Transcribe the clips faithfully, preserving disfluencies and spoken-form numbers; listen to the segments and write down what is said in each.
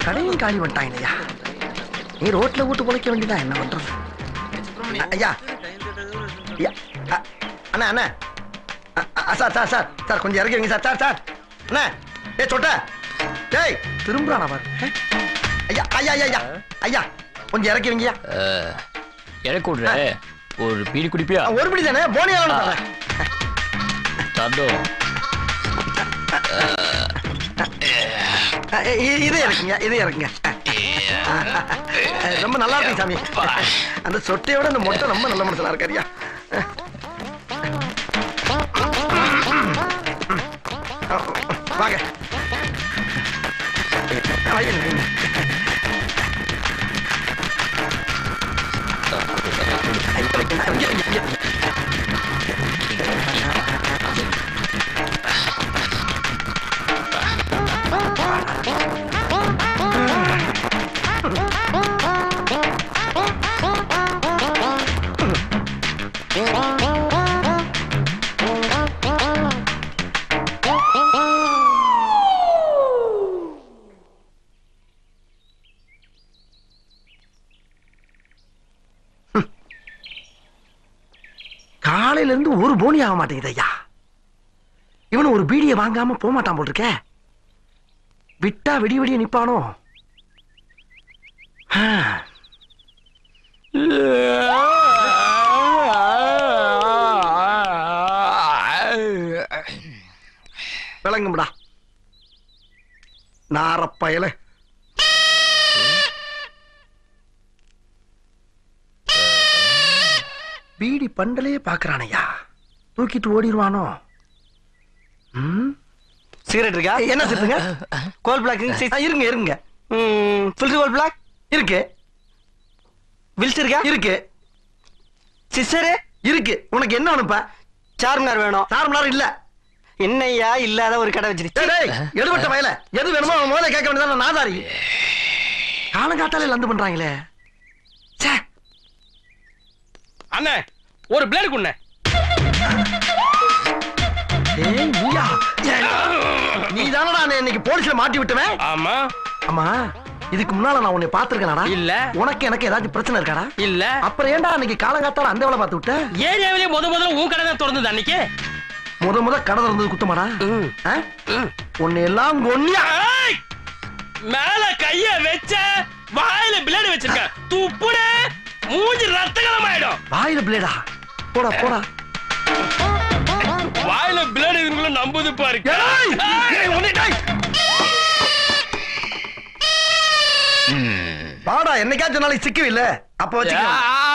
கடையும் காலி பண்ணிட்டாங்கய்யா. நீ ரோட்ல விட்டு பொழைக்க வேண்டியதா என்ன பண்றது? ஐயா அண்ணா அண்ணா சார் சார் சார் சார் கொஞ்சம் இறக்கி சார் சார் சார் அண்ணா ஏ சொட்ட டேய் திரும்புறானா பாரு. ஐயா ஐயா ஐயா ஐயா கொஞ்சம் இறக்கி வைங்கய்யா. இறக்கி விடுற ஒரு பீடி குடிப்பியா? ஒரு பீடி தானே போனியா தந்தோ இதே இறக்குங்க இதே இறக்குங்க. ரொம்ப நல்லா இருக்கு சாமி. அந்த சொட்டையோட அந்த மொட்டை ரொம்ப நல்ல மனசுல இருக்காரியா. வாங்க காலையில இருந்து ஒரு போனி ஆக மாட்டேங்குது ஐயா. இவனு ஒரு பீடியை வாங்காம போக மாட்டான் போல் இருக்க. விட்டா வெடி வெடிய நிப்பானோ? விளங்கும்டா நாரப்பயல. பீடி பண்டலையே பாக்குறானையா, தூக்கிட்டு ஓடிடுவானோ? சிகரெட் இருக்கா? என்ன சொல்லுங்க? கோல் பிளாக் இருங்க இருங்க. ஃபில்டர் கோல் பிளாக் இருக்கு. வில்ஸ் இருக்கா? இருக்கு. சிஸ்டர் இருக்கு. உனக்கு என்ன வேணும்ப்பா? சார்மினார் வேணும். சார்மினார் இல்ல. என்னையா இல்லாத ஒரு கடை வச்சிருச்சு. எடுபட்ட வயல எது வேணுமோ முதல்ல கேட்க வேண்டியதான். நாதாரி காலங்காத்தாலே லந்து பண்றாங்களே. அண்ணே ஒரு பிளேடு குண்ணே. ஏய் நீயா? நீ தானடா இன்னைக்கு போலீஸ்ல மாட்டி விட்டவன்? ஆமா. ஆமா இதுக்கு முன்னால நான் உன்னை பாத்துருக்கேனாடா? இல்ல. உனக்கு எனக்கு ஏதாச்சும் பிரச்சனை இருக்காடா? இல்ல. அப்புறம் ஏன்டா அன்னைக்கு காலங்காத்தால அந்த வேலை பார்த்து விட்ட? ஏரியாவிலே முத முதல்ல உன் கடை தான் திறந்தது அன்னைக்கு. முத முத கடை திறந்தது குத்தமாடா? உன்னை எல்லாம் கொன்னியா? மேல கைய வச்ச வாயில பிளேடு வச்சிருக்க. துப்புட மூஞ்சி ரத்தகலம் ஆயிடும். வாயில பிளேடா? போடா போடா. வாயில பிளேடு இருக்குன்னு நம்புது பாரு. பாடா என்னைக்காச்சும் நாளைக்கு சிக்கவில்ல அப்ப வச்சுக்க.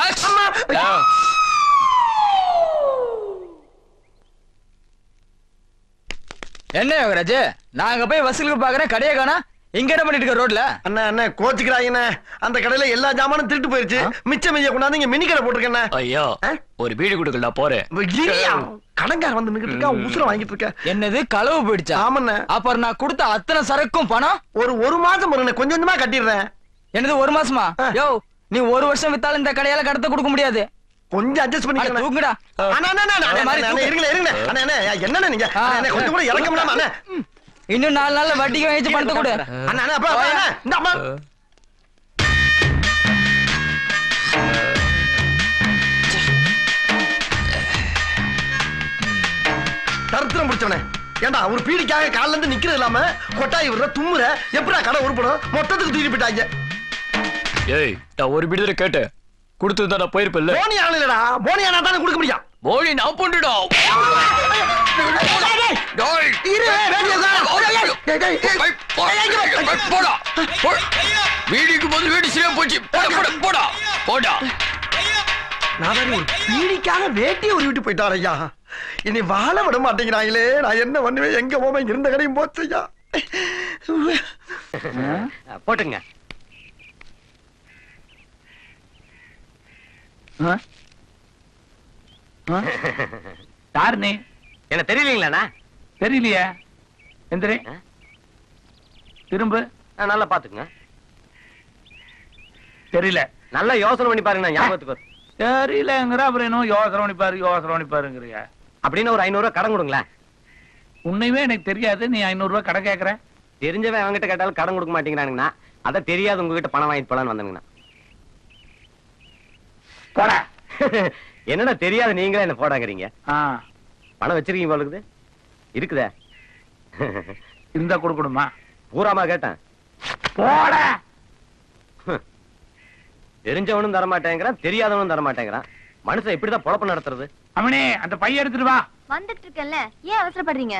என்ன யோகராஜ், நாங்க போய் வசூலுக்கு பாக்குறேன் கடையை காணா. இங்க என்ன பண்ணிட்டு இருக்க ரோட்ல? அண்ணா அண்ணா கோச்சுக்கிறாங்க. அந்த கடையில எல்லா ஜாமானும் திருட்டு போயிருச்சு. மிச்சம் மிச்சம் கொண்டாந்து இங்க மினி கடை போட்டுருக்கேன். ஐயோ ஒரு பீடி கொடுக்கல போறேன். கடங்கார வந்து நிக்கிட்டு இருக்கா, உசுர வாங்கிட்டு இருக்க. என்னது களவு போயிடுச்சா? ஆமண்ண. அப்புறம் நான் கொடுத்த அத்தனை சரக்கும் பணம் ஒரு ஒரு மாசம் கொஞ்சம் கொஞ்சமா கட்டிடுறேன். என்னது ஒரு மாசமா? யோ நீ ஒரு வருஷம் வித்தாலும் இந்த கடையால கடத்த கொடுக்க முடியாது. கொஞ்சம் அட்ஜஸ்ட் பண்ணிக்கங்க. தூங்குடா. அண்ணா அண்ணா அண்ணா இருங்க இருங்க. அண்ணா அண்ணா என்னண்ணா நீங்க? அண்ணா கொஞ்சம் கூட இறக்க முடியாம அண்ணா. இன்னும் நாலு நாள்ல வட்டிக்கு வாங்கி பணத்தை கொடு. அண்ணா அண்ணா அப்பா அண்ணா இந்த அம்மா தருத்திரம் பிடிச்சவனே. ஏண்டா ஒரு பீடிக்காக காலில இருந்து நிக்கிறது இல்லாம கொட்டாய் விடுற தும்முற எப்படா கடை உருப்படும்? மொத்தத்துக்கு தூக்கி போயிட்டாங்க. ஏய் நான் ஒரு பீடி கேட்டு கொடுத்து தான் போயிருப்பேன்ல. போனி ஆளலடா. போனி ஆனா தானே கொடுக்க முடியும். போனி நான் போண்டுடா. வீடிக்கு போது வீடு சரியா போச்சு. போடா போடா. பீடிக்காக வேட்டியை ஒரு விட்டு போயிட்டார் ஐயா. இனி வாழ விட மாட்டேங்கிறாங்களே. நான் என்ன பண்ணுவேன்? எங்க போவேன்? இருந்த கடையும் போச்சு ஐயா. போட்டுங்க. யாரு நீ? என்ன தெரியலீங்களா? தெரியலையே. எந்திரி திரும்ப. நல்லா பாத்துங்க. தெரியல. நல்லா யோசனை பண்ணி பாருங்க. ஞாபகத்துக்கு வரும். தெரியலங்கிற அப்புறம் என்ன யோசனை பண்ணி பாரு யோசனை பண்ணி பாருங்கிறிய. அப்படின்னு ஒரு ஐநூறு ரூபாய் கடன் கொடுங்களேன். உன்னையுமே எனக்கு தெரியாது. நீ ஐநூறு ரூபாய் கடை கேட்கற. தெரிஞ்சவன் அவங்ககிட்ட கேட்டாலும் கடன் கொடுக்க மாட்டேங்கிறானுங்கண்ணா. அத தெரியாது உங்ககிட்ட பணம் வாங்கிட்டு போலான்னு வந்தேங்கண்ணா. போட. என்னடா தெரியாது நீங்களே என்ன போடாங்கிறீங்க? பணம் வச்சிருக்கீங்க போல இருக்குது. இருக்குதே. இருந்தா கொடுக்கணுமா? பூராமா கேட்டேன். போட. தெரிஞ்சவனும் தரமாட்டேங்கிறான், தெரியாதவனும் தரமாட்டேங்கிறான். மனுஷன் இப்படிதான் பொழப்பு நடத்துறது. அவனே அந்த பைய எடுத்துட்டு வா. வந்துட்டு இருக்கேன்ல, ஏன் அவசரப்படுறீங்க?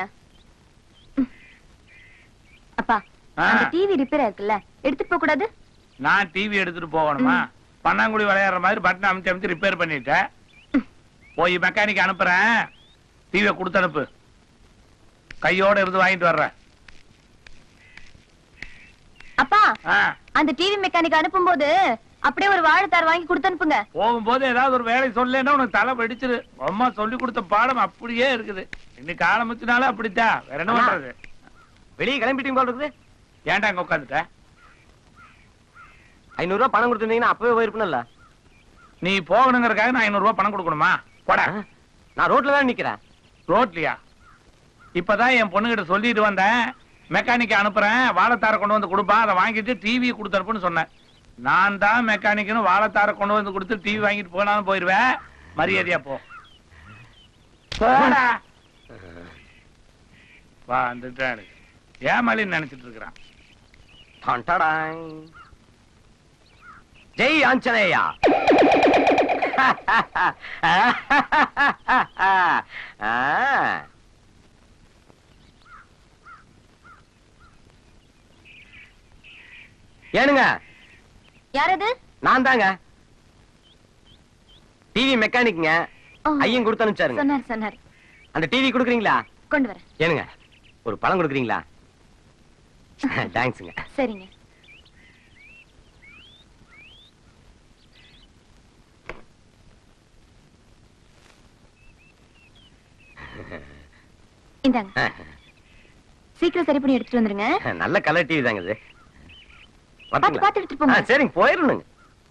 அப்பா, அந்த டிவி ரிப்பேர் இருக்குல்ல, எடுத்துட்டு போக கூடாது? நான் டிவி எடுத்துட்டு போகணுமா? பன்னாங்குடி விளையாடுற மாதிரி பட்டன் அமைச்சு அமைச்சு ரிப்பேர் பண்ணிட்டேன். போய் மெக்கானிக் அனுப்புறேன். டிவியை கொடுத்து அனுப்பு. கையோட இருந்து வாங்கிட்டு வர்றேன். அப்பா, அந்த டிவி மெக்கானிக் அனுப்பும் போது அப்படியே ஒரு வாழைத்தார் வாங்கி கொடுத்து அனுப்புங்க. போகும்போது ஏதாவது ஒரு வேலை சொல்லேன்னா உனக்கு தலை வெடிச்சிரு. அம்மா சொல்லி கொடுத்த பாடம் அப்படியே இருக்குது. இன்னைக்கு ஆரம்பிச்சனால அப்படித்தான். வேற என்ன பண்றது? வெளியே கிளம்பிட்டீங்க போல இருக்குது. ஏன்டா அங்க உட்காந்துட்ட? ஐநூறு ரூபாய் பணம் கொடுத்துருந்தீங்கன்னா அப்பவே போயிருப்பேன்ல. நீ போகணுங்கிறக்காக நான் ஐநூறு ரூபாய் பணம் கொடுக்கணுமா? போட. நான் ரோட்ல தான் நிக்கிறேன். ரோட்லயா? இப்பதான் என் பொண்ணுகிட்ட சொல்லிட்டு வந்தேன். மெக்கானிக் அனுப்புறேன், வாழைத்தார கொண்டு வந்து கொடுப்பான், அதை வாங்கிட்டு டிவியை கொடுத்து அனுப்புன்னு சொன்னேன். நான் தான் மெக்கானிக்னு வாழைத்தார கொண்டு வந்து கொடுத்து டிவி வாங்கிட்டு போனாலும் போயிருவேன். மரியாதையா போ. போடா. வா வந்துட்டாரு. ஏமாலின்னு நினைச்சிட்டு இருக்கிறான். ஜெய் ஆஞ்சநேயா. ஏனுங்க? யாரது? நான் தாங்க டிவி மெக்கானிக்ங்க. ஐயன் கொடுத்து அனுப்பிச்சாருங்க. சொன்னார் சொன்னார். அந்த டிவி கொடுக்குறீங்களா? கொண்டு வரேன். ஏனுங்க ஒரு பழம் கொடுக்குறீங்களா? தேங்க்ஸ்ங்க. சரிங்க. இந்தாங்க. சீக்கிரம் சரி பண்ணி எடுத்துட்டு வந்துருங்க. நல்ல கலர் டிவி தாங்க இது. பாத்து பாத்து எடுத்துட்டு போங்க. சரிங்க போயிருணுங்க.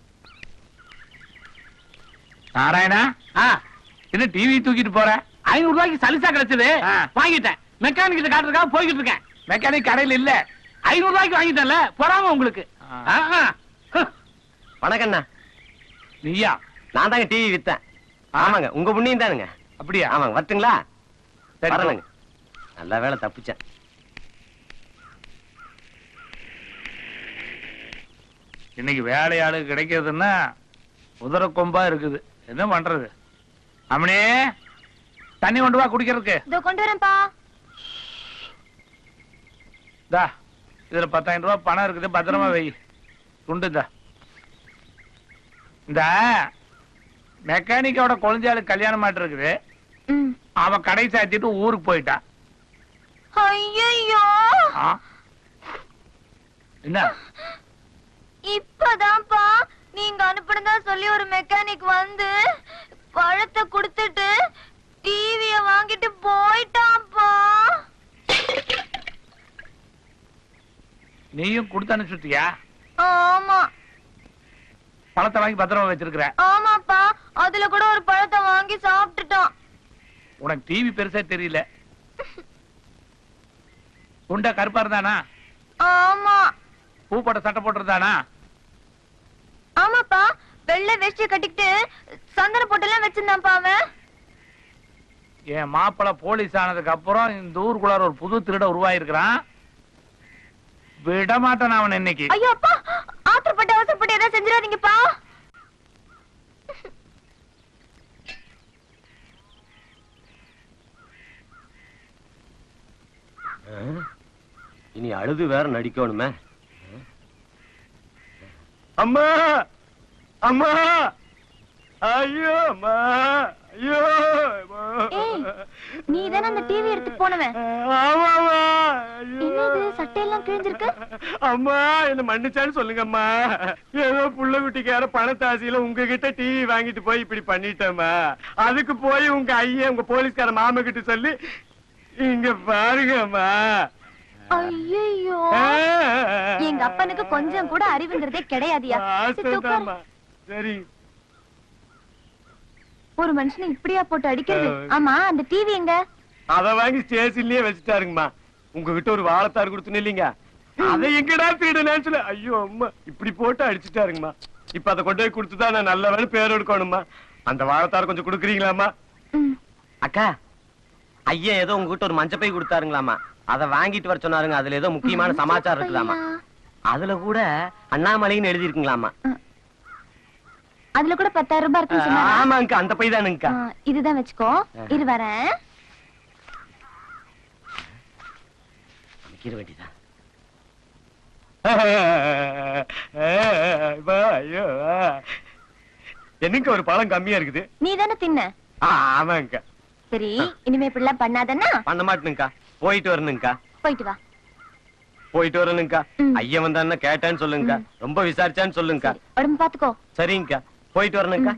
நாராயணா, என்ன டிவி தூக்கிட்டு போற? ஐநூறு ரூபாய்க்கு சலிசா கிடைச்சது, வாங்கிட்டேன். மெக்கானிக் கிட்ட காட்டுறதுக்காக போய்கிட்டு இருக்கேன். மெக்கானிக் கடையில் இல்ல. ஐநூறு ரூபாய்க்கு வாங்கிட்டேன்ல, பொறாம உங்களுக்கு. வணக்கண்ணா. நீயா? நான் தாங்க டிவி வித்தேன். ஆமாங்க உங்க புண்ணியம் தானுங்க. அப்படியா? ஆமாங்க வரட்டுங்களா? வரலங்க. நல்ல வேலை தப்பிச்சேன். இன்னைக்கு வேலையாளு கிடைக்கிறதுன்னா உதர கொம்பா இருக்குது. என்ன பண்றது? அம்மனே தண்ணி கொண்டு வா குடிக்கிறதுக்கு. இதோ கொண்டு வரேன்ப்பா. தா இதுல பத்தாயிரம் ரூபாய் பணம் இருக்குது, பத்திரமா வை. துண்டுதா. இந்த மெக்கானிக்கோட குழந்தையாளுக்கு கல்யாணம் மாட்டு இருக்குது. அவன் கடை சாத்திட்டு ஊருக்கு போயிட்டான். ஐயோ என்ன? இப்பதான்ப்பா நீங்க அனுப்புனதா சொல்லி ஒரு மெக்கானிக் வந்து பழத்தை கொடுத்துட்டு டிவிய வாங்கிட்டு போயிட்டான்ப்பா. நீயும் கொடுத்து அனுப்பிச்சுட்டியா? ஆமா. பழத்தை வாங்கி பத்திரமா வச்சிருக்கிற? ஆமாப்பா, அதுல கூட ஒரு பழத்தை வாங்கி சாப்பிட்டுட்டான். உனக்கு டிவி பெருசா தெரியல. உண்டா கருப்பா இருந்தானா? ஆமா. பூ போட்ட சட்டை போட்டிருந்தானா? ஆமாப்பா, வெள்ளை வேஷ்டிய கட்டிக்கிட்டு சந்தன போட்டெல்லாம் வச்சிருந்தான்ப்பா அவன். என் மாப்பிள்ள போலீஸ் ஆனதுக்கு அப்புறம் இந்த ஊருக்குள்ளார ஒரு புது திருட உருவாயிருக்கிறான். விட மாட்டான் அவன் இன்னைக்கு. ஐயோ அப்பா, ஆத்திரப்பட்டு அவசரப்பட்டு ஏதாவது செஞ்சிடாதீங்கப்பா. இனி அழுது வேற நடிக்கணுமே. அம்மா அம்மா ஐயோ அம்மா ஐயோ. நீ தானே அந்த டிவி எடுத்து போனவன்? ஆமாமா. என்னது சட்டையெல்லாம் கிழிஞ்சிருக்கு? அம்மா என்ன மன்னிச்சான்னு சொல்லுங்கம்மா. ஏதோ புள்ள குட்டிக்கார பணத்தாசியில உங்ககிட்ட டிவி வாங்கிட்டு போய் இப்படி பண்ணிட்டேம்மா. அதுக்கு போய் உங்க ஐயா உங்க போலீஸ்கார மாமா கிட்ட சொல்லி இங்க பாருங்கம்மா. ஐயோ, எங்க அப்பனுக்கு கொஞ்சம் கூட அறிவுங்கிறதே கிடையாதியா. சரி, ஒரு மனுஷனை இப்படியா போட்டு அடிக்கிறது? ஆமா, அந்த டிவி எங்க? அத வாங்கி ஸ்டேஷன்லயே வச்சுட்டாருங்கம்மா. உங்ககிட்ட ஒரு வாழைத்தார் கொடுத்துன்னு இல்லீங்க, அதை எங்கடா திருடுனேன்னு சொல்லி ஐயோ அம்மா இப்படி போட்டு அடிச்சுட்டாருங்கம்மா. இப்ப அதை கொண்டு போய் கொடுத்துதான் நான் நல்லவனு பேர் எடுக்கணுமா. அந்த வாழைத்தார் கொஞ்சம் கொடுக்குறீங்களாமா? அக்கா, ஐயா ஏதோ உங்ககிட்ட ஒரு மஞ்சப்பை கொடுத்தாருங்களாமா, அதை வாங்கிட்டு வர சொன்னாருங்க. அதுல ஏதோ முக்கியமான சமாச்சாரம் இருக்குதாமா. அதுல கூட அண்ணாமலைன்னு எழுதி இருக்குங்களாமா. அதுல கூட பத்தாயிரம் ரூபாய் இருக்கு சொன்னாங்க. ஆமாங்கக்கா, அந்த பை தானுங்கக்கா. இதுதான் வச்சுக்கோ, இரு வரேன். அமைக்கிற வேண்டியதான். ஐயோ என்னங்க ஒரு பழம் கம்மியா இருக்குது. நீ தானே தின்ன? ஆமாங்கக்கா. சரி, இனிமே இப்படிலாம் பண்ணாதன்னா? பண்ண மாட்டேனுங்கக்கா, போயிட்டு வரணுங்கக்கா. போயிட்டு வா. போயிட்டு வரணுங்கக்கா. ஐயா வந்தான்னு கேட்டான்னு சொல்லுங்கக்கா, ரொம்ப விசாரிச்சான்னு சொல்லுங்கக்கா. உடம்பு பாத்துக்கோ. சரிங்கக்கா, போயிட்டு வரணுங்கக்கா.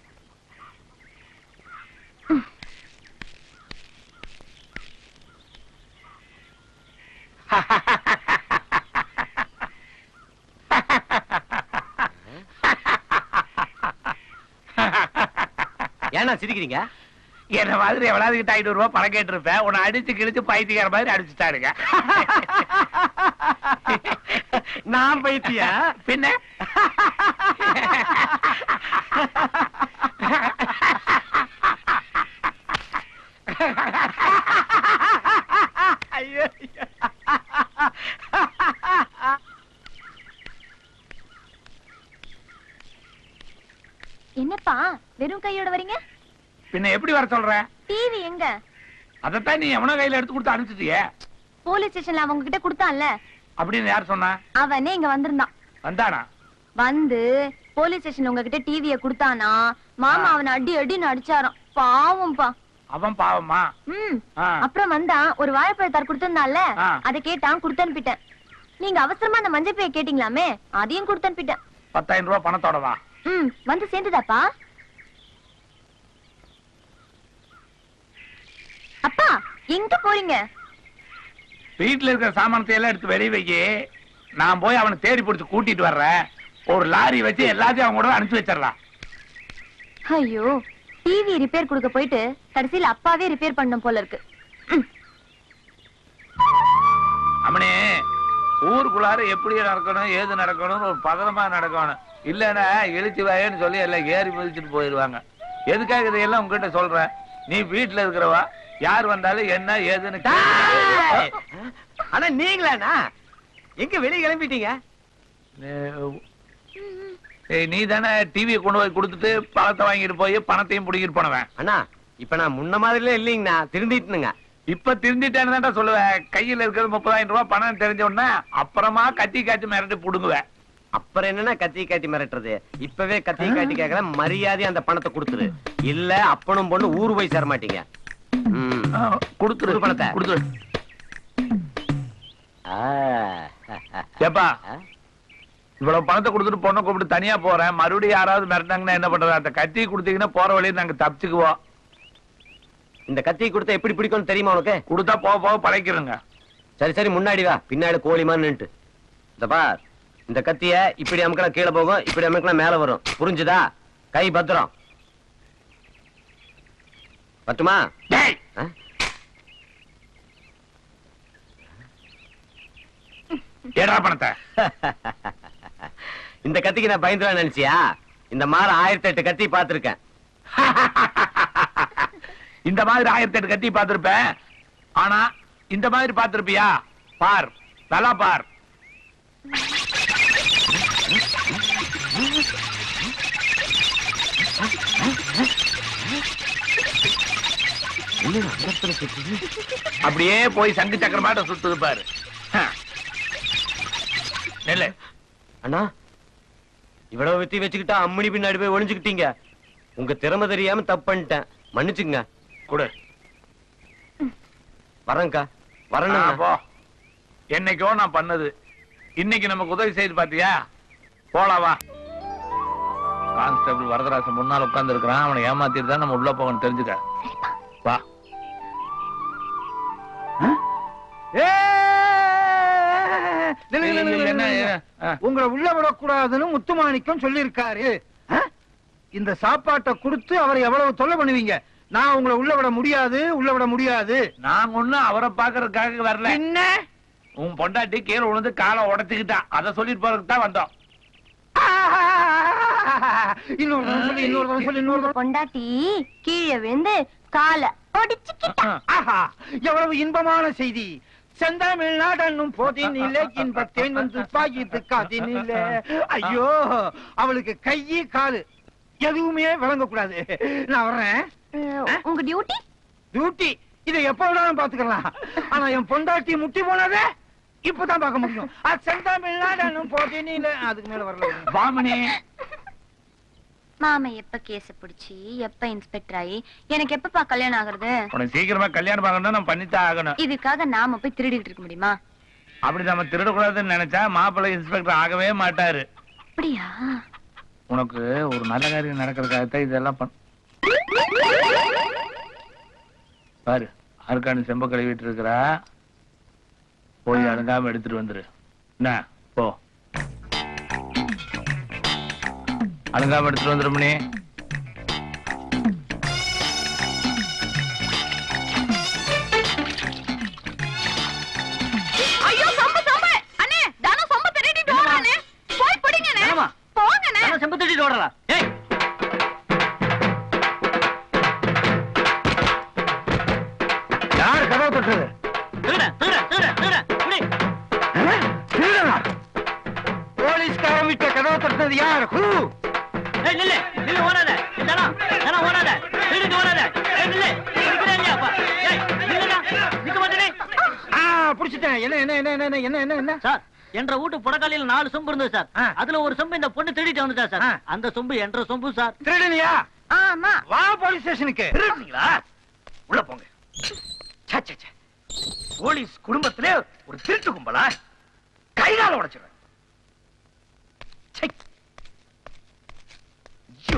ஏன்னா சிரிக்கிறீங்க? என்ன மாதிரி எவ்வளவு கிட்ட ஐநூறு ரூபாய் பணம் கேட்டிருப்பேன், உன்னை அடிச்சு கிழிச்சு பைத்தியக்கார மாதிரி அடிச்சுட்டாருங்க. நான் பைத்தியா? பின்ன ஐயோ என்னப்பா வெறும் கையோட வரீங்க? பின்ன எப்படி வர சொல்ற? டிவி எங்க? அதத்தான் நீ எவனோ கையில எடுத்து கொடுத்து அனுப்பிச்சிட்டியே. போலீஸ் ஸ்டேஷன்ல அவங்க கிட்ட கொடுத்தான்ல. அப்படின்னு யார் சொன்னா? அவனே இங்க வந்திருந்தான். வந்தானா? வந்து போலீஸ் ஸ்டேஷன்ல உங்ககிட்ட டிவியை கொடுத்தானா, மாமா அவனை அடி அடின்னு அடிச்சாராம். பாவம்பா. அவன் பாவமா? ம். அப்புறம் வந்தா ஒரு வாழைப்பழத்தார் கொடுத்திருந்தான்ல, அதை கேட்டான், கொடுத்து அனுப்பிட்டேன். நீங்க அவசரமா அந்த மஞ்சள் பையை கேட்டீங்களாமே, அதையும் கொடுத்து அனுப்பிட்டேன். பத்தாயிரம் ரூபாய் பணத்தோடவா? ம். வந்து சேர்ந்துதாப்பா? அப்பா எங்க போறீங்க? வீட்டுல இருக்கிற சாமானத்தை எல்லாம் எடுத்து வெளியே வைக்கி, நான் போய் அவனை தேடி பிடிச்சு கூட்டிட்டு வர்றேன். ஒரு லாரி வச்சு எல்லாத்தையும் அவங்க கூட அனுப்பிச்சு வச்சிடலாம். ஐயோ, டிவி ரிப்பேர் கொடுக்க போயிட்டு கடைசியில் அப்பாவே ரிப்பேர் பண்ணும் போல இருக்கு. அம்மனே, ஊருக்குள்ளார எப்படி நடக்கணும் ஏது நடக்கணும்னு ஒரு பதனமா நடக்கணும். இல்லன்னா எழுச்சி வாயன்னு சொல்லி எல்லாம் ஏறி மிதிச்சுட்டு போயிருவாங்க. எதுக்காக இதையெல்லாம் உங்ககிட்ட சொல்றேன்? நீ வீட்டுல இருக்கிறவா, யார் வந்தாலும் என்ன ஏதுன்னு. ஆனா நீங்களாண்ணா எங்க வெளியே கிளம்பிட்டீங்க? நீ தானே டிவியை கொண்டு போய் கொடுத்துட்டு பழத்தை வாங்கிட்டு போய் பணத்தையும் பிடிக்கிட்டு போனவன். அண்ணா இப்ப நான் முன்ன மாதிரில இல்லைங்கண்ணா, திருந்திட்டுனுங்க. இப்ப திருந்திட்டேன்னு தான் சொல்லுவேன். கையில இருக்கிறது முப்பதாயிரம் ரூபாய் பணம் தெரிஞ்ச உடனே அப்புறமா கத்தி காட்டி மிரட்டி புடுங்குவேன். அப்புறம் என்னன்னா கத்தி காட்டி மிரட்டுறது? இப்பவே கத்தி காட்டி கேட்கல, மரியாதை அந்த பணத்தை கொடுத்துரு. இல்ல அப்பனும் பொண்ணு ஊரு போய் சேர மாட்டீங்க. கொடுத்துரு பணத்தை கொடுத்துரு. ஏப்பா, இவ்வளவு பணத்தை கொடுத்துட்டு பொண்ணை கூப்பிட்டு தனியா போறேன், மறுபடியும் யாராவது மிரட்டாங்கன்னா என்ன பண்றது? அந்த கத்தி கொடுத்தீங்கன்னா போற வழியில நாங்க தப்பிச்சுக்குவோம். இந்த கத்தி கொடுத்தா எப்படி பிடிக்கும்னு தெரியுமா உனக்கு? கொடுத்தா போக போக பழைக்கிறோங்க. சரி சரி, முன்னாடி வா, பின்னாடி கோழிமான்னுட்டு. இந்த பார், இந்த கத்திய இப்படி அமுக்கலாம் கீழே போகும், இப்படி அமுக்கலாம் மேல வரும். புரிஞ்சுதா? கை பத்திரம். பத்துமா? ஏடா பணத்தை. இந்த கத்திக்கு நான் பயந்துருவேன் நினைச்சியா? இந்த மாதிரி ஆயிரத்தி எட்டு கத்தி பார்த்திருக்கேன். இந்த மாதிரி ஆயிரத்தி எட்டு கத்தி பார்த்திருப்பேன். ஆனா இந்த மாதிரி பார்த்திருப்பியா? பார், நல்லா பார். அப்படியே போய் சங்கு சக்கரமாட்ட சுத்துது பாரு. நெல்லு அண்ணா, இவ்வளவு வெத்தி வச்சுக்கிட்டா அம்மணி பின்னாடி போய் ஒளிஞ்சுக்கிட்டீங்க. உங்க திறமை தெரியாம தப்பு பண்ணிட்டேன், மன்னிச்சுங்க. கொடு. வரேன்க்கா, வரணும். போ. என்னைக்கோ நான் பண்ணது இன்னைக்கு நமக்கு உதவி செய்து பாத்தியா? போலாவா. கான்ஸ்டபிள் வரதராசன் முன்னால் உட்கார்ந்து இருக்கிறான். அவனை ஏமாத்திட்டு தான் நம்ம உள்ள போகணும், தெரிஞ்சுக்க. வா. உங்களை உள்ள விடக்கூடாதுன்னு முத்துமாணிக்கம் சொல்லி இருக்காரு. இந்த சாப்பாட்டை கொடுத்து அவரை எவ்வளவு தொல்லை பண்ணுவீங்க? நான் உங்களை உள்ள விட முடியாது உள்ள விட முடியாது. நாங்க ஒண்ணும் அவரை பாக்குறதுக்காக வரல. என்ன உன் பொண்டாட்டி கீழே விழுந்து காலை உடைச்சுக்கிட்டா, அதை சொல்லிட்டு போறதுக்கு தான் வந்தோம். இன்னொரு சொல்லி இன்னொரு சொல்லி இன்னொரு பொண்டாட்டி கீழே விழுந்து காலை ஒடிச்சுக்கிட்டா. ஆஹா, எவ்வளவு இன்பமான செய்தி. செந்தமிழ்நாடன்னும் போதினிலே இன்பத்தேன் வந்து பாயித்து காதினிலே. ஐயோ, அவளுக்கு கையே காலு எதுவுமே வழங்க கூடாது. நான் வர்றேன். உங்க டியூட்டி டியூட்டி இதை எப்ப வேணாலும் பாத்துக்கலாம். ஆனா என் பொண்டாட்டி முட்டி போனதே இப்பதான் பார்க்க முடியும். செந்தமிழ்நாடன்னும் போதினிலே அதுக்கு மேல வரல. வாமனே, மாமா எப்ப கேஸ் பிடிச்சி எப்ப இன்ஸ்பெக்டர் ஆகி எனக்கு எப்பப்பா கல்யாணம் ஆகுறது? உனக்கு சீக்கிரமா கல்யாணம் பார்க்கணும், நம்ம பண்ணித்தான் ஆகணும். இதுக்காக நாம போய் திருடிட்டு இருக்க முடியுமா? அப்படி நம்ம திருடக்கூடாதுன்னு நினைச்சா மாப்பிள்ளை இன்ஸ்பெக்டர் ஆகவே மாட்டாரு. அப்படியா? உனக்கு ஒரு நல்ல காரியம் நடக்கிறதுக்காகத்தான் இதெல்லாம் பண்ண. பாரு, அருக்காணி செம்ப கழுவிட்டு இருக்கிறா, போய் அழுங்காம எடுத்துட்டு வந்துரு. என்ன போ, அழுங்காம எடுத்துட்டு வந்துருமணி. ஐயோ, சொம்பு சொம்பு அண்ணே, தான சொம்பு திருடிட்டு ஓடுறானே. போய் பிடிங்கனே. போங்கனே. தான சொம்பு திருடிட்டு ஓடுறா. ஏய், யார் கதவை தட்டுறது? திருட திருட திருட திருட புடி. திருடனா? போலீஸ்காரன் வீட்டை கதவை தட்டுறது யார்? ஹூ! ஏய், நில்லு நில்லு, ஓடாத. தானா தானா ஓடாத, திருடிட்டு ஓடாத. ஏய், நில்லு, நிக்கிறேன் இல்லையாப்பா? ஏய், நில்லுடா, நிக்க மாட்டேனே. ஆ, புடிச்சிட்டேன். என்ன என்ன என்ன என்ன என்ன என்ன என்ன சார், என்ற வீட்டு புடக்காலையில நாலு சொம்பு இருந்தது சார். அதுல ஒரு சொம்பு இந்த பொண்ணு திருடிட்டு வந்துட்டா சார். அந்த சொம்பு என்ற சொம்பு சார். திருடனியா? ஆமா. வா போலீஸ் ஸ்டேஷனுக்கு. திருடுங்களா? உள்ள போங்க. சே சே சே, போலீஸ் குடும்பத்திலே ஒரு திருட்டு கும்பலா? கைகால உடைச்சிடுறேன். ஐயோ,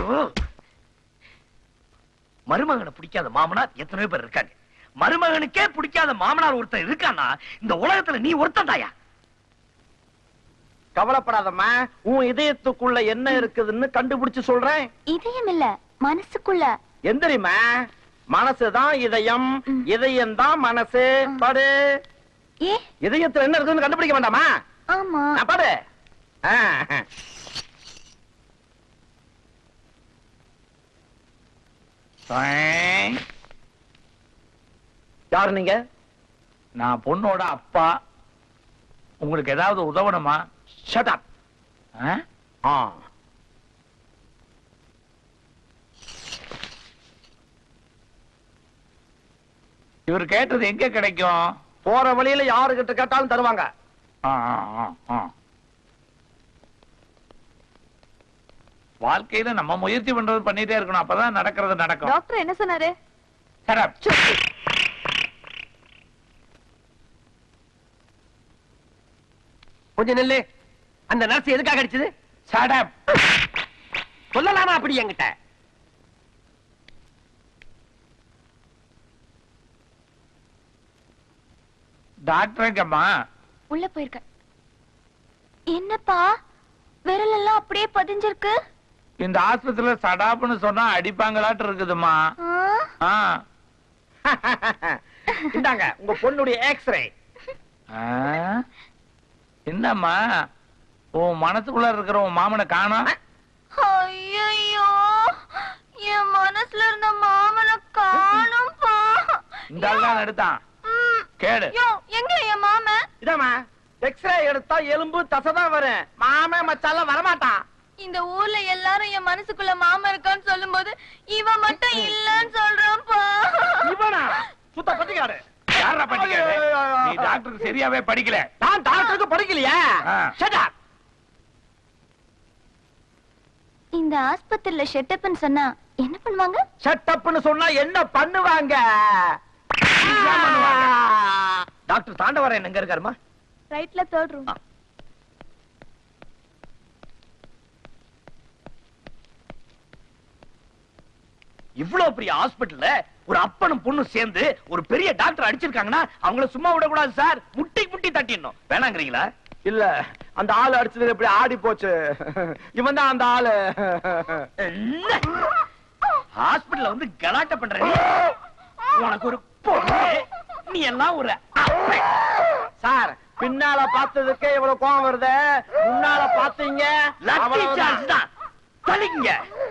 மருமகனை பிடிக்காத மாமனார் எத்தனை பேர் இருக்காங்க. மருமகனுக்கே பிடிக்காத மாமனார் ஒருத்தர் இருக்கானா இந்த உலகத்துல நீ ஒருத்தன் தாயா? கவலைப்படாதம்மா, உன் இதயத்துக்குள்ள என்ன இருக்குதுன்னு கண்டுபிடிச்சு சொல்றேன். இதயம் இல்ல, மனசுக்குள்ள. எந்திரிமா, மனசுதான் இதயம், இதயம் தான் மனசு. பாடு. ஏ, இதயத்துல என்ன இருக்குன்னு கண்டுபிடிக்க வேண்டாமா? ஆமா. நான் பாடு. யாரு நீங்க? நான் பொண்ணோட அப்பா. உங்களுக்கு ஏதாவது உதவணுமா? Shut up. ஆ, இவர் கேட்டது எங்க கிடைக்கும்? போற வழியில யாருகிட்ட கேட்டாலும் தருவாங்க. ஆ, ஆ, ஆ. வாழ்க்கையில நம்ம முயற்சி பண்றது பண்ணிட்டே இருக்கணும், அப்பதான் நடக்கிறது நடக்கும். டாக்டர் என்ன சொன்னாரு? Shut up. கொஞ்சம் நெல்லு. அந்த நர்ஸ் எதுக்காக அடிச்சது? Shut up. சொல்லலாமா அப்படி என்கிட்ட? டாக்டர் எங்கம்மா? உள்ள போயிருக்க. என்னப்பா விரல் எல்லாம் அப்படியே பதிஞ்சிருக்கு? இந்த ஆஸ்பத்திரியில சடாப்னு சொன்னா அடிப்பாங்களாட்டு இருக்குதுமா. ஆ? இந்தாங்க உங்க பொண்ணுடைய எக்ஸ்ரே. என்னம்மா, உன் மனசுக்குள்ள இருக்கிற உன் மாமனை காணோம்? ஐயோ, என் மனசுல இருந்த மாமனை காணும்பா. இந்த ஆள் தான் எடுத்தான். கேடு. எங்க என் மாமன்? இதாமா, எக்ஸ்ரே எடுத்தா எலும்பு தசைதான் வரும், மாமே மச்சாலாம் வரமாட்டான். இந்த ஊர்ல எல்லாரும் என் மனசுக்குள்ள மாமன் இருக்கான்னு சொல்லும் போது இவன் மட்டும் இல்லன்னு சொல்றான்ப்பா. இவனா? சுத்த பட்டிக்காடு. யாரா படிக்காது? நீ டாக்டருக்கு சரியாவே படிக்கல. நான் டாக்டருக்கு படிக்கலையா? Shut up. இந்த ஆஸ்பத்திரியில ஷெட்டப்னு சொன்னா என்ன பண்ணுவாங்க? ஷட் அப்னு சொன்னா என்ன பண்ணுவாங்க? டாக்டர் தாண்டவரன் எங்க இருக்காருமா? ரைட்ல தேர்ட் ரூம். இவ்வளவு பெரிய ஹாஸ்பிடல்ல ஒரு அப்பனும் பொண்ணும் சேர்ந்து ஒரு பெரிய டாக்டர் அடிச்சிருக்காங்கன்னா அவங்கள சும்மா விடக்கூடாது சார். முட்டி முட்டி தட்டிடணும். வேணாங்கிறீங்களா? இல்ல, அந்த ஆளு அடிச்சது எப்படி ஆடி போச்சு. இவன் தான் அந்த ஆளு. ஹாஸ்பிடல்ல வந்து கலாட்ட பண்ற உனக்கு ஒரு பொண்ணு, நீ எல்லாம் ஒரு சார் பின்னால பார்த்ததுக்கே இவ்வளவு கோவம் வருது, முன்னால பாத்தீங்க லக்கி சான்ஸ் தான். தள்ளிங்க.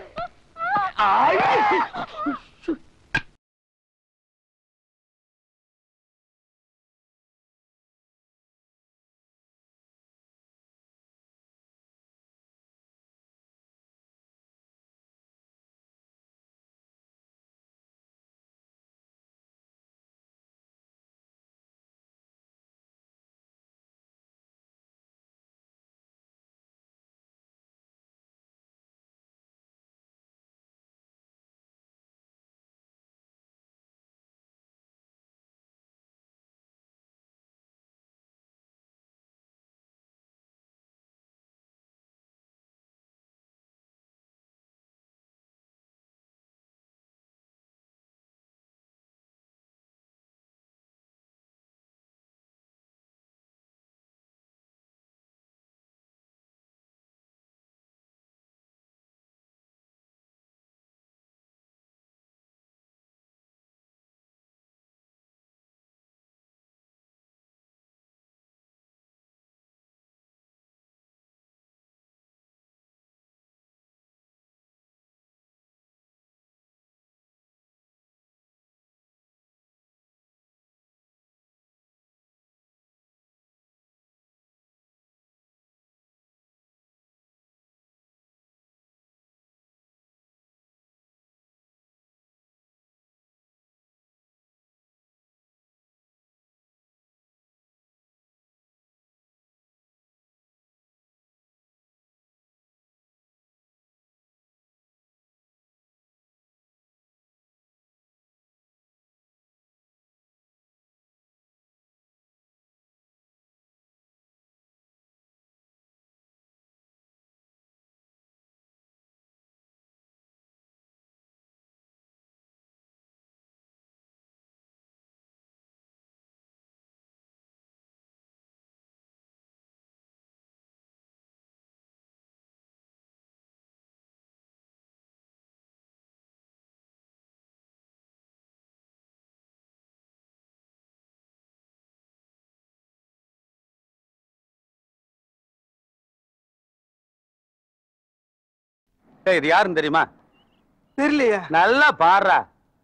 இது யாருன்னு தெரியுமா? தெரியலையா? நல்லா பாடுறா.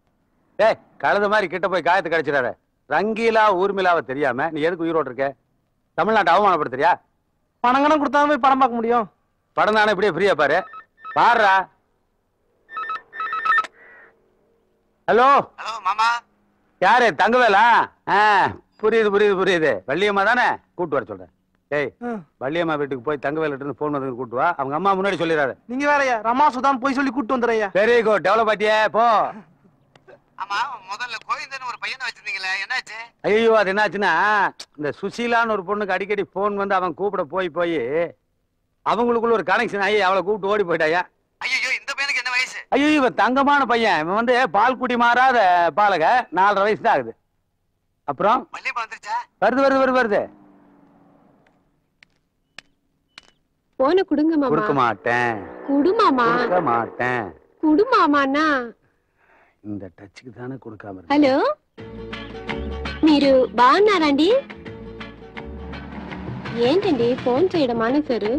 ஏய் கழுத மாதிரி கிட்ட போய் காயத்தை கடிச்சிடாத. ரங்கீலா ஊர்மிளாவை தெரியாம நீ எதுக்கு உயிரோடு இருக்க? தமிழ்நாட்டை அவமானப்படுத்துறியா? பணங்கணம் கொடுத்தா போய் படம் பார்க்க முடியும். படம் தானே இப்படியே ஃப்ரீயா பாரு. பாடுறா. ஹலோ ஹலோ மாமா. யாரு? தங்கவேலா? புரியுது புரியுது புரியுது. வள்ளியம்மா தானே? கூட்டு வர சொல்றேன். ஏய் வள்ளியம்மா வீட்டுக்கு போய் தங்கவேலிட்டு இருந்து போன் வந்து கூட்டு வா. அவங்க அம்மா முன்னாடி சொல்லிடாத. நீங்க வேறயா ரமா சுதான் போய் சொல்லி கூட்டு வந்துறையா. Very good. டெவலப் ஆட்டியே போ. ஆமா முதல்ல கோவிந்தன் ஒரு பையனை வச்சிருந்தீங்களே என்னாச்சு? ஐயோ அது என்னாச்சுன்னா இந்த சுசீலான்னு ஒரு பொண்ணுக்கு அடிக்கடி போன் வந்து அவன் கூப்பிட போய் போய் அவங்களுக்குள்ள ஒரு கனெக்ஷன் ஆகி அவளை கூப்பிட்டு ஓடி போயிட்டாயா. ஐயோ இந்த பையனுக்கு என்ன வயசு? ஐயோ இவன் தங்கமான பையன். இவன் வந்து பால் குடி மாறாத பாலக. நாலரை வயசு தான் ஆகுது. அப்புறம் வந்துருச்சா? வருது வருது வருது வருது. போன குடுங்க மாமா. கொடுக்க மாட்டேன். குடுமாமா. கொடுக்க மாட்டேன். குடுமாமாண்ணா. இந்த டச்சுக்கு தானே கொடுக்காம. హలో మీరు బాగున్నారండి? ఏంటండి ఫోన్ చేయడం మానేశారు?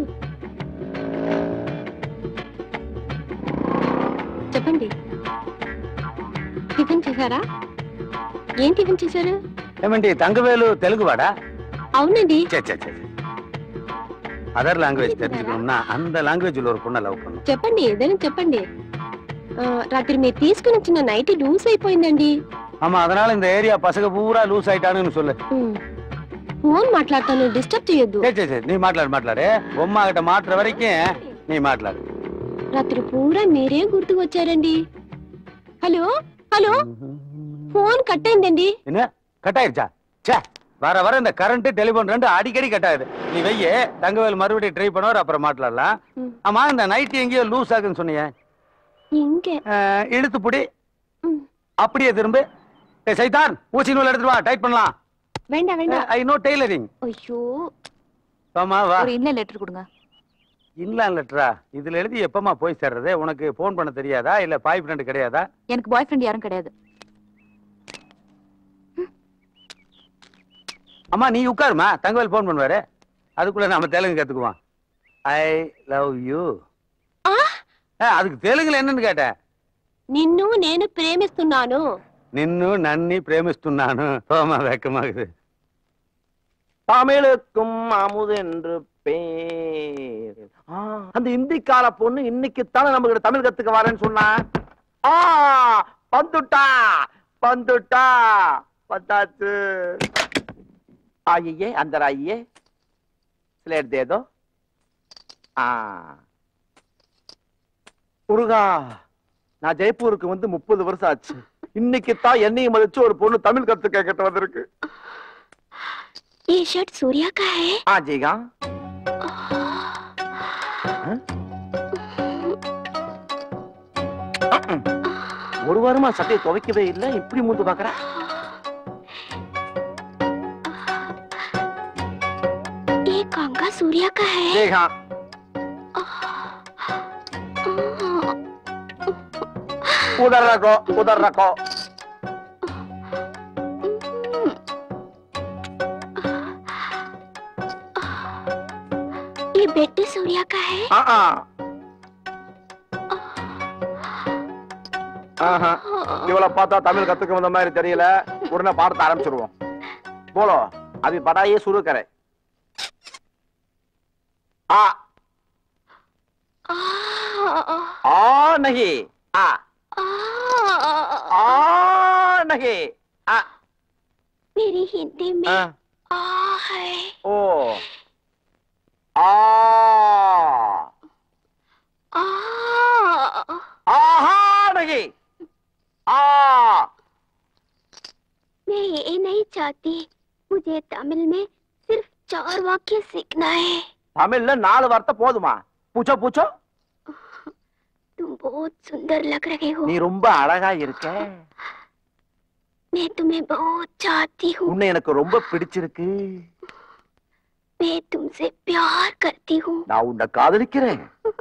చెప్పండి. టిఫిన్ చేశారా? ఏం టిఫిన్ చేశారు? ఏమండి தங்கவேலு தெலுங்கு வாடா? అవునండి. சே சே சே அதர் లాంగ్వేజ్ தெரிஞ்சுக்கணும்னா அந்த లాంగ్వేజ్లో ஒரு பொண்ணை லவ் பண்ணு. చెప్పండి ఏదైనా చెప్పండి. రాత్రి మీరు తీసుకుని వచ్చిన నైట్ లూస్ అయిపోయిందండి. ஆமா அதனால இந்த ஏரியா பசங்க பூரா லூஸ் ஆயிட்டானுன்னு சொல்லு. ఫోన్ మాట్లాడతాను డిస్టర్బ్ చేయొద్దు. சே சே சே நீ మాట్లాడు మాట్లాడు. బొమ్మ கிட்ட మాట్ற வரைக்கும் நீ మాట్లాడు. రాత్రి పూరా మీరే గుర్తుకు వచ్చారండి. హలో హలో ఫోన్ కట్ అయిందండి. என்ன கட் ஆயிருச்சா? ச்சே வர வர இந்த கரண்ட் டெலிபோன் ரெண்டு அடிக்கடி கட் ஆகுது. நீ வெய்ய தங்கவேல் மறுபடியும் ட்ரை பண்ணுவார் அப்புறம் மாட்டலாம். ஆமா இந்த நைட் எங்கேயோ லூஸ் ஆகுன்னு சொன்னீங்க. எங்க? இழுத்து புடி. அப்படியே திரும்ப. ஏய் சைத்தான் ஊசி நூல் எடுத்து வா டைட் பண்ணலாம். வேண்டாம் வேண்டாம். I know tailoring. ஐயோ வாமா வா. ஒரு இன்ன லெட்டர் கொடுங்க. இங்கிலாந்து லெட்டரா? இதுல எழுதி எப்பமா போய் சேர்றது? உனக்கு போன் பண்ண தெரியாதா இல்ல பாய் ஃப்ரெண்ட் கிடையாதா? எனக்கு பாய் ஃப்ரெண்ட் யாரும் கிடையாது. அம்மா நீ உட்காருமா, தங்கவேல் போன் பண்ணுவாரு. அதுக்குள்ள நாம தெலுங்கு கத்துக்குவோம். I love you. அதுக்கு தெலுங்குல என்னன்னு கேட்டேன். నిన్ను నేను ప్రేమిస్తున్నాను. నిన్ను నన్ని ప్రేమిస్తున్నాను. போமா வெக்கமாகுது. தமிழுக்கும் அமுதென்று பேர். அந்த இந்திக்கார பொண்ணு இன்னைக்குத்தானே நம்ம கிட்ட தமிழ் கத்துக்க வரேன்னு சொன்னா. ஆ வந்துட்டா வந்துட்டா வந்தாச்சு. आइए अंदर आइए, स्लेट दे दो. आ முருகா, நான் ஜெய்ப்பூருக்கு வந்து முப்பது வருஷம் ஆச்சு. இன்னைக்கு தான் என்னையும் மதிச்சு ஒரு பொண்ணு தமிழ் கத்து கேட்க வந்திருக்கு. ये शर्ट सूर्या का है? हाँ जीगा. ஒரு வாரமா சட்டையை துவைக்கவே இல்லை, இப்படி மூந்து பாக்குற. ये कंगा सूर्या का है? देखा. उधर रखो, उधर रखो. ये बेटे सूर्या का है? हाँ हाँ. இவளை பார்த்தா தமிழ் கத்துக்க வந்த மாதிரி தெரியல. உடனே பாடத்தை ஆரம்பிச்சிருவோம். போலோ अभी पढ़ाई शुरू करें. आ आ नहीं आ आ नहीं आ. मेरी हिंदी में आ, आ है. ओ आ आ आहा नहीं आ. मैं ये नहीं चाहती, मुझे तमिल में सिर्फ चार वाक्य सीखना है. तमिल में नाल वार्ता போதுமா? पूछो पूछो. तुम बहुत सुंदर लग रहे हो. நீ ரொம்ப அழகா இருக்க. मैं तुम्हें बहुत चाहती हूँ. உன்னை எனக்கு ரொம்ப பிடிச்சிருக்கு. मैं तुमसे प्यार करती हूँ. நான் உன்னை காதலிக்கிறேன்.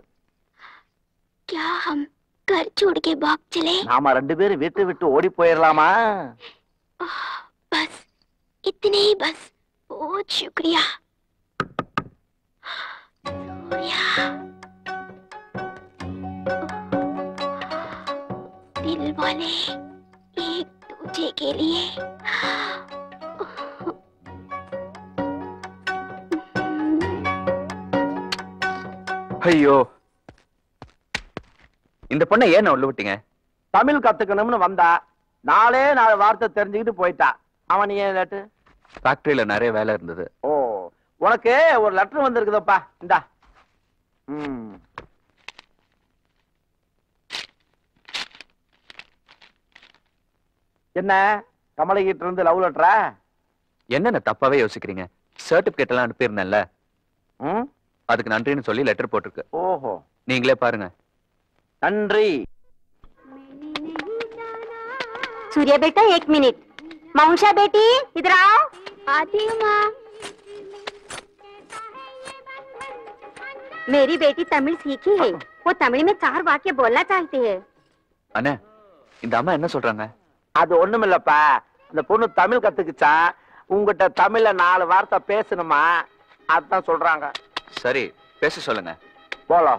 क्या हम घर छोड़ के भाग चले? நாம ரெண்டு பேரும் வீட்டை விட்டு ஓடி போயிடலாமா? बस इतने ही बस. बहुत शुक्रिया. सूर्या, दिल वाले एक दूजे के लिए. ஐயோ, இந்த பொண்ணை ஏன் உள்ள விட்டீங்க? தமிழ் கத்துக்கணும்னு வந்தா, நாளே நாலு வார்த்தை தெரிஞ்சுக்கிட்டு போயிட்டா. அவன் ஏன் லேட்டு? ஃபேக்டரியில நிறைய வேலை இருந்தது. ஓ, உனக்கு ஒரு லெட்டர் வந்திருக்குதப்பா, இந்தா. ம். என்ன கமலகிட்ட இருந்து லவ் லெட்டரா? என்னென்ன தப்பாவே யோசிக்கிறீங்க? சர்டிபிகேட் எல்லாம் அனுப்பியிருந்தேன்ல, அதுக்கு நன்றின்னு சொல்லி லெட்டர் போட்டிருக்கு. ஓஹோ, நீங்களே பாருங்க. நன்றி. सूर्या बेटा एक मिनट. माउंशा बेटी इधर आओ. आती हूँ माँ. मेरी बेटी तमिल सीखी है, वो तमिल में चार वाक्य बोलना चाहती है. அண்ணே, இந்த அம்மா என்ன சொல்றாங்க? அது ஒண்ணுமில்லப்பா, அந்த பொண்ணு தமிழ் கத்துக்குச்சா, உங்ககிட்ட தமிழ்ல நாலு வார்த்தை பேசணுமா, அதான் சொல்றாங்க. சரி, பேச சொல்லுங்க. போலாம்.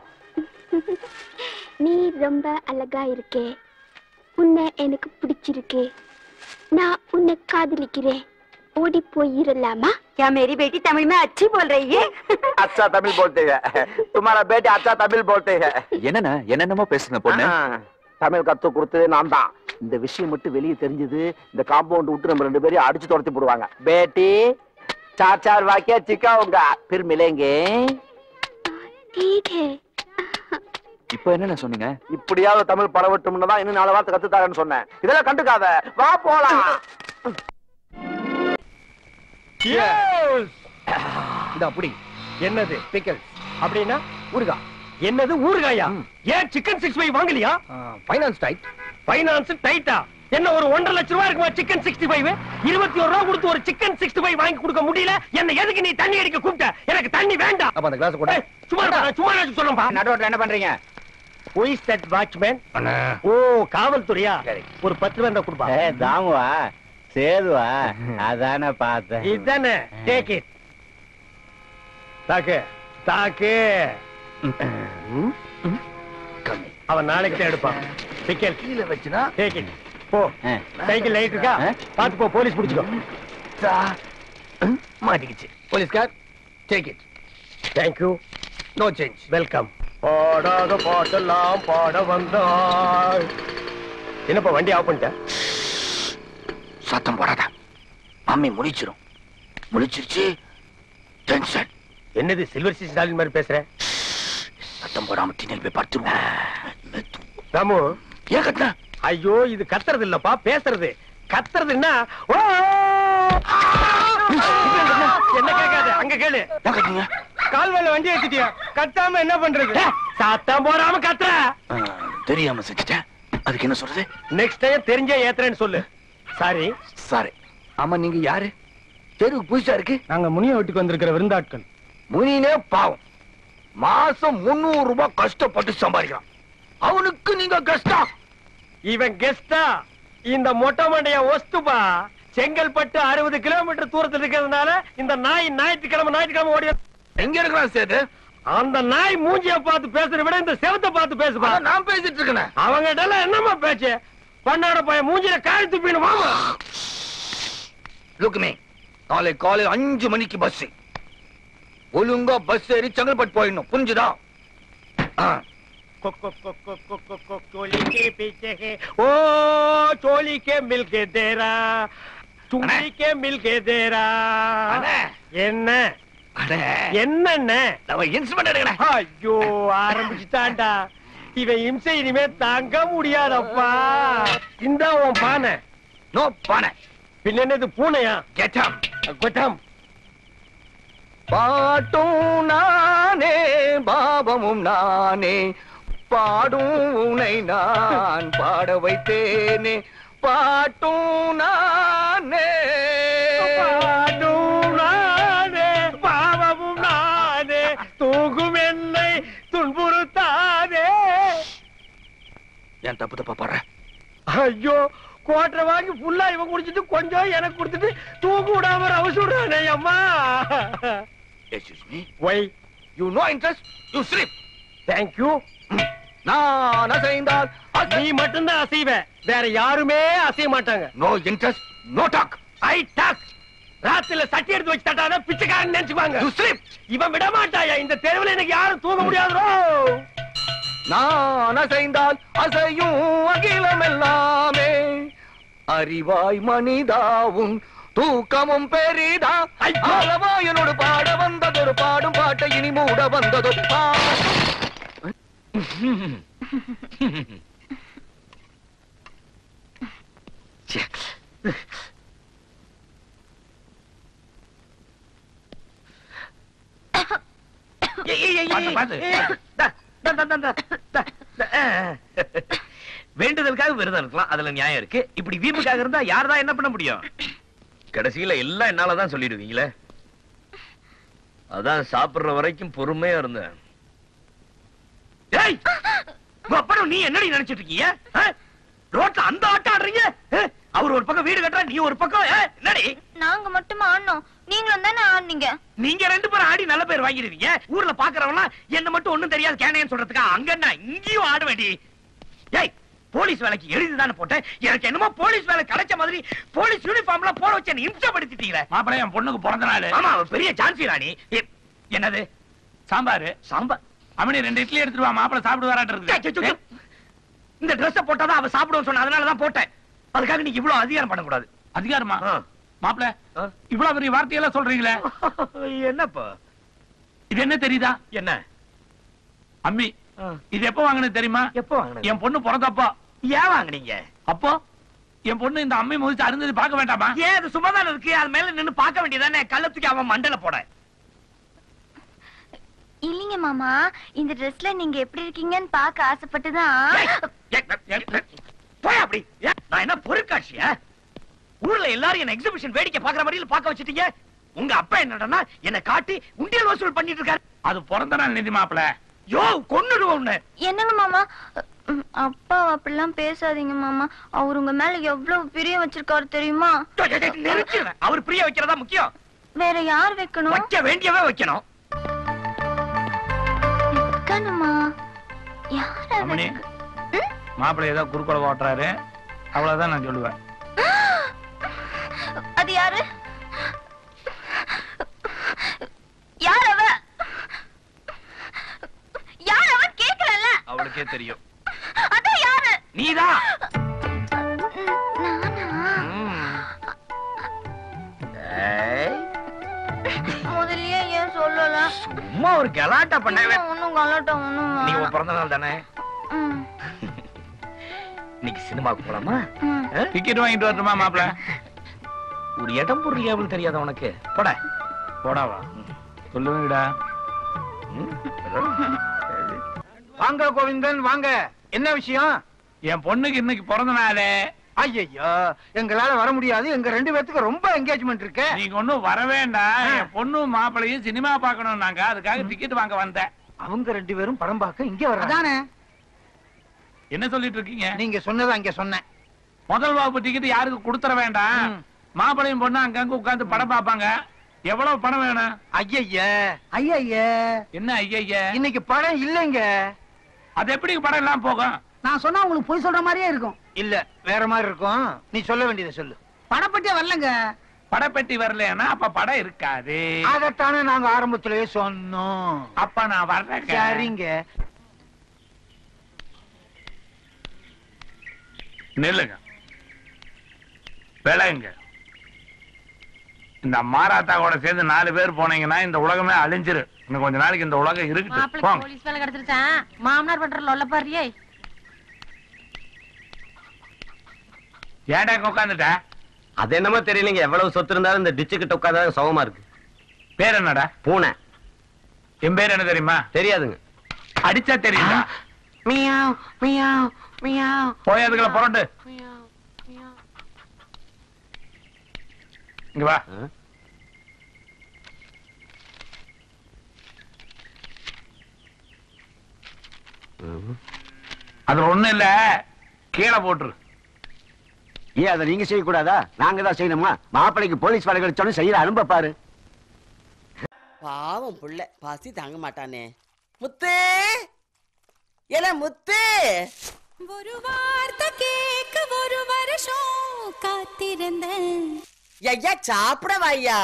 நீ ரொம்ப அழகா இருக்கே. உன்னை எனக்கு பிடிச்சிருக்கு. நான் உன்னை காதலிக்கிறேன். ஓடி போயிரலாமா? क्या मेरी बेटी तमिल में अच्छी बोल रही है? अच्छा तमिल बोलते हैं. तुम्हारा बेटी अच्छा तमिल बोलते हैं. என்னன்னா என்னென்னமோ பேசுங்க பொண்ணு. தமிழ் கத்து கொடுத்தது நான் தான். இந்த விஷயம் மட்டும் வெளியே தெரிஞ்சது, இந்த காம்பவுண்ட் விட்டு நம்ம ரெண்டு பேரையும் அடிச்சு துரத்தி போடுவாங்க. बेटी चार चार वाक्य सिखाऊंगा, फिर मिलेंगे. ठीक है. இப்போ என்ன சொன்னீங்க? இப்படியாவது தமிழ் பரவட்டும்னு தான் இன்னும் நாலு வார்த்தை கத்து தரேன்னு சொன்னேன். இதெல்லாம் கண்டுக்காத, வா போலாம். இந்த அப்படி என்னது பிக்கல்ஸ் அப்படின்னா ஊறுகா. என்னது ஊறுகாயா? ஏன் சிக்கன் சிக்ஸ் ஃபைவ் வாங்கலையா? Finance tight. ஃபைனான்ஸ் டைட்டா? என்ன ஒரு ஒன்றரை லட்சம் ரூபாய் இருக்குமா சிக்கன் சிக்ஸ்டி ஃபைவ் இருபத்தி ஒரு ரூபா கொடுத்து ஒரு சிக்கன் சிக்ஸ்டி ஃபைவ் வாங்கி கொடுக்க முடியல என்ன எதுக்கு நீ தண்ணி அடிக்க கூப்பிட்ட எனக்கு தண்ணி வேண்டாம் அப்ப அந்த கிளாஸ் கூட சும்மா சும்மா சொல்லுப்பா நடுவோட்ல என்ன பண்றீங்க Who is that watchman? ஓ காவல்துறையா ஒரு பத்து ரூபாய் இருந்தா கொடுப்பா தாமுவா சேதுவா அதானே பார்த்தேன் இதுதானே டேக் இட் தாக்கு தாக்கு அவன் நாளைக்கு தான் எடுப்பான் பிக்கல் கீழே வச்சுனா டேக் இட் போ சைக்கிள் லைட் இருக்கா பாத்து போ போலீஸ் பிடிச்சுக்கோ மாட்டிக்கிச்சு போலீஸ்கார் take it thank you no change welcome பாடாத பாட்டெல்லாம் பாட வந்தாய் என்னப்பா வண்டி ஆஃப் பண்ணிட்ட சத்தம் போடாத மம்மி முழிச்சிரும் முழிச்சிருச்சு டென்ஷன் என்னது சில்வர் சி ஸ்டாலின் மாதிரி பேசுற சத்தம் போடாம டின்னல் போய் படுத்துருவோம் ராமு ஏன் கத்துன ஐயோ இது கத்துறது இல்லப்பா பேசுறது கத்துறதுன்னா என்ன கேட்காது அங்க கேளு கால்வால வண்டி வச்சுட்டியா கத்தாம என்ன பண்றது சத்தம் போடாம கத்துற தெரியாம செஞ்சுட்டேன் அதுக்கு என்ன சொல்றது நெக்ஸ்ட் டைம் தெரிஞ்சே ஏத்துறேன்னு சொல்லு சாரி சாரி ஆமா நீங்க யாரு தெருவுக்கு புதுசா இருக்கு நாங்க முனிய வீட்டுக்கு வந்திருக்கிற விருந்தாட்கள் முனினே பாவம் மாசம் முன்னூறு ரூபாய் கஷ்டப்பட்டு சம்பாதிக்கிறான் அவனுக்கு நீங்க கஷ்டம் இவன் கெஸ்டா இந்த மொட்டை மண்டைய ஒஸ்துபா செங்கல்பட்டு அறுபது கிலோமீட்டர் தூரத்தில் இருக்கிறதுனால இந்த நாய் ஞாயிற்றுக்கிழமை ஞாயிற்றுக்கிழமை ஓடி எங்க இருக்கிறான் சேது அந்த நாய் மூஞ்சிய பார்த்து பேசுறத விட இந்த செவத்தை பார்த்து பேசுப்பா நான் பேசிட்டு இருக்கேன் அவங்கிட்ட எல்லாம் என்னமா பேச்சு பண்ணாட பையன் மூஞ்சில காய் துப்பின்னு மாமா லுக் மீ நாளை காலை அஞ்சு மணிக்கு பஸ் ஒழுங்கா பஸ் ஏறி செங்கல்பட்டு போயிடணும் புரிஞ்சுதா चोली के पीछे है ओ चोली के मिल के देरा चुंगी के मिल के देरा என்ன என்ன ஐயோ ஆரம்பிச்சுட்டான்டா இவன் இம்சை இனிமே தாங்க முடியாதப்பா இந்த உன் பானை நோ பானை பின்ன என்னது பூனையா கெட்டம் கெட்டம் பாட்டும் நானே பாவமும் நானே பாடும் உனை நான் பாட வைத்தேனே பாட்டும் நானே பாடும் நானே பாவமும் நானே தூங்கும் என்னை துன்புறுத்தாதே ஏன் தப்பு தப்பா பாடுற ஐயோ கோட்டரை வாங்கி ஃபுல்லா இவன் குடிச்சிட்டு கொஞ்சம் எனக்கு கொடுத்துட்டு தூங்க விடாம அவசூடானே அம்மா excuse me why you no interest you sleep thank you நான் அசைந்தால் நீ மட்டும்தான் அசைவ வேற யாருமே அசைய மாட்டாங்க no interest no talk I talk ராத்திரில சட்டி எடுத்து வச்சு தட்டாத பிச்சைக்காரன் நினைச்சுப்பாங்க யூ ஸ்லீப் இவன் விட மாட்டாயா இந்த தெருவில் எனக்கு யாரும் தூங்க முடியாதோ நான் அசைந்தால் அசையும் அகிலம் எல்லாமே அறிவாய் மனிதாவும் தூக்கமும் பெரிதா அளவா என்னோடு பாட வந்ததொரு பாடும் பாட்டை இனி மூட வந்ததொரு வேண்டுதலுக்காக விரதம் இருக்கலாம் அதுல நியாயம் இருக்கு இப்படி வீம்புக்காக இருந்தா யார்தான் என்ன பண்ண முடியும் கடைசியில எல்லாம் என்னாலதான் சொல்லிடுவீங்களே அதான் சாப்பிடுற வரைக்கும் பொறுமையா இருந்தேன் அப்புறம் நீ என்னடி நினைச்சிட்டு இருக்கீங்க ரோட்ல அந்த ஆட்டம் ஆடுறீங்க அவர் ஒரு பக்கம் வீடு கட்டுறா நீ ஒரு பக்கம் என்னடி நாங்க மட்டுமா ஆடணும் நீங்களும் தானே ஆடுனீங்க நீங்க ரெண்டு பேரும் ஆடி நல்ல பேர் வாங்கிடுவீங்க ஊர்ல பாக்குறவங்க என்ன மட்டும் ஒண்ணும் தெரியாது கேனையன்னு சொல்றதுக்கா அங்க என்ன இங்கேயும் ஆட வேண்டி ஏய் போலீஸ் வேலைக்கு எழுதிதானே போட்டேன் எனக்கு என்னமோ போலீஸ் வேலை கிடைச்ச மாதிரி போலீஸ் யூனிஃபார்ம்ல போட வச்சு என்ன இம்சப்படுத்திட்டீங்களே மாப்பிள்ளை என் பொண்ணுக்கு பிறந்த நாள் ஆமா பெரிய ஜான்சி ராணி என்னது சாம்பார் சாம்பார் அவனே ரெண்டு இட்லி எடுத்துட்டு வா மாப்பிள்ளை சாப்பிடு வராட்டு இருக்கு இந்த ட்ரெஸ் போட்டாதான் அவ சாப்பிடுவோம் சொன்ன அதனாலதான் போட்டேன் அதுக்காக நீங்க இவ்வளவு அதிகாரம் பண்ணக்கூடாது அதிகாரமா மாப்பிள்ள இவ்வளவு பெரிய வார்த்தையெல்லாம் சொல்றீங்களே என்னப்பா இது என்ன தெரியுதா என்ன அம்மி இது எப்ப வாங்கினது தெரியுமா எப்போ வாங்கினது என் பொண்ணு பிறந்தப்போ ஏன் வாங்குனீங்க அப்போ என் பொண்ணு இந்த அம்மை முதிச்சு அருந்தது பார்க்க வேண்டாமா ஏன் அது சும்மாதான் இருக்கு அது மேல நின்னு பார்க்க வேண்டியதானே கள்ளத்துக்கு அவன் மண்டல போட இல்லீங்க மாமா இந்த ட்ரெஸ்ல நீங்க எப்படி இருக்கீங்கன்னு பார்க்க ஆசைப்பட்டுதான் போய் அப்படி. நான் என்ன பொருட்காட்சியா? ஊர்ல எல்லாரும் என்ன எக்ஸிபிஷன் வேடிக்கை பாக்குற மாதிரி பார்க்க வச்சிட்டீங்க. உங்க அப்பா என்னடா என்ன காட்டி உண்டியல் வசூல் பண்ணிட்டு இருக்காரு. அது பிறந்த நாள் நிதி மாப்பிள. யோ கொன்னுடுவோம். என்னங்க மாமா, அப்பா அப்படிலாம் பேசாதீங்க மாமா. அவர் உங்க மேல எவ்வளவு பிரியம் வச்சிருக்காரு தெரியுமா? அவர் பிரிய வைக்கிறதா முக்கியம். வேற யார் வைக்கணும்? வைக்க வேண்டியவே வைக்கணும். மாப்பிள்ளை ஏதோ குறுக்கோள ஓட்டுறாரு, அவ்வளவுதான் நான் சொல்லுவேன். அது யாரு? யார் அவ? யார் அவ கேக்குறல்ல? அவளுக்கே தெரியும். அதான் யாரு? நீதான். முதல்லயே ஏன் சொல்லல? சும்மா ஒரு கலாட்டா பண்ணவே. ஒண்ணும் கலாட்டா ஒண்ணும். நீ உன் பிறந்த நாள் தானே? இன்னைக்கு சினிமாவுக்கு போலாமா? டிக்கெட் வாங்கிட்டு வரட்டுமா மாப்பிள? ஒரு இடம் பொருள் எவ்வளவு தெரியாத உனக்கு? போட போடாவா? சொல்லுங்கடா. வாங்க கோவிந்தன் வாங்க. என்ன விஷயம்? என் பொண்ணுக்கு இன்னைக்கு பிறந்த நாளே. ஐயோ, எங்களால வர முடியாது. எங்க ரெண்டு பேத்துக்கு ரொம்ப என்கேஜ்மெண்ட் இருக்கு. நீங்க ஒண்ணும் வர வேண்டாம். என் பொண்ணு மாப்பிளையும் சினிமா பார்க்கணும். நாங்க அதுக்காக டிக்கெட் வாங்க வந்தேன். அவங்க ரெண்டு பேரும் படம் பார்க்க இங்க வர்றாங்க. என்ன சொல்லிட்டு இருக்கீங்க? நீங்க சொன்னதை அங்க சொன்னேன். முதல் வகுப்பு டிக்கெட் யாருக்கு கொடுத்துற வேண்டாம். மாப்பிளையும் பொண்ணு அங்கங்க உட்கார்ந்து படம் பார்ப்பாங்க. எவ்வளவு பணம் வேணும்? ஐயா ஐயா என்ன ஐயா? இன்னைக்கு படம் இல்லைங்க. அது எப்படி படம் எல்லாம் போகும்? நான் சொன்னா உங்களுக்கு போய் சொல்ற மாதிரியே இருக்கும். இல்ல வேற மாதிரி இருக்கும். நீ சொல்ல வேண்டியதை சொல்லு. படப்பட்டியே வரலங்க. படப்பெட்டி வரலன்னா அப்ப படம் இருக்காது. அதத்தானே நாங்க ஆரம்பத்திலேயே சொன்னோம். அப்ப நான் வர்றேன். சரிங்க. நெல்லுங்க விளையுங்க. இந்த மாராத்தா கூட சேர்ந்து நாலு பேர் போனீங்கன்னா இந்த உலகமே அழிஞ்சிரு. இன்னும் கொஞ்ச நாளைக்கு இந்த உலகம் இருக்கு. போலீஸ் வேலை கிடைச்சிருச்சான். மாமனார் பண்ற லொல்ல பாரியே. ஏன்டா உட்காந்துட்ட? அது என்னமோ தெரியலங்க. எவ்வளவு சொத்து இருந்தாலும் இந்த டிச்சு கிட்ட உட்கார்ந்தா சௌகமா இருக்கு. பேர் என்னடா? பூனை. என் பேர் என்ன தெரியுமா? தெரியாதுங்க. அடிச்சா தெரியுதா? மியாவ் மியாவ் மியாவ். போய் அதுக்குள்ள புரண்டு. இங்க வா. அது ஒண்ணு இல்ல, கீழே போட்டுரு. ஏன் அதை நீங்க செய்யக்கூடாதா? நாங்க தான் செய்யணுமா? மாப்பிளைக்கு போலீஸ் வேலை கிடைச்சோன்னு செய்யற அனுப்ப பாரு. பாவம் புள்ள பசி தாங்க மாட்டானே. முத்து ஏல முத்து. ஒரு வார்த்தை கேட்க ஒரு வருஷம் காத்திருந்தேன். ஐயா சாப்பிட வாய்யா.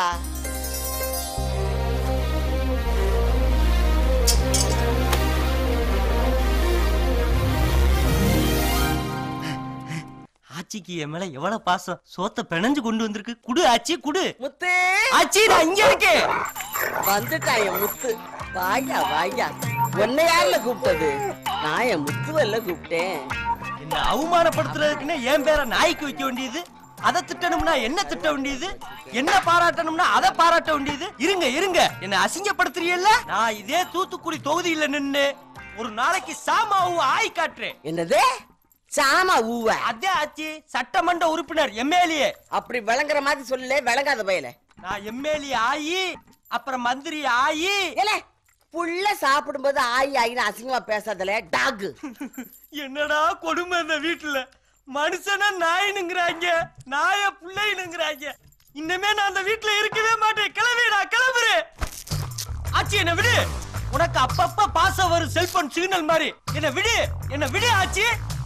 ஆச்சிக்கு என் மேல எவ்வளவு பாசம். சோத்த பிணைஞ்சு கொண்டு வந்திருக்கு. குடு ஆச்சி குடு. முத்து ஆச்சி நான் இங்க இருக்கேன். வந்துட்டாய முத்து. வாயா வாயா. உன்னை யாருல கூப்பிட்டது? நான் என் முத்துவல்ல கூப்பிட்டேன். என்ன அவமானப்படுத்துறதுக்குன்னு என் பேரை நாய்க்கு வைக்க வேண்டியது, அதை திட்டணும்னா என்ன திட்ட வேண்டியது, என்ன பாராட்டணும்னா அதை பாராட்ட வேண்டியது. இருங்க இருங்க, என்ன அசிங்கப்படுத்துறீல்ல? நான் இதே தூத்துக்குடி தொகுதியில நின்னு ஒரு நாளைக்கு சாமாவும் ஆய் காட்டுறேன். என்னது சாமா ஊவ? அதே ஆச்சி, சட்டமன்ற உறுப்பினர் எம்எல்ஏ. அப்படி விளங்குற மாதிரி சொல்லல, விளங்காத பயல. நான் எம்எல்ஏ ஆயி அப்புறம் மந்திரி ஆயி. ஏல புள்ள சாப்பிடும்போது ஆயி ஆயின்னு அசிங்கமா பேசாதல டாக். என்னடா கொடுமை இந்த வீட்டுல. மனுஷனா நாயினுங்கிறாங்க, நாய புள்ளைனுங்கிறாங்க. இன்னமே நான் அந்த வீட்டுல இருக்கவே மாட்டேன். கிளம்பிடா கிளம்புறேன். ஆச்சி என்ன விடு. உனக்கு அப்பப்ப பாசம் வரும் செல்போன் சிக்னல் மாதிரி. என்ன விடு, என்ன விடு ஆச்சி.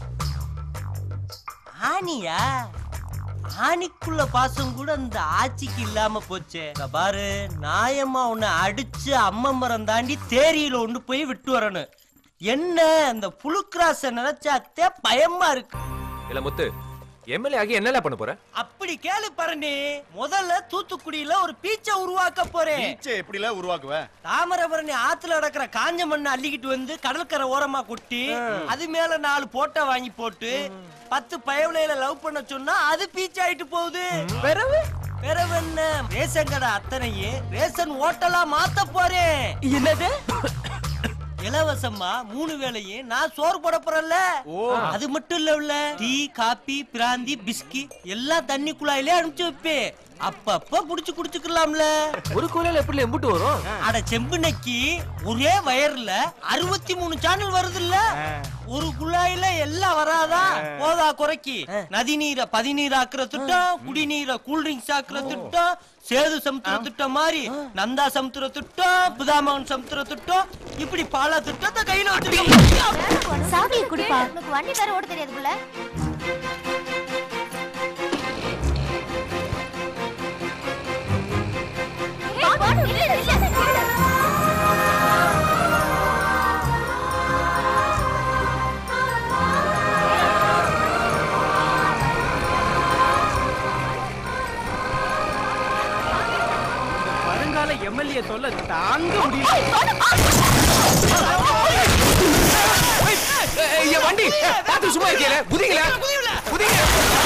ஆனியா? ஆனிக்குள்ள பாசம் கூட இந்த ஆட்சிக்கு இல்லாம போச்சே. பாரு, நாயம்மா உன்னை அடிச்சு அம்மம்பரம் தாண்டி தேரியில ஒண்ணு போய் விட்டு வரணும். என்ன அந்த புழுக்கிராச நினைச்சாத்தே பயமா இருக்கு. இல்ல முத்து, எம்எல்ஏ ஆகி என்னல பண்ண போற? அப்படி கேளு பரணி. முதல்ல தூத்துக்குடியில ஒரு பீச்சை உருவாக்க போறேன். பீச்சை எப்படில உருவாக்குவ? தாமிரபரணி ஆத்துல நடக்கிற காஞ்ச மண்ணை அள்ளிக்கிட்டு வந்து கடற்கரை ஓரமா கொட்டி அது மேல நாலு போட்டோ வாங்கி போட்டு பத்து பயவலையில லவ் பண்ண சொன்னா அது பீச் ஆயிட்டு போகுது. பிறவு பிறவு என்ன, ரேஷன் கடை அத்தனையே ரேஷன் ஓட்டலா மாத்த போறேன். என்னது? இலவசமா மூணு வேளையும் நான் சோறு போட போறேன்ல. அது மட்டும் இல்ல உள்ள டீ காபி பிராந்தி பிஸ்கி எல்லாம் தண்ணி குழாயிலே அனுப்பிச்சு வைப்பேன். அப்பப்ப புடிச்சு குடிச்சுக்கலாம்ல. ஒரு குழாயில எப்படி எம்புட்டு வரும்? அட செம்புனைக்கு ஒரே வயர்ல அறுபத்தி மூணு சேனல் வருது இல்ல. ஒரு குழாயில எல்லாம் வராதா? போதா குறைக்கி நதி நீரை பதிநீர் ஆக்குற திட்டம், குடிநீரை கூல்ட்ரிங்க்ஸ் ஆக்குற திட்டம், சேது சமுத்திர திட்டம் மாதிரி நந்தா சமுத்திர திட்டம், புதாமகன் சமுத்திர திட்டம், இப்படி பல திட்டத்தை கையில வச்சிருக்கீங்க. சாவியை குடிப்பா. உனக்கு வண்டி வேற ஓட தெரியாது போல. வருங்கால எம்எல்ஏ சொல்ல தாங்க முடியல. வண்டி பாத்து சும்மா இருக்கீங்களே, குதிங்களே குதிங்க.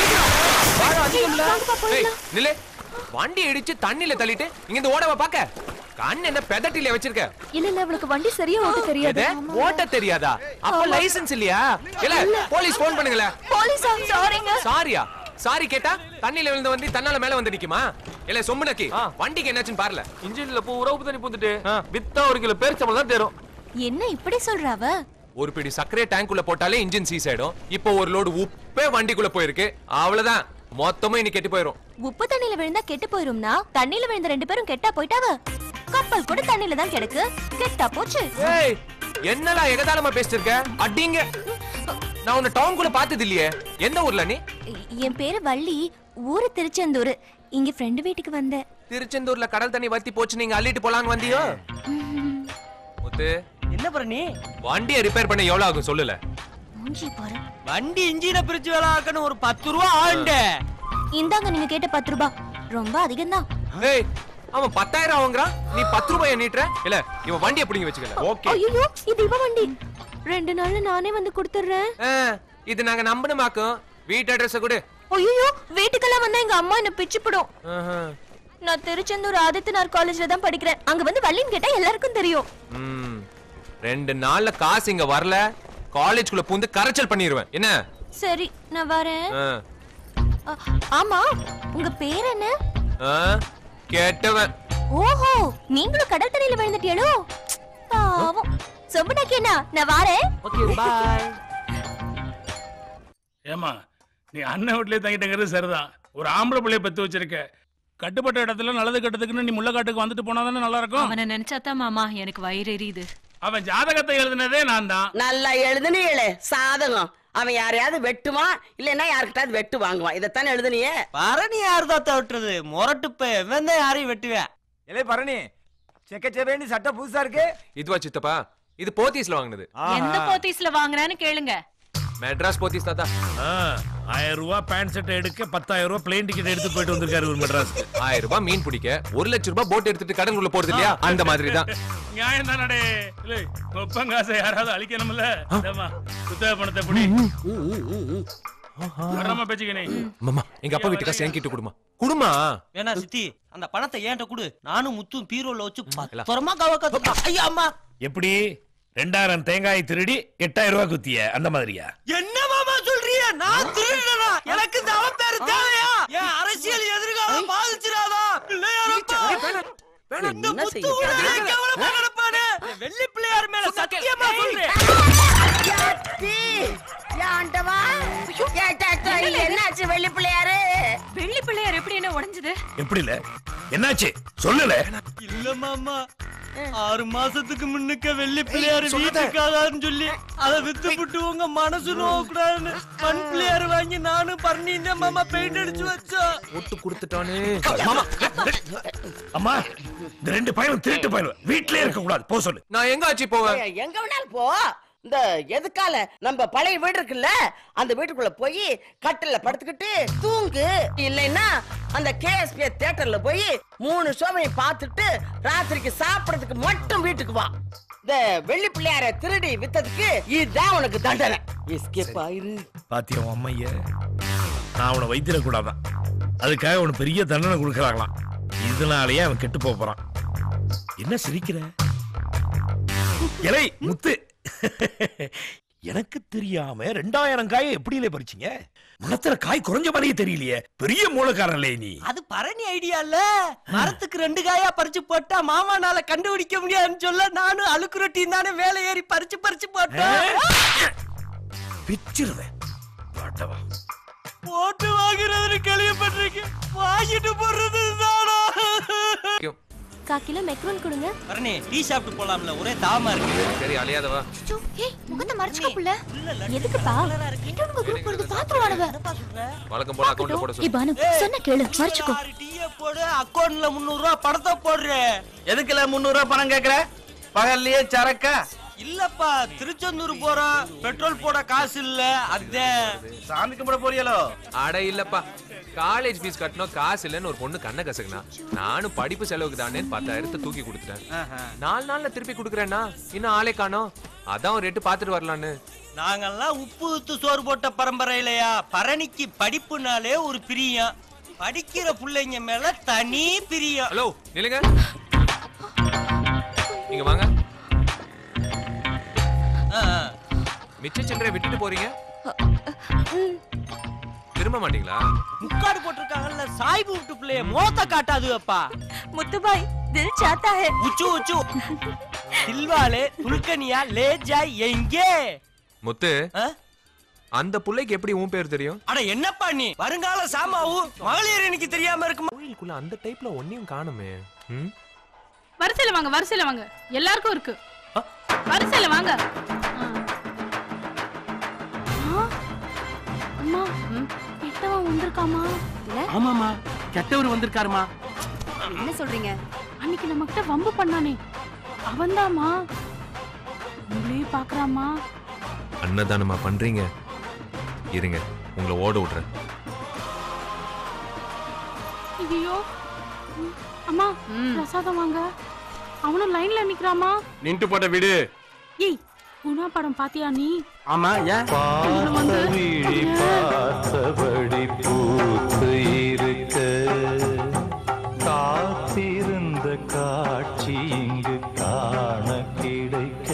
நில்லே, வண்டி இடிச்சு தண்ணில தள்ளிட்டு இங்க இந்த ஓடவ பாக்க கண் என்ன பெதட்டில வச்சிருக்க? இல்ல இல்ல அவளுக்கு வண்டி சரியா ஓட்ட தெரியாது. ஓட்ட தெரியாதா? அப்ப லைசென்ஸ் இல்லையா? இல்ல போலீஸ் போன் பண்ணுங்களே. போலீஸ் சாரிங்க. சாரியா? சாரி கேட்டா தண்ணில விழுந்து வந்து தன்னால மேல வந்து நிக்குமா? இல்ல சொம்முனக்கி வண்டிக்கு என்னாச்சுன்னு பாருல. இன்ஜின்ல பூரா உப்பு தண்ணி பூந்துட்டு வித்தா ஒரு கிலோ பேரிச்சம்பழம் தான் தேரும். என்ன இப்படி சொல்றாவ? ஒரு பிடி சக்கரை டேங்க்குள்ள போட்டாலே இன்ஜின் சீஸ் ஆயிடும். இப்போ ஒரு லோடு உப்பே வண்டிக்குள்ள போயிருக்கு. அவ்வளவுதான், மொத்தமா இன்னைக்கு கெட்டு போயிரும். உப்பு தண்ணில விழுந்தா கெட்டு போயிரும்னா தண்ணில விழுந்த ரெண்டு பேரும் கெட்டா போயிட்டாவ. கப்பல் கூட தண்ணில தான் கிடக்கு, கெட்டா போச்சு. ஏய் என்னடா எகதாளமா பேசிட்டு இருக்க? அடிங்க. நான் உன்னை டவுன்குள்ள பார்த்தது இல்லையே. எந்த ஊர்ல நீ? என் பேரு வள்ளி, ஊரு திருச்செந்தூர். இங்க ஃப்ரெண்ட் வீட்டுக்கு வந்தேன். திருச்செந்தூர்ல கடல் தண்ணி வத்தி போச்சு, நீங்க அள்ளிட்டு போலான்னு வந்தியோ? முத்து என்ன பண்ணி வண்டியை ரிப்பேர் பண்ண எவ்வளவு ஆகும் சொல்லல? மூஞ்சி பாரு. வண்டி இன்ஜினை பிரிச்சு வேலை ஆக்கணும், ஒரு பத்து ரூபா ஆண்டு. இந்தாங்க நீங்க கேட்ட பத்து ரூபா, ரொம்ப அதிகம் தான். ஏய் அவன் பத்தாயிரம் வாங்குறான், நீ பத்து ரூபாய் நீட்டுற. இல்ல இவன் வண்டியை பிடிங்க வச்சுக்கல. ஓகே. ஐயோ இது இவ வண்டி. ரெண்டு நாள்ல நானே வந்து கொடுத்துறேன். இது நாங்க நம்பணுமாக்கும். வீட்டு அட்ரஸ் கொடு. ஐயோ வீட்டுக்கெல்லாம் வந்தா எங்க அம்மா என்ன பிச்சு போடும். நான் திருச்செந்தூர் ஆதித்யநாத் காலேஜ்ல தான் படிக்கிறேன். அங்க வந்து வள்ளின்னு கேட்டா எல்லாருக்கும் தெரியும். ரெண்டு நாள்ல காசு இங்க வரல, காலேஜ்குள்ள பூந்து கரைச்சல் பண்ணிடுவேன். என்ன? சரி நான் வரேன். ஆமா உங்க பேர் என்ன? கேட்டவன். ஓஹோ நீங்களும் கடல் தண்ணியில விழுந்துட்டீங்களோ? பாவம். சொம்பனாக்கினா நான் வரேன். Okay bye. ஏமா நீ அண்ணன் வீட்லயே தங்கிட்டங்கிறது சரிதான். ஒரு ஆம்பளை பிள்ளைய பெத்து வச்சிருக்க. கட்டுப்பட்ட இடத்துல நல்லது கெட்டதுக்குன்னு நீ முள்ளக்காட்டுக்கு வந்துட்டு போனாதானே நல்லா இருக்கும். அவனை நினைச்சாதான் மாமா எனக்கு வயிறு எரியுது. அவன் ஜாதகத்தை எழுதினதே நான் தான். நல்லா எழுதுனீங்களே சாதகம். அவன் யாரையாவது வெட்டுவான், இல்லன்னா யாருக்கிட்டாவது வெட்டு வாங்குவான். இதைத்தானே எழுதுனியே. பரணி யாருதான் விட்டுறது? முரட்டுப்ப இவன் தான் யாரையும் வெட்டுவேன். இல்லை பரணி செக்கச்சேவேன்னு சட்டை புதுசா இருக்கு. இதுவா சித்தப்பா? இது போத்தீஸ்ல வாங்கினது. எந்த போத்தீஸ்ல வாங்குறான்னு கேளுங்க. மெட்ராஸ் போத்தீஸ் தாத்தா. ஆயிரம் ரூபாய் பேண்ட் செட் எடுக்க பத்தாயிரம் ரூபாய் பிளேன் டிக்கெட் எடுத்து போயிட்டு வந்திருக்காரு ஒரு மெட்ராஸ். ஆயிரம் ரூபாய் மீன் பிடிக்க ஒரு லட்சம் ரூபாய் போட் எடுத்துட்டு கடலுக்குள்ள போறது இல்லையா? அந்த மாதிரி தான். நியாயம் தானே? இல்லை ஒப்பங்காசை யாராவது அழிக்கணும்ல. புத்தக பணத்தை பிடி. வராம பேச்சுக்கணே. மாமா எங்க அப்பா வீட்டுக்கா சேங்கிட்டு குடுமா குடுமா. வேணா சித்தி அந்த பணத்தை ஏன்ட்ட குடு. நானும் முத்தும் பீரோல வச்சு பத்திரமா கவக்க. ஐயா அம்மா எப்படி ரெண்டாயிரம் தேங்காய் திருடி எட்டாயிரம் ரூபாய் குத்திய அந்த மாதிரியா? என்ன மாமா சொல்றீங்க? நான் திருடனா? எனக்கு இந்த அவ பேரு தேவையா? ஏன் அரசியல் எதிர்காலம் பாதிச்சிராதா? வெள்ளி பிள்ளையார் மேல சத்தியமா சொல்றேன். என்னாச்சு வெள்ளி பிள்ளையாரு? வெள்ளி பிள்ளையார் எப்படி என்ன உடைஞ்சது? எப்படி இல்ல என்னாச்சு சொல்லல? இல்ல மாமா ஆறு மாசத்துக்கு முன்னுக்க வெள்ளி பிள்ளையாரு வீட்டுக்காதான்னு சொல்லி அதை வித்து விட்டு உங்க மனசு நோக்கூடாதுன்னு மண் பிள்ளையாரு வாங்கி நானும் பண்ணி மாமா பெயிண்ட் அடிச்சு வச்சோம். ஒட்டு கொடுத்துட்டானே மாமா. அம்மா இந்த ரெண்டு பையனும் திருட்டு பையனும் வீட்லயே இருக்க கூடாது. போ சொல்லு. நான் எங்க ஆச்சு போவேன்? எங்க வேணாலும் போ. இந்த எதுக்கால நம்ம பழைய வீடு இருக்குல்ல அந்த வீட்டுக்குள்ள போய் கட்டில படுத்துக்கிட்டு தூங்கு. இல்லைன்னா அந்த கேஎஸ்பி தியேட்டர்ல போய் மூணு ஷோவையை பார்த்துட்டு ராத்திரிக்கு சாப்பிடறதுக்கு மட்டும் வீட்டுக்கு வா. இந்த வெள்ளி பிள்ளையார திருடி வித்ததுக்கு இதுதான் உனக்கு தண்டனை. எஸ்கேப் ஆயிரு. பாத்தியா அம்மைய, நான் அவனை வைத்திர கூடாதான். அதுக்காக அவனுக்கு பெரிய தண்டனை கொடுக்கறாங்களாம். இதனாலேயே அவன் கெட்டு போறான். என்ன சிரிக்கிற? இலை முத்து எனக்கு தெரியாம ரெண்டாயிரம் காயை எப்படி பறிச்சீங்க? மனத்துல காய் குறைஞ்ச மாதிரியே தெரியலையே. பெரிய மூலக்காரன்லே நீ. அது பரணி ஐடியா இல்ல. மரத்துக்கு ரெண்டு காயா பறிச்சு போட்டா மாமானால கண்டுபிடிக்க முடியாதுன்னு சொல்ல நானும் அழுக்கு ரொட்டியும் தானே வேலை ஏறி பறிச்சு பறிச்சு போட்டேன். பிச்சிருவேன். போட்டு வாங்குறது கேள்விப்பட்டிருக்க. வாங்கிட்டு போடுறது தானா? கால் கிலோ மெக்ரோன் கொடுங்க. பரணி டீ சாப்பிட்டு போலாம்ல, ஒரே தாமா இருக்கு. சரி அலையாதவா. ஏய் முகத்தை மறைச்சுக்க புள்ள. எதுக்குப்பா? கிட்டவங்க குரூப் போறது பாத்துவானுங்க. வழக்கம் போல அக்கவுண்ட்ல போட சொல்லு. ஏய் பானு சொன்ன கேளு, மறைச்சுக்கோ. டீய போடு, அக்கவுண்ட்ல முந்நூறு ரூபாய் பணத்தை போடுறே. எதுக்குல முந்நூறு ரூபாய் பணம் கேக்குற? பகல்லையே சரக்கா? இல்லப்பா, திருச்செந்தூர் போறோம், பெட்ரோல் போட காசு இல்ல. அதான் சாமி கும்பிட போறியலோ? அட இல்லப்பா, காலேஜ் ஃபீஸ் கட்டணும் காசு இல்லன்னு ஒரு பொண்ணு கண்ண கசக்குனா நானும் படிப்பு செலவுக்கு தானே பத்தாயிரத்தை தூக்கி கொடுத்துட்டேன். நாலு நாள்ல திருப்பி கொடுக்குறேன்னா இன்னும் ஆளே காணோம். அதான் ஒரு ரேட்டு பாத்துட்டு வரலான்னு. நாங்கெல்லாம் உப்பு ஊத்து சோறு போட்ட பரம்பரையிலையா. பரணிக்கு படிப்புனாலே ஒரு பிரியம், படிக்கிற பிள்ளைங்க மேல தனி பிரியம். ஹலோ நில்லுங்க, நீங்க வாங்க. மிச்ச சில்லறை விட்டுட்டு போறீங்க, திரும்ப மாட்டீங்களா? முக்காடு போட்டிருக்காங்கல்ல, சாய்பு விட்டு பிள்ளைய மோத்த காட்டாது அப்பா. முத்துபாய் தில் சாத்தா ஹை. உச்சு உச்சு தில்வாலே துல்கனியா லேஜா எங்கே? முத்து, அந்த புள்ளைக்கு எப்படி உன் பேர் தெரியும்? அட என்னப்பா நீ, வருங்கால சாமாவு மகளிர் எனக்கு தெரியாம இருக்குமா? கோயிலுக்குள்ள அந்த டைப்ல ஒன்னையும் காணுமே. வரிசையில வாங்க, வரிசையில வாங்க, எல்லாருக்கும் இருக்கு. வரிசையில வாங்க. அம்மா கெட்டவன் வந்திருக்காமா? ஆமாமா, கெட்டவர் வந்திருக்காருமா. என்ன சொல்றீங்க? அன்னைக்கு நம்ம கிட்ட வம்பு பண்ணானே அவன்தாமா. உங்களே பாக்குறாமா? அன்னதானமா பண்றீங்க? இருங்க உங்களை ஓட விடுறேன். ஐயோ அம்மா, பிரசாதம் வாங்க. அவனும் லைன்ல நிக்கிறாமா. நின்று போட்ட விடு. ஏய் குணா படம் பாத்தியா நீ? ஆமா, ஏன்? பார்த்தபடி பார்த்தபடி பூத்து இருக்க காத்திருந்த காட்சி இங்கு காண கிடைக்க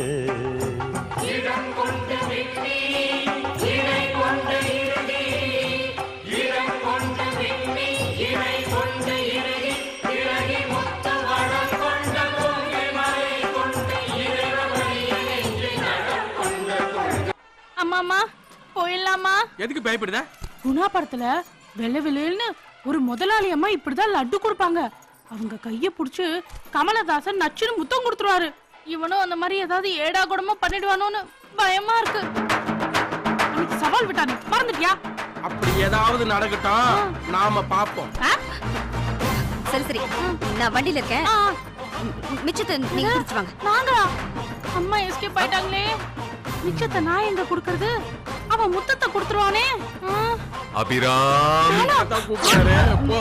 அம்மாமா போயிடலாமா? எதுக்கு பயப்படுத? குணா படத்துல வெள்ளை வெள்ளைன்னு ஒரு முதலாளி அம்மா இப்படிதான் லட்டு கொடுப்பாங்க. அவங்க கைய புடிச்சு கமலதாசன் நச்சுன்னு முத்தம் கொடுத்துருவாரு. இவனும் அந்த மாதிரி ஏதாவது ஏடா கூடமா பண்ணிடுவானோன்னு பயமா இருக்கு. அன்னைக்கு சவால் விட்டானே, மறந்துட்டியா? அப்படி ஏதாவது நடக்கட்டும், நாம பாப்போம். சரி சரி, நான் வண்டியில இருக்கேன். மிச்சத்தை நீங்க குடிச்சு வாங்க. நாங்களா? அம்மா எஸ்கேப் ஆயிட்டாங்களே. மிச்சத்தை நான் எங்க குடுக்கறது? அவன் முத்தத்தை கொடுத்துருவானே. அபிராம் போ.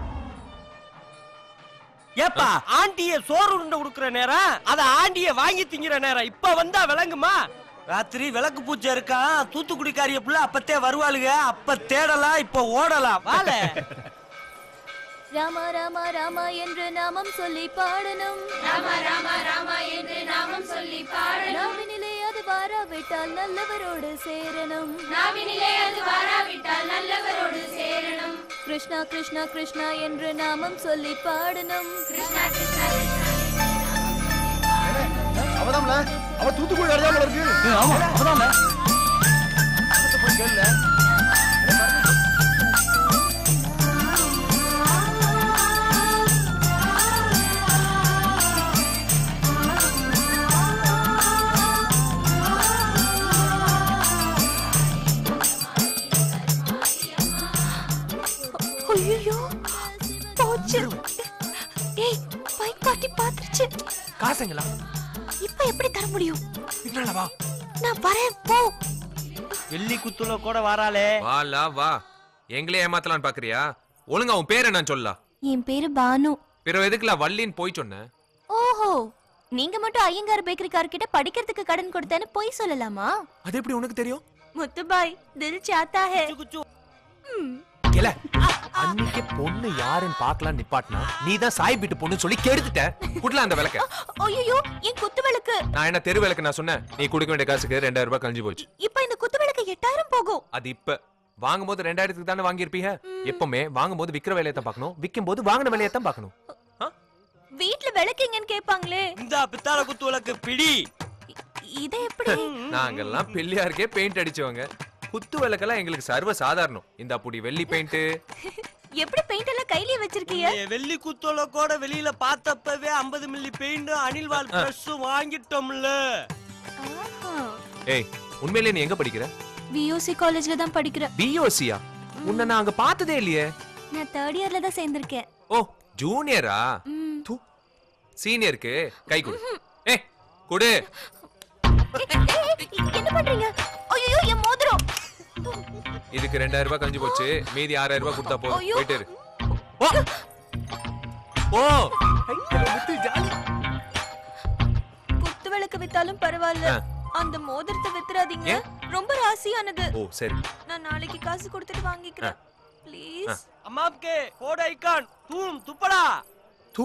ஏப்பா, ஆண்டிய சோறு உருண்டை கொடுக்குற நேரம், அத ஆண்டிய வாங்கி திங்கிற நேரம். இப்ப வந்தா விளங்குமா? ராத்திரி விளக்கு பூஜை இருக்கான், தூத்துக்குடிக்காரிய புள்ள அப்பத்தே வருவாளுங்க. அப்ப தேடலாம், இப்ப ஓடலாம். வாழ ராமா ராமா ராமா என்று நாமம் சொல்லி பாடணும். ராமா ராமா ராமா என்று நாமம் சொல்லி பாடணும். நாவினிலே அது வாராவிட்டால் நல்லவரோடு சேரணும். நாவினிலே அது வாராவிட்டால் நல்லவரோடு சேரணும். கிருஷ்ணா கிருஷ்ணா கிருஷ்ணா என்று நாமம் சொல்லி பாடணும். கிருஷ்ணா கிருஷ்ணா அவதாம்ல அவ தூத்துக்குடி அடையாளம் இருக்கு. ஆமா அவதாம்ல போய் கேளு. ஐயோ போச்சு. ஏய் பைக் பார்ட்டி பாத்துச்சு. காசுங்களா? இப்ப எப்படி தர முடியும்? பின்னால வா. நான் வரேன் போ. வெள்ளி குத்துல கூட வராளே. வாலா வா. எங்களே ஏமாத்தலாம்னு பாக்குறியா? ஒழுங்கா உன் பேர் என்னன்னு சொல்லலாம். என் பேரு பானு. பிறகு எதுக்குல வள்ளின்னு போய் சொன்ன? ஓஹோ, நீங்க மட்டும் ஐயங்கார் பேக்கரி கார்கிட்ட படிக்கிறதுக்கு கடன் கொடுத்தேன்னு போய் சொல்லலாமா? அது எப்படி உனக்கு தெரியும்? முத்துபாய் தில் சாத்தா ஹை. இல்ல அன்னைக்கு பொண்ணு யாருன்னு பார்க்கலாம் நிப்பாட்டினா நீ தான் சாய் வீட்டு பொண்ணு சொல்லி கெடுத்துட்ட. குடல அந்த விளக்க. ஐயோ என் குத்து விளக்கு. நான் என்ன தெரு விளக்கு நான் சொன்னேன். நீ கொடுக்க வேண்டிய காசுக்கு ரெண்டாயிரம் ரூபாய் கழிஞ்சு போச்சு. இப்ப இந்த குத்து விளக்கு எட்டாயிரம் போகும். அது இப்ப வாங்கும்போது ரெண்டாயிரத்துக்கு தானே வாங்கியிருப்பீங்க. எப்பவுமே வாங்கும்போது விக்கிற வேலையை தான் பார்க்கணும், விற்கும் போது வாங்கின வேலையை தான் பார்க்கணும். வீட்ல விளக்கு எங்கன்னு கேட்பாங்களே. இந்த பித்தாள குத்து விளக்கு பிடி. இத எப்படி? நாங்கெல்லாம் பிள்ளையாருக்கே பெயிண்ட் அடிச்சவங்க. குத்து விளக்கெல்லாம் எங்களுக்கு சர்வ சாதாரணம். இந்த புடி வெள்ளி பெயிண்ட். எப்படி பெயிண்ட் எல்லாம் கையிலே வச்சிருக்கீங்க? வெள்ளி குத்தோல கூட வெளியில பார்த்தப்பவே ஐம்பது மில்லி பெயிண்ட் அனில்வால் பிரஷ் வாங்கிட்டோம்ல. ஏய் உண்மையிலேயே நீ எங்க படிக்கிற? விஓசி காலேஜ்ல தான் படிக்கிறேன். விஓசியா? உன்னை நான் அங்க பார்த்ததே இல்லையே. நான் தேர்ட் இயர்ல தான் சேர்ந்திருக்கேன். ஓ ஜூனியரா? தூ சீனியருக்கு கை கொடு. ஏய் கொடு. என்ன பண்றீங்க? ஐயோ என் மோதிரம். இதுக்கு ரெண்டாயிரம் ரூபாய் கழிஞ்சு போச்சு. மீதி ஆறாயிரம் ரூபாய் கொடுத்தா போதும். போயிட்டு இரு. ஓ குத்து விளக்கு வித்தாலும் பரவாயில்ல, அந்த மோதிரத்தை வித்துறாதீங்க. ரொம்ப ராசியானது. ஓ சரி. நான் நாளைக்கு காசு கொடுத்துட்டு வாங்கிக்கிறேன் ப்ளீஸ். அம்மாப்கே கோட் ஐகான் தூம் துப்படா. தூ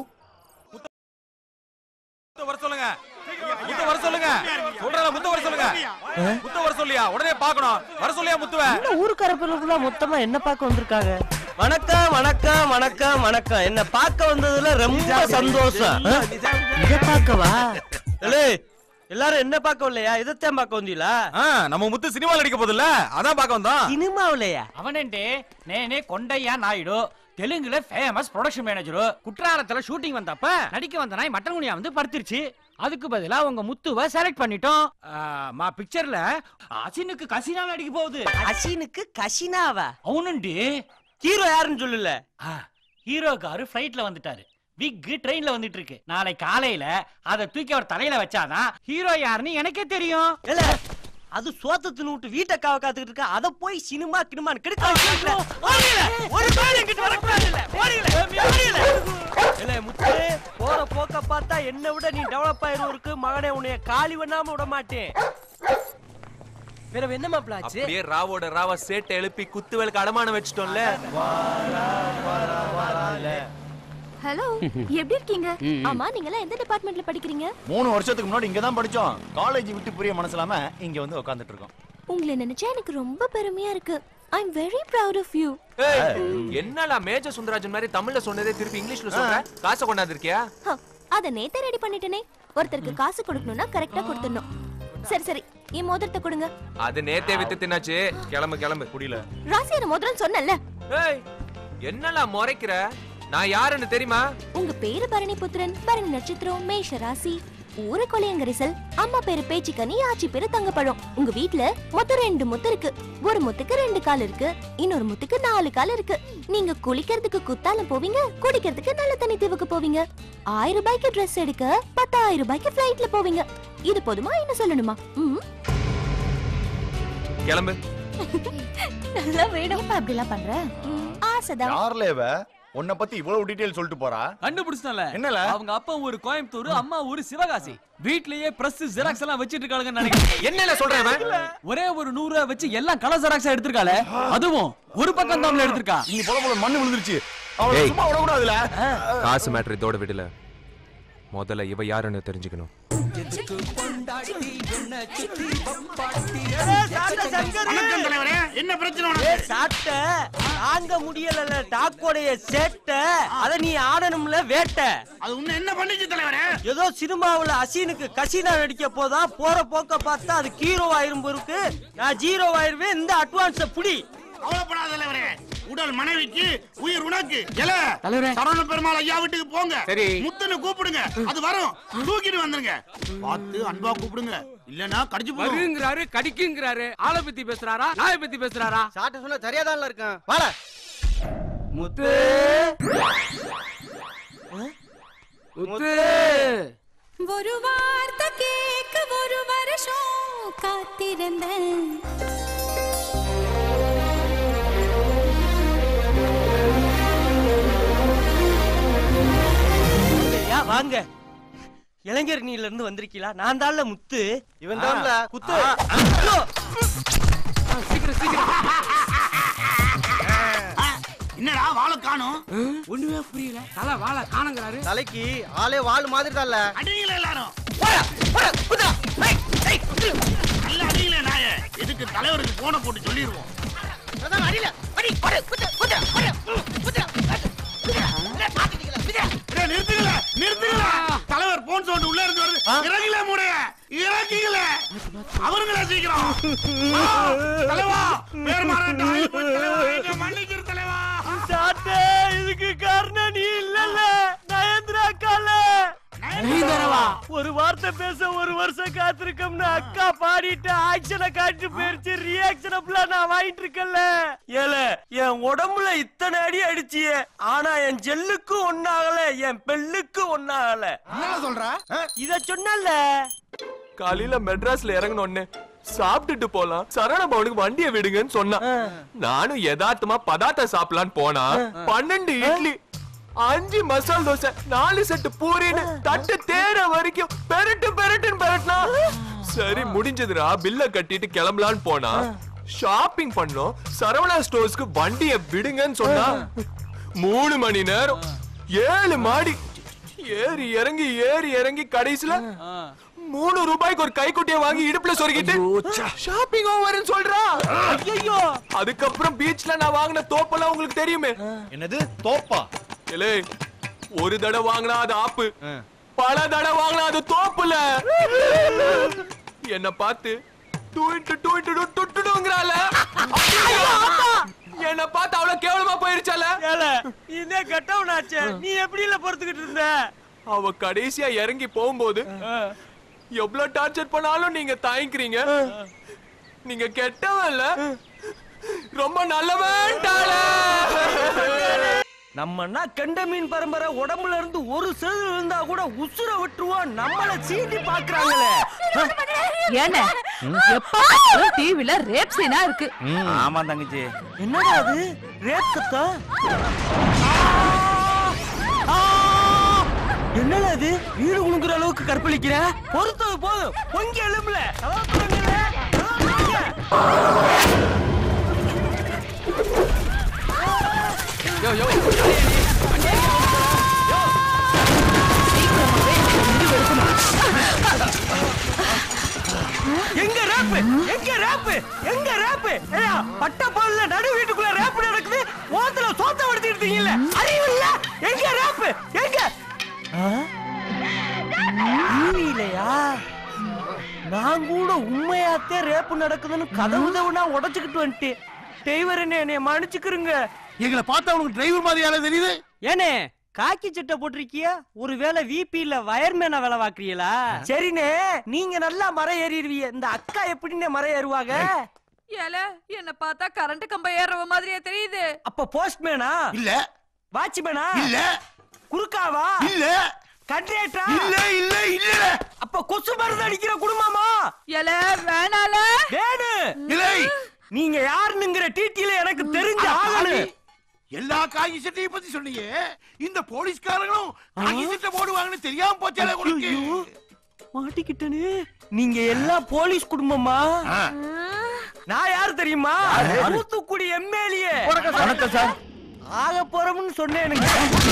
முத்த வர சொல்லுங்க. முத்த வர சொல்லுங்க. சொல்றல முத்த வர சொல்லுங்க. முத்த வர சொல்லியா? உடனே பார்க்கணும். வர சொல்லியா முத்துவே? இந்த ஊர்க்கார பிள்ளைகள மொத்தமா என்ன பார்க்க வந்திருக்காங்க? வணக்கம் வணக்கம் வணக்கம் வணக்கம். என்ன பார்க்க வந்ததுல ரொம்ப சந்தோஷம். இத பார்க்கவா? ஏய் எல்லாரும் என்ன பார்க்க வரலையா? இதத்தான் பார்க்க வந்தீங்களா? நம்ம முத்து சினிமால நடிக்க போகுதுல்ல, அதான் பார்க்க வந்தோம். சினிமாவுலயா? அவனே நேனே கொண்டையா நாயுடு தெலுங்குல ஃபேமஸ் ப்ரொடக்ஷன் மேனேஜர். குற்றாலத்துல ஷூட்டிங் வந்தப்ப நடிக்க வந்த நாய் மட்டன் குனியா வந்து படுத்துருச்சு. அதுக்கு பதிலா உங்க முத்துவை செலக்ட் பண்ணிட்டோம். மா பிக்சர்ல அசினுக்கு கசினா நடிக்க போகுது. அசினுக்கு கசினாவா? அவனுண்டி. ஹீரோ யாருன்னு சொல்லல. ஹீரோக்காரு ஃபிளைட்ல வந்துட்டாரு. விக் ட்ரெயின்ல வந்துட்டு இருக்கு. நாளை காலையில அத தூக்கி அவர் தலையில வச்சாதான் ஹீரோ யாருன்னு எனக்கே தெரியும். இல்ல அது சோத்த தின்னுட்டு வீட்டை காவ காத்துக்கிட்டு இருக்க. அத போய் சினிமா கினிமான்னு கெடுக்க ஒரு பேர் என்கிட்ட வரக்கூடாது. இல்ல ஓடில இல்ல முத்து போற போக்க பார்த்தா என்ன விட நீ டெவலப் ஆயிருவருக்கு மகனே. உன்னைய காலி பண்ணாம விட மாட்டேன். வேற என்ன மாப்ளாச்சு? அப்படியே ராவோட ராவா சேட்டை எழுப்பி குத்து விளக்கு அடமானம் வச்சிட்டோம்ல. ஹலோ எப்படி இருக்கீங்க? ஆமா நீங்க எல்லாம் எந்த டிபார்ட்மென்ட்ல படிக்கிறீங்க? மூணு வருஷத்துக்கு முன்னாடி இங்க தான் படிச்சோம். காலேஜ் விட்டு புரிய மனசலாம இங்க வந்து உட்கார்ந்துட்டு இருக்கோம். உங்களை நினைச்சா எனக்கு ரொம்ப பெருமையா இருக்கு. I am very proud of you. என்னடா மேஜர் சுந்தராஜன் மாதிரி தமிழ்ல சொன்னதே திருப்பி இங்கிலீஷ்ல சொல்ற? காசை கொண்டாந்து இருக்கியா? அத நேத்தே ரெடி பண்ணிட்டேனே. ஒருத்தருக்கு காசு கொடுக்கணும்னா கரெக்ட்டா கொடுத்துடணும். சரி சரி ಈ மோதிரத்தை கொடுங்க. அது நேத்தே வித்து தின்னாச்சு. கிளம்பு கிளம்பு. புரியல. ராசியான மோதிரம் சொன்னல்ல. ஏய் என்னடா முறைக்கிற? நான் யாருன்னு தெரியுமா? உங்க பேரு பரணி புத்திரன், பரணி நட்சத்திரம், மேஷ ராசி, ஊரு கொலையங்கரிசல், அம்மா பேரு பேச்சிக்கனி, ஆச்சி பேரு தங்கப்பழம். உங்க வீட்ல மொத்தம் ரெண்டு முத்து இருக்கு. ஒரு முத்துக்கு ரெண்டு கால் இருக்கு, இன்னொரு முத்துக்கு நாலு கால் இருக்கு. நீங்க குளிக்கிறதுக்கு குத்தாலம் போவீங்க, குடிக்கிறதுக்கு நல்ல தண்ணி தீவுக்கு போவீங்க, ஆயிரம் ரூபாய்க்கு ட்ரெஸ் எடுக்க பத்தாயிரம் ரூபாய்க்கு பிளைட்ல போவீங்க. இது போதுமா என்ன சொல்லணுமா? கிளம்பு. நல்லா வேணும். அப்படி எல்லாம் பண்ற ஆசைதான். யார்லேவ உன்னை பத்தி இவ்வளவு டீடைல் சொல்லிட்டு போறா? கண்டுபிடிச்சல. என்னல? அவங்க அப்பா ஒரு கோயம்புத்தூர், அம்மா ஒரு சிவகாசி. வீட்லயே பிரஸ் ஜெராக்ஸ் எல்லாம் வச்சிட்டு இருக்காங்கன்னு நினைக்கிறேன். என்னல சொல்றேன்? ஒரே ஒரு நூறு ரூபாய் வச்சு எல்லாம் கலர் ஜெராக்ஸா எடுத்துருக்காளே. அதுவும் ஒரு பக்கம் தாம்ல எடுத்துருக்கா. நீ போல போல மண்ணு விழுந்துருச்சு. அவளை சும்மா விட கூடாதுல. காசு மேட்டர் இதோட விடல. முதல்ல இவ யாருன்னு தெரிஞ்சுக்கணும். என்ன பிரச்சனை? சாட்ட தாங்க முடியல டாக்கோடைய சேட்ட. அத நீ ஆடணும்ல வேட்ட. அது உன்ன என்ன பண்ணிச்சு தலைவரே? ஏதோ சினிமாவுல அசீனுக்கு கசினா நடிக்க போதா போற போக்க பார்த்தா அது ஹீரோ ஆயிரும் இருக்கு. நான் ஜீரோ ஆயிருவேன். இந்த அட்வான்ஸ புடி. கவலைப்படாத தலைவரே. உடல் மனைவிக்கு உயிர் உனக்கு. எல சரவண பெருமாள் ஐயா வீட்டுக்கு போங்க. முத்துன்னு கூப்பிடுங்க. அது வரும். தூக்கிட்டு வந்துருங்க. பார்த்து அன்பா கூப்பிடுங்க. இல்லனா கடிச்சு போடுங்க. வருங்கறாரு கடிக்குங்கறாரு. ஆளை பத்தி பேசுறாரா நாயை பத்தி பேசுறாரா? சாட்ட சொன்னா சரியாதான்ல இருக்கேன். வாடா முத்து முத்து ஒரு வார்த்தை கேட்க ஒரு வருஷம் காத்திருந்தேன். வாங்க இளைஞர் நீல இருந்து வந்திருக்கீங்களா? நான் தான்ல முத்து. இவன் தான்ல குத்து. சீக்கிரம் சீக்கிரம். என்னடா வாழை காணும்? ஒண்ணுமே புரியல. தலை வாழை காணுங்கிறாரு. தலைக்கு ஆளே வாள் மாதிரி தான்ல. அடிங்களே எல்லாரும். நல்ல அடிங்களே நாயே. எதுக்கு தலைவருக்கு போன போட்டு சொல்லிடுவோம். அதான் அடியில அடி போடு குத்து குத்து போடு குத்து நிறுத்துங்களா நிறுத்துங்களா தலைவர் போன் சவுண்ட் உள்ள இருந்து வருது. இறங்கில மூடைய இறங்கிங்கள அவருங்களா சீக்கிரம் தலைவா பேர் மாறாட்ட ஆயி போய் தலைவா எங்க மன்னிச்சிரு தலைவா. சாட்டே இதுக்கு காரணம் நீ இல்லல்ல நயந்திரா கால நயந்திரவா ஒரு வார்த்தை பேச ஒரு வருஷம் காத்திருக்கோம்னு அக்கா பாடிட்டு ஆக்ஷனை காட்டி போயிருச்சு. ரியாக்ஷன் அப்பலாம் நான் வாங்கிட்டு இருக்கல. ஏல என் உடம்புல இத்தனை அடி அடிச்சிய ஆனா என் ஜெல்லுக்கு ஒன்னாகல என் பெல்லுக்கு ஒன்னாகல. என்ன சொல்ற? இத சொன்னல காலையில மெட்ராஸ்ல இறங்கணும்னு சாப்பிட்டுட்டு போலாம் சரவண பவனுக்கு வண்டியை விடுங்கன்னு சொன்னா நானும் யதார்த்தமா பதார்த்த சாப்பிடலான்னு போனா பன்னெண்டு இட்லி அஞ்சு மசால் தோசை நாலு செட்டு பூரின்னு தட்டு தேட வரைக்கும் பெரட்டு பெரட்டுன்னு பெரட்டினா சரி முடிஞ்சதுடா பில்ல கட்டிட்டு கிளம்பலான்னு போனா ஷாப்பிங் பண்ணோம் சரவணா ஸ்டோர்ஸ்க்கு வண்டிய விடுங்கன்னு சொன்னா மூணு மணி நேரம் ஏழு மாடி ஏறி இறங்கி ஏறி இறங்கி கடைசில மூணு ரூபாய்க்கு ஒரு கைக்குட்டியை வாங்கி இடுப்புல சொருகிட்டு ஷாப்பிங் ஓவர்னு சொல்றா. ஐயோ அதுக்கப்புறம் பீச்ல நான் வாங்கின தோப்பெல்லாம் உங்களுக்கு தெரியுமே. என்னது தோப்பா? இல்லே ஒரு தடவை வாங்கினா அது ஆப்பு பல தடவை வாங்கினா அது தோப்புல. என்ன பார்த்து டூயிட்டு டூயிட்டு துட்டுடுங்கறால என்ன பார்த்து அவ்வளவு கேவலமா போயிருச்சால. இதே கட்டவனாச்சே நீ எப்படி இல்ல பொறுத்துக்கிட்டு இருந்த. அவ கடைசியா இறங்கி போகும்போது எவ்வளவு டார்ச்சர் பண்ணாலும் நீங்க தாங்கிக்கிறீங்க. நீங்க கெட்டவன் இல்ல ரொம்ப நல்லவன். நம்மன்னா கெண்ட மீன் பரம்பரை உடம்புல இருந்து ஒரு செல் இருந்தா கூட உசுர விட்டுருவோம். நம்மள சீண்டி பாக்குறாங்களே. ஏன்னா எப்ப டிவில ரேப் சீனா இருக்கு. ஆமா தங்கச்சி. என்னடா அது ரேப் சத்தம்? என்னடா அது வீடு உழுங்குற அளவுக்கு கற்பழிக்கிற? பொறுத்தது போதும் பொங்கி எழும்பல. யோ யோ எங்க ரேப் எங்க ரேப் எங்க ரேப் பட்ட பால்ல நடு வீட்டுக்குள்ள ரேப் நடக்குது. ஓத்துல சோத்த வடுத்தி இருக்கீங்கல்ல அறிவு இல்ல. எங்க ரேப் எங்க இல்லையா? நான் கூட உண்மையாத்தே ரேப் நடக்குதுன்னு கதவு தவனா உடைச்சுக்கிட்டு வந்துட்டு டிரைவர் என்ன என்னைய மன்னிச்சுக்கிறீங்க. எங்களை பார்த்தா உனக்கு டிரைவர் மாதிரியால தெரியுது. ஏனே காக்கி சட்டை போட்டிருக்கிய ஒருவேளை விபி இல்ல வயர்மேனா வேலை பாக்குறீங்களா? சரினே நீங்க நல்லா மரம் ஏறிடுவீங்க. இந்த அக்கா எப்படின்னு மரம் ஏறுவாங்க? ஏல என்ன பார்த்தா கரண்ட் கம்பம் ஏறவ மாதிரியே தெரியுது. அப்ப போஸ்ட்மேனா இல்ல வாட்ச்மேனா இல்ல குறுக்காவா இல்ல கண்ட்ரேட்டரா இல்ல இல்ல இல்ல அப்ப கொசு மருந்து அடிக்கிற குடும்பமா? ஏல வேணால வேணு இல்லை நீங்க யாருன்னுங்கிற டீட்டெயில் எனக்கு தெரிஞ்ச ஆகணும். எல்லா காகி சட்டையை பத்தி சொன்னீங்க. இந்த போலீஸ்காரங்களும் காகி சட்டை போடுவாங்கன்னு தெரியாம போச்சாலே உங்களுக்கு. மாட்டிக்கிட்டனே. நீங்க எல்லாம் போலீஸ் குடும்பமா? நான் யாரு தெரியுமா? தூத்துக்குடி எம்எல்ஏ. வணக்கம் சார். ஆக போறோம்னு சொன்னேனுங்க.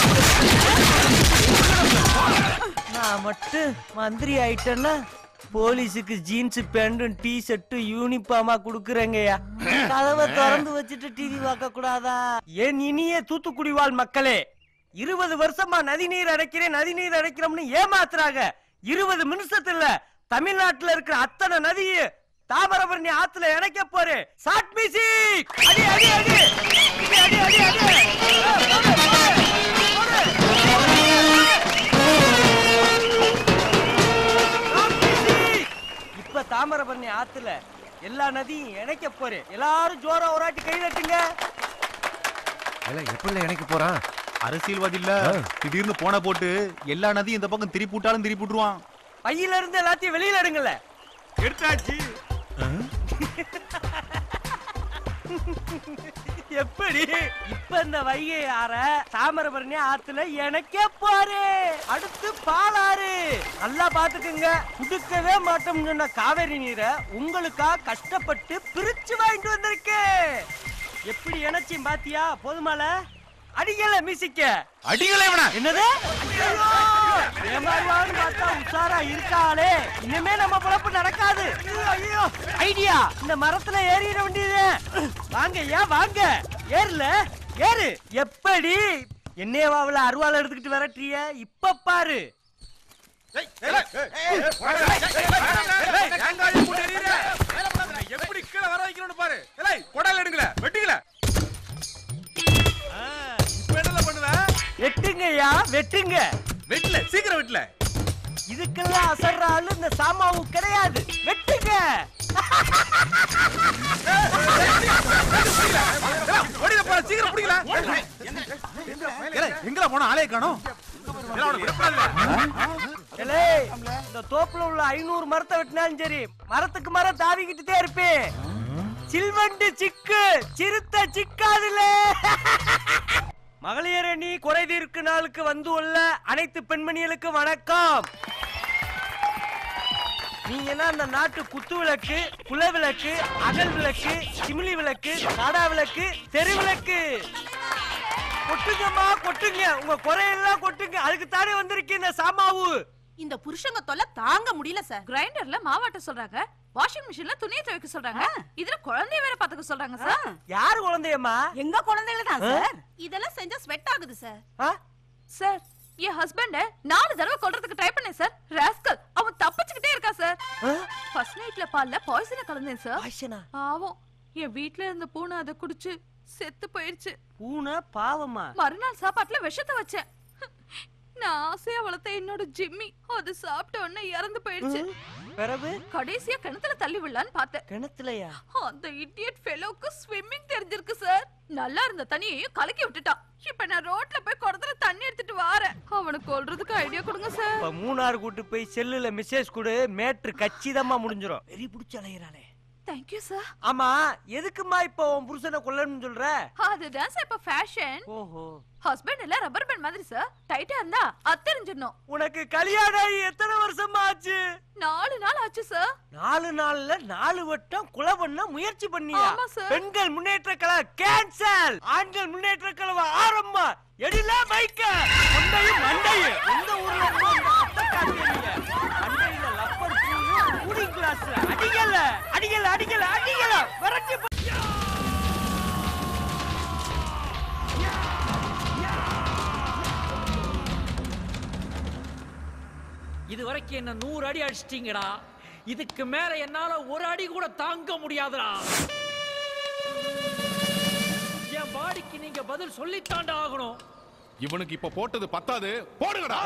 நான் மட்டும் மந்திரி ஆயிட்டேன்னா போலீஸுக்கு ஜீன்ஸ் பேண்டும் டி ஷர்ட் யூனிஃபார்மா குடுக்குறேங்கய்யா. கதவை திறந்து வச்சுட்டு டிவி பார்க்க கூடாதா? என் இனிய தூத்துக்குடி வாழ் மக்களே, இருபது வருஷமா நதி நீர் அடைக்கிறேன் நதி நீர் அடைக்கிறோம்னு ஏமாத்துறாங்க. இருபது நிமிஷத்துல தமிழ்நாட்டுல இருக்கிற அத்தனை நதியை தாமிரபரணி ஆத்துல இணைக்க போறேன். ஷார்ட் மியூசிக் அடி அடி அடி அடி அடி அடி இப்ப தாமிரபரணி ஆத்துல எல்லா நதியும் இணைக்க போறேன். எல்லாரும் ஜோரா ஒராட்டி கை தட்டுங்க. எப்படி இணைக்க போறான்? அரசியல்வாதி இல்ல திடீர்னு போன போட்டு எல்லா நதியும் இந்த பக்கம் திருப்பி விட்டாலும் திருப்பி விட்டுருவான். பையில இருந்து எல்லாத்தையும் வெளியில எடுங்கல. எடுத்தாச்சு. எப்படி இப்ப இந்த வைகை ஆற தாமிரபரணி ஆத்துல எனக்கே போரு. அடுத்து பாலாறு. நல்லா பாத்துக்குங்க. குடுக்கவே மாட்டோம்னு சொன்ன காவேரி நீரை உங்களுக்கா கஷ்டப்பட்டு பிரிச்சு வாங்கிட்டு வந்திருக்கேன். எப்படி இணைச்சியும் பாத்தியா? போதுமால அடிக்கல மியூசிக்க அடிக்கல இவன என்னது ஏமாறுவான்னு பார்த்தா உஷாரா இருக்காளே இனிமே நம்ம பொழப்பு நடக்காது ஐயோ ஐடியா இந்த மரத்துல ஏறிட வேண்டியது வாங்க ஏன் வாங்க ஏறல ஏறு எப்படி என்னையவாவுல அருவாள் எடுத்துக்கிட்டு வரட்டிய இப்ப பாரு எப்படி கீழே வர வைக்கணும்னு பாரு கொடால எடுங்கல வெட்டுங்கல இப்ப என்ன பண்ணுவ வெட்டுங்கய்யா வெட்டுங்க வெட்டல சீக்கிரம் வெட்டல இதுக்கெல்லாம் அசர்ற ஆளு இந்த சாமாவு கிடையாது வெட்டுங்க ஓடில போற சீக்கிரம் பிடிக்கல எங்கல போன ஆளே காணோம் இந்த தோப்புல உள்ள ஐநூறு மரத்தை வெட்டினாலும் சரி மரத்துக்கு மரம் தாவிக்கிட்டுதே இருப்பேன் சில்வண்டு சிக்கு சிறுத்த சிக்காதுல மகளிர் அணி குறை தீர்க்கு நாளுக்கு வந்து உள்ள அனைத்து பெண்மணிகளுக்கு வணக்கம் நீங்க என்ன அந்த நாட்டு குத்து விளக்கு குல விளக்கு அகல் விளக்கு சிமிலி விளக்கு காடா விளக்கு தெரு விளக்கு கொட்டுங்கம்மா கொட்டுங்க உங்க குறையெல்லாம் கொட்டுங்க அதுக்கு தானே வந்திருக்கு இந்த சாமாவு இந்த புருஷங்க தொல்லை தாங்க முடியல சார். கிரைண்டர்ல மாவாட்ட சொல்றாங்க, வாஷிங் மிஷின்ல துணியை துவைக்க சொல்றாங்க, இதுல குழந்தைய வேற பாத்துக்க சொல்றாங்க சார். யாரு குழந்தையம்மா? எங்க குழந்தைகள் தான் சார். இதெல்லாம் செஞ்சா ஸ்வெட் ஆகுது சார். சார் என் ஹஸ்பண்ட நாலு தடவை கொல்றதுக்கு ட்ரை பண்ணேன் சார். ராஸ்கல் அவன் தப்பிச்சுக்கிட்டே இருக்கா சார். ஃபர்ஸ்ட் நைட்ல பால்ல பாய்சனை கலந்தேன் சார். பாய்சனா? பாவம் என் வீட்ல இருந்த பூனை அதை குடிச்சு செத்து போயிடுச்சு. பூனை பாவமா? மறுநாள் சாப்பாட்டுல விஷத்தை வச்சேன். நான் ஆசையா வளர்த்த என்னோட ஜிம்மி அது சாப்பிட்ட உடனே இறந்து போயிடுச்சு. பிறகு கடைசியா கிணத்துல தள்ளி விடலான்னு பார்த்தேன். கிணத்துலயா? அந்த இடியட் ஃபெலோக்கு ஸ்விம்மிங் தெரிஞ்சிருக்கு சார். நல்லா இருந்த தண்ணியையும் கலக்கி விட்டுட்டான். இப்ப நான் ரோட்ல போய் குடத்துல தண்ணி எடுத்துட்டு வாரேன். அவனை கொல்றதுக்கு ஐடியா கொடுங்க சார். இப்ப மூணாறு கூட்டு போய் செல்லுல மெசேஜ் கொடு, மேட்ரு கச்சிதமா முடிஞ்சிரும். வெறி புடிச்சு அலையறானே. Thank you sir. ஆமா எதுக்குமா இப்ப உன் புருஷனை கொல்லணும்னு சொல்ற? அதுதான் சார் இப்ப ஃபேஷன். ஓஹோ. ஹஸ்பண்ட் இல்ல ரப்பர் பேண்ட் மாதிரி சார். டைட்டா இருந்தா அத்தெரிஞ்சிடணும். உனக்கு கல்யாணம் ஆகி எத்தனை வருஷமா ஆச்சு? நாலு நாள் ஆச்சு சார். நாலு நாள்ல நாலு வட்டம் கொலை பண்ண முயற்சி பண்ணியா? ஆமா சார். பெண்கள் முன்னேற்ற கழகம் கேன்சல், ஆண்கள் முன்னேற்ற கழகம் ஆரம்பம். எடில மைக்க மண்டையும் மண்டையும் எந்த ஊர்ல காட்டுறீங்க? மண்டையில லப்பர் கூலிங் கிளாஸ் அடிக்கல அடிக்கல அடிக்கல அடிக்கல வரட்டி. இது வரைக்கும் என்ன நூறு அடி அடிச்சிட்டீங்கடா. இதுக்கு மேல என்னால ஒரு அடி கூட தாங்க முடியாதுடா. என் பாடிக்கு நீங்க பதில் சொல்லித்தாண்டா ஆகணும். இவனுக்கு இப்ப போட்டது பத்தாது, போடுங்கடா.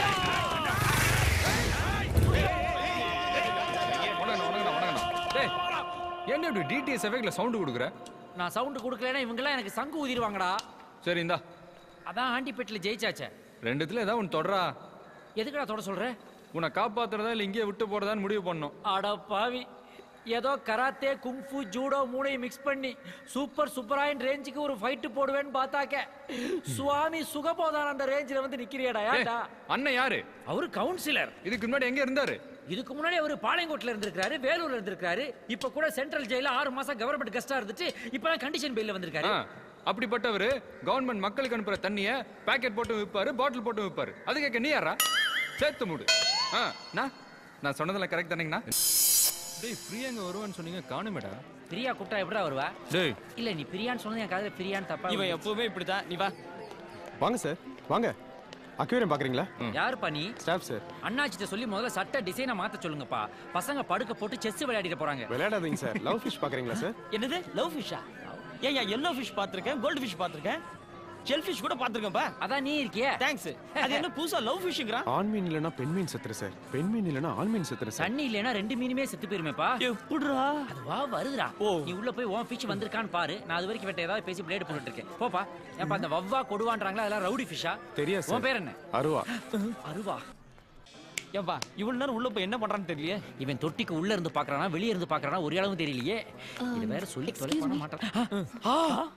என்ன இப்படி டிடிஎஸ் எஃபெக்ட்ல சவுண்ட் கொடுக்குற? நான் சவுண்ட் கொடுக்கலனா இவங்க எல்லாம் எனக்கு சங்கு ஊதிடுவாங்கடா. சரி இந்தா. அதான் ஆண்டிப்பேட்ல ஜெயிச்சாச்சே. ரெண்டுத்துல ஏதாவது ஒன்னு தொடரா. எதுக்குடா தொட சொல்ற? உன்னை காப்பாத்துறதா இல்ல இங்கே விட்டு போறதான்னு முடிவு பண்ணோம். அட பாவி, ஏதோ கராத்தே குங்ஃபு ஜூடோ மூணையும் மிக்ஸ் பண்ணி சூப்பர் சூப்பராயின் ரேஞ்சுக்கு ஒரு ஃபைட் போடுவேன்னு பார்த்தாக்க சுவாமி சுகபோதானந்த ரேஞ்சில வந்து நிக்கிறியடா. ஏன்டா? அண்ணன் யாரு? அவரு கவுன்சிலர். இதுக்கு முன்னாடி எங்க இருந்தாரு? இதுக்கு முன்னாடி அவரு பாளையங்கோட்ல இருந்திருக்காரு, வேலூர்ல இருந்திருக்காரு. இப்ப கூட சென்ட்ரல் ஜெயில ஆறு மாசம் கவர்மெண்ட் கெஸ்டா இருந்துட்டு இப்ப கண்டிஷன் பெயில்ல வந்திருக்காரு. அப்படிப்பட்டவரு கவர்மெண்ட் மக்களுக்கு அனுப்புற தண்ணிய பாக்கெட் போட்டு விற்பாரு, பாட்டில் போட்டு விற்பாரு. அது கேட்க நீ யாரா? சேர்த்து மூடு. நான் சொன்னதெல்லாம் கரெக்ட் தானேங்கண்ணா? டேய் பிரியா எங்க வருவான்னு சொன்னீங்க, காணுமேடா. பிரியா கூப்பிட்டா எப்படா வருவா? டேய் இல்ல நீ பிரியான்னு சொன்னது என் காதுல பிரியான்னு தப்பா. இவன் எப்பவுமே இப்படிதான். நீ வா. வாங்க சார் வாங்க. அக்வேரியம் பாக்குறீங்களா? யாருப்பா நீ? Staff sir. அண்ணாச்சிட்ட சொல்லி முதல்ல சட்ட டிசைனை மாத்த சொல்லுங்கப்பா. பசங்க படுக்க போட்டு செஸ் விளையாடிட்டு போறாங்க. விளையாடாதீங்க சார். லவ் ஃபிஷ் பாக்குறீங்களா சார்? என்னது லவ் ஃபிஷ்ஷா? ஏன் எல்லோ ஃபிஷ் பாத்திருக்கேன், கோல்டு ஃபிஷ் பாத்திருக்கேன், ஷெல் ஃபிஷ் கூட பாத்திருக்கேன்பா. அதான் நீ இருக்கியே. தேங்க்ஸ். அது என்ன புதுசா லவ் ஃபிஷ்ங்கறா? ஆண் மீன் இல்லனா பெண் மீன் செத்துற சார். பெண் மீன் இல்லனா ஆண் மீன் செத்துற சார். தண்ணி இல்லனா ரெண்டு மீனுமே செத்து போயிருமேப்பா. எப்படிடா? அது வா வருதுடா. நீ உள்ள போய் உன் ஃபிஷ் வந்திருக்கான்னு பாரு. நான் அது வரைக்கும் வேற ஏதாவது பேசி பிளேட் போட்டுட்டு இருக்கேன். போப்பா. ஏப்பா அந்த வவ்வா கொடுவான்றாங்களா அதெல்லாம் ரவுடி ஃபிஷ்ஷா? தெரியா சார். உன் பேர் என்ன? அருவா. அருவா. ஏப்பா இவ்வளவு நேரம் உள்ள போய் என்ன பண்றான்னு தெரியலையே. இவன் தொட்டிக்கு உள்ள இருந்து பாக்குறானா வெளிய இருந்து பாக்குறானா ஒரு அளவும் தெரியலையே. இது வேற சொல்லி தொலை பண்ண மாட்டான்.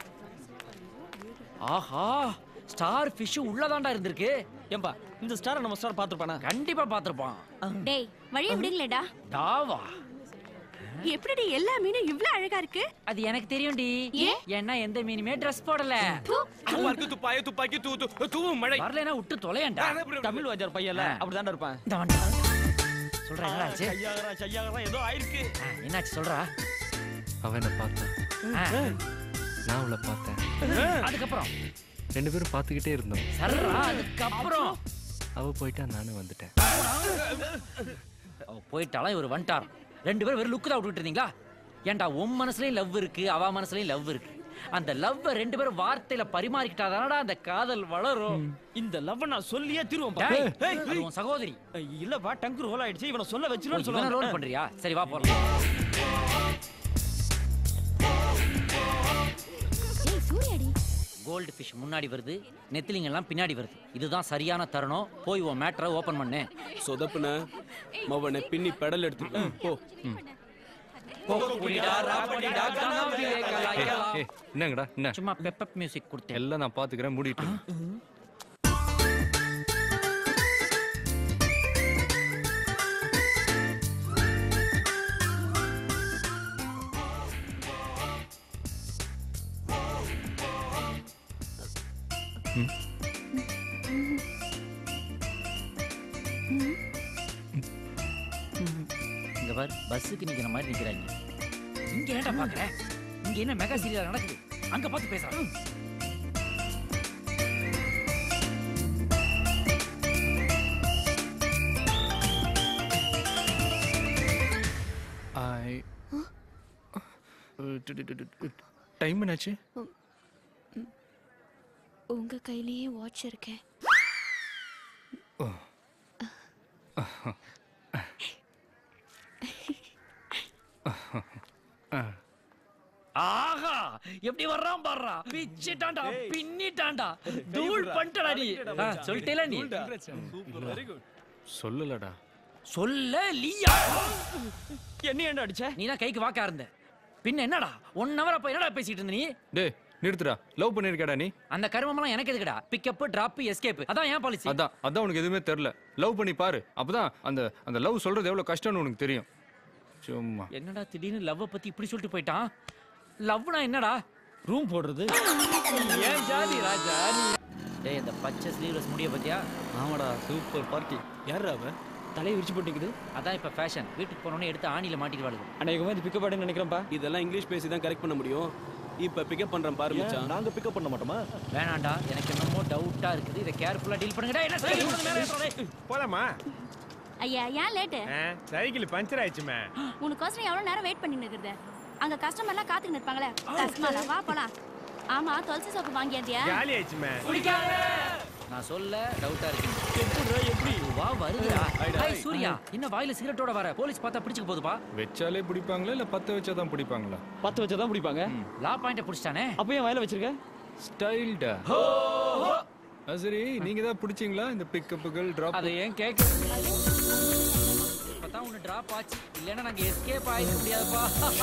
ஆஹா ஸ்டார் ஃபிஷ் உள்ளதாண்டா இருந்திருக்கு. ஏம்பா இந்த ஸ்டாரை நம்ம ஸ்டார் பாத்துப்பானா? கண்டிப்பா பாத்துப்பான். டேய் வழிய விடுங்களேடா. டாவா எப்படிடி எல்லா மீனும் இவ்ளோ அழகா இருக்கு? அது எனக்கு தெரியும்டி. ஏன்னா எந்த மீனுமே Dress போடல. அவருக்கு துப்பாய துப்பாக்கி தூ தூ தூவும் மழை. வரலனா விட்டு தொலையண்டா. தமிழ் வாஜார் பையல அப்படிதான் இருப்பான். இந்த வந்து சொல்றா என்னடா ஆச்சு? கையாகறா கையாகறா ஏதோ ஆயிருக்கு. என்னாச்சு சொல்றா? அவன் என்ன பார்த்தான். நான் அவளை பார்த்தேன். அதுக்கு அப்புறம் ரெண்டு பேரும் பார்த்துக்கிட்டே இருந்தோம். சர்ரா அதுக்கு அப்புறம் அவ போயிட்டா நானும் வந்துட்டேன். அவ போயிட்டாலும் இவர் வந்துட்டார். ரெண்டு பேரும் வெறும் லுக்கு தான் விட்டுட்டு இருந்தீங்களா? ஏன்டா உன் மனசுலயும் லவ் இருக்கு, அவ மனசுலயும் லவ் இருக்கு. அந்த லவ் ரெண்டு பேரும் வார்த்தையில பரிமாறிக்கிட்டாதானடா அந்த காதல் வளரும். இந்த லவ் நான் சொல்லியே திருவோம். அது உன் சகோதரி இல்லப்பா, டங்கு ரோல் ஆயிடுச்சு. இவனை சொல்ல வச்சிருன்னு சொல்ல ரோல் பண்றியா? சரி வா போலாம். ஏய் சூர்யாடி, கோல்டு ஃபிஷ் முன்னாடி வருது, நெத்திலிங்க எல்லாம் பின்னாடி வருது. இதுதான் சரியான தருணம். போய் உன் மேட்டரை ஓபன் பண்ணு. சொதப்புன மவனை பின்னி பெடல் எடுத்து போ. என்னங்கடா என்ன? சும்மா பெப்பப் மியூசிக் கொடுத்தேன். எல்லாம் நான் பாத்துக்கிறேன், மூடிட்டு. இங்க பார், பஸ்ஸுக்கு நிக்கிற மாதிரி நிக்கிறாங்க. இங்க ஏன்டா பாக்குற? இங்க என்ன மெகா சீரியல் நடக்குது? அங்க பார்த்து பேசுறான். ஐ டைம் என்னாச்சு? உங்க கையிலேயே வாட்ச் இருக்கேன். ஆஹா, எப்படி வர்றான் பாருடா. பிச்சிட்டான்டா, பின்னிட்டான்டா, தூள் பண்ணிட்டடா நீ. சொல்லிட்டேல நீ. சொல்லலடா. சொல்ல லியா. என்ன ஏன்டா அடிச்ச? நீ தான் கைக்கு வாக்கா இருந்த. பின்ன என்னடா ஒன் ஹவர் அப்ப என்னடா பேசிட்டு இருந்த நீ? டேய் நிறுத்துடா. லவ் பண்ணிருக்கடா நீ? அந்த கர்மம்லாம் எனக்கு எதுக்குடா? பிக்கப் டிராப் எஸ்கேப் அதான் ஏன் பாலிசி. அதான் அதான் உனக்கு எதுவுமே தெரியல. லவ் பண்ணி பாரு, அப்பதான் அந்த அந்த லவ் சொல்றது எவ்வளவு கஷ்டம்னு உனக்கு தெரியும். சும்மா என்னடா திடீர்னு லவ் பத்தி இப்படி சொல்லிட்டு போயிட்டான்? லவ்னா என்னடா? ரூம் போடுறது. ஏன் ஜாலி ராஜா நீ? டேய் இந்த பச்சை ஸ்லீவ்லெஸ் முடிய பத்தியா? ஆமாடா, சூப்பர் பார்ட்டி. யாரா அவ? தலையை விரிச்சு போட்டுக்குது. அதான் இப்ப ஃபேஷன். வீட்டுக்கு போனோனே எடுத்து ஆணில மாட்டிடுவாளுங்க. அன்னைக்கு வந்து பிக்கப் பண்ணி நினைக்கிறேன்ப்பா. இதெல்லாம் இங்கிலீஷ் பேசி தான் கரெக்ட் பண்ண முடியும். இப்ப பிக்கப் பண்றேன் பாரு மச்சான். நாங்க பிக்கப் பண்ண மாட்டோமா? வேணாம்டா, எனக்கு என்னமோ டவுட்டா இருக்குது. இத கேர்ஃபுல்லா டீல் பண்ணுங்கடா. என்ன சைக்கிள் மேல ஏறறே? போலாமா? ஐயா ஏன் லேட்? சைக்கிள் பஞ்சர் ஆயிடுச்சுமே. உனக்கோசரம் எவ்வளவு நேரம் வெயிட் பண்ணி நிக்குது? அங்க கஸ்டமர்லாம் காத்துக்கிட்டு இருப்பாங்களே. கஸ்டமரா வா போலாம். ஆமா, துளசி சோப்பு வாங்கியாதியா? காலி ஆயிடுச்சுமே. குடிக்காத. நான் சொல்ல டவுட்டா இருக்கு. எப்படிடா எப்படி? வா வருதுடா. ஹாய் சூர்யா, என்ன வாயில சிகரெட்டோட வர? போலீஸ் பார்த்தா பிடிச்சுக்க போகுதுப்பா. வெச்சாலே பிடிப்பாங்களா இல்ல பத்த வச்சா தான் பிடிப்பாங்களா? பத்த வச்சா தான் பிடிப்பாங்க. லா பாயிண்ட பிடிச்சானே. அப்ப ஏன் வாயில வச்சிருக்க? ஸ்டைல்டா. சரி, நீங்க தான் பிடிச்சீங்களா இந்த பிக்கப்புகள் டிராப்? அது ஏன் கேக்க? இப்பதான் உன்னை டிராப் ஆச்சு. இல்லனா நாங்க எஸ்கேப் ஆயிட முடியாதுப்பா.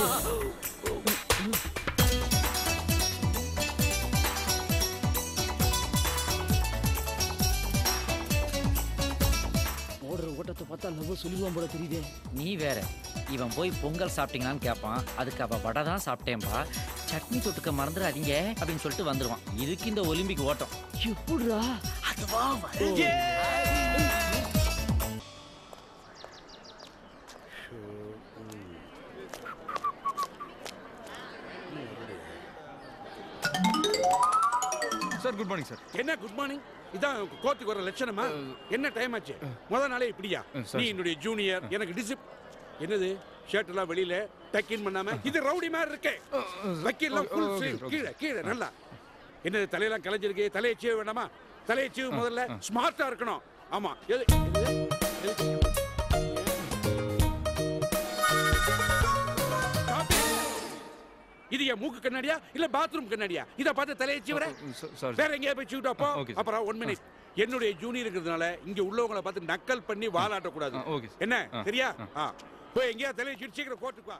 ஓடுற ஓட்டத்தை பார்த்தா லவ் சொல்லுவான் போல தெரியுதே. நீ வேற. இவன் போய் பொங்கல் சாப்பிட்டீங்களான்னு கேட்பான். அதுக்கு அவ வடை தான் சாப்பிட்டேன்பா. சட்னி தொட்டுக்க மறந்துடாதீங்க அப்படின்னு சொல்லிட்டு வந்துருவான். இதுக்கு இந்த ஒலிம்பிக் ஓட்டம். எப்படிடா? அதுவா வர. Sir good morning sir. என்ன குட் மார்னிங்? இதான் கோர்ட்டுக்கு வர லட்சணமா? என்ன டைம் ஆச்சு? முத நாளே இப்படியா? நீ என்னுடைய ஜூனியர், எனக்கு டிசிப். என்னது ஷர்ட் எல்லாம் வெளியில டக்கின் பண்ணாம? இது ரவுடி மாதிரி இருக்கே. வக்கீல்லாம் ஃபுல் ஸ்லீவ் கீழே கீழே நல்லா. என்னது தலையெல்லாம் கலைஞ்சிருக்கு? தலையை சீவ வேண்டாமா? தலையை சீவ முதல்ல ஸ்மார்ட்டா இருக்கணும். ஆமா. எது இது என் மூக்கு கண்ணாடியா இல்ல பாத்ரூம் கண்ணாடியா? இத பார்த்து தலையை சீவற? வேற எங்கேயா போய் சீவிட்டு அப்போ. அப்புறம் ஒன் மினிட். என்னுடைய ஜூனியர் இருக்கிறதுனால இங்க உள்ளவங்களை பார்த்து நக்கல் பண்ணி வாலாட்ட கூடாது. என்ன சரியா? போய் எங்கேயா தலையை சீட்டு சீக்கிரம் கோர்ட்டுக்கு வா.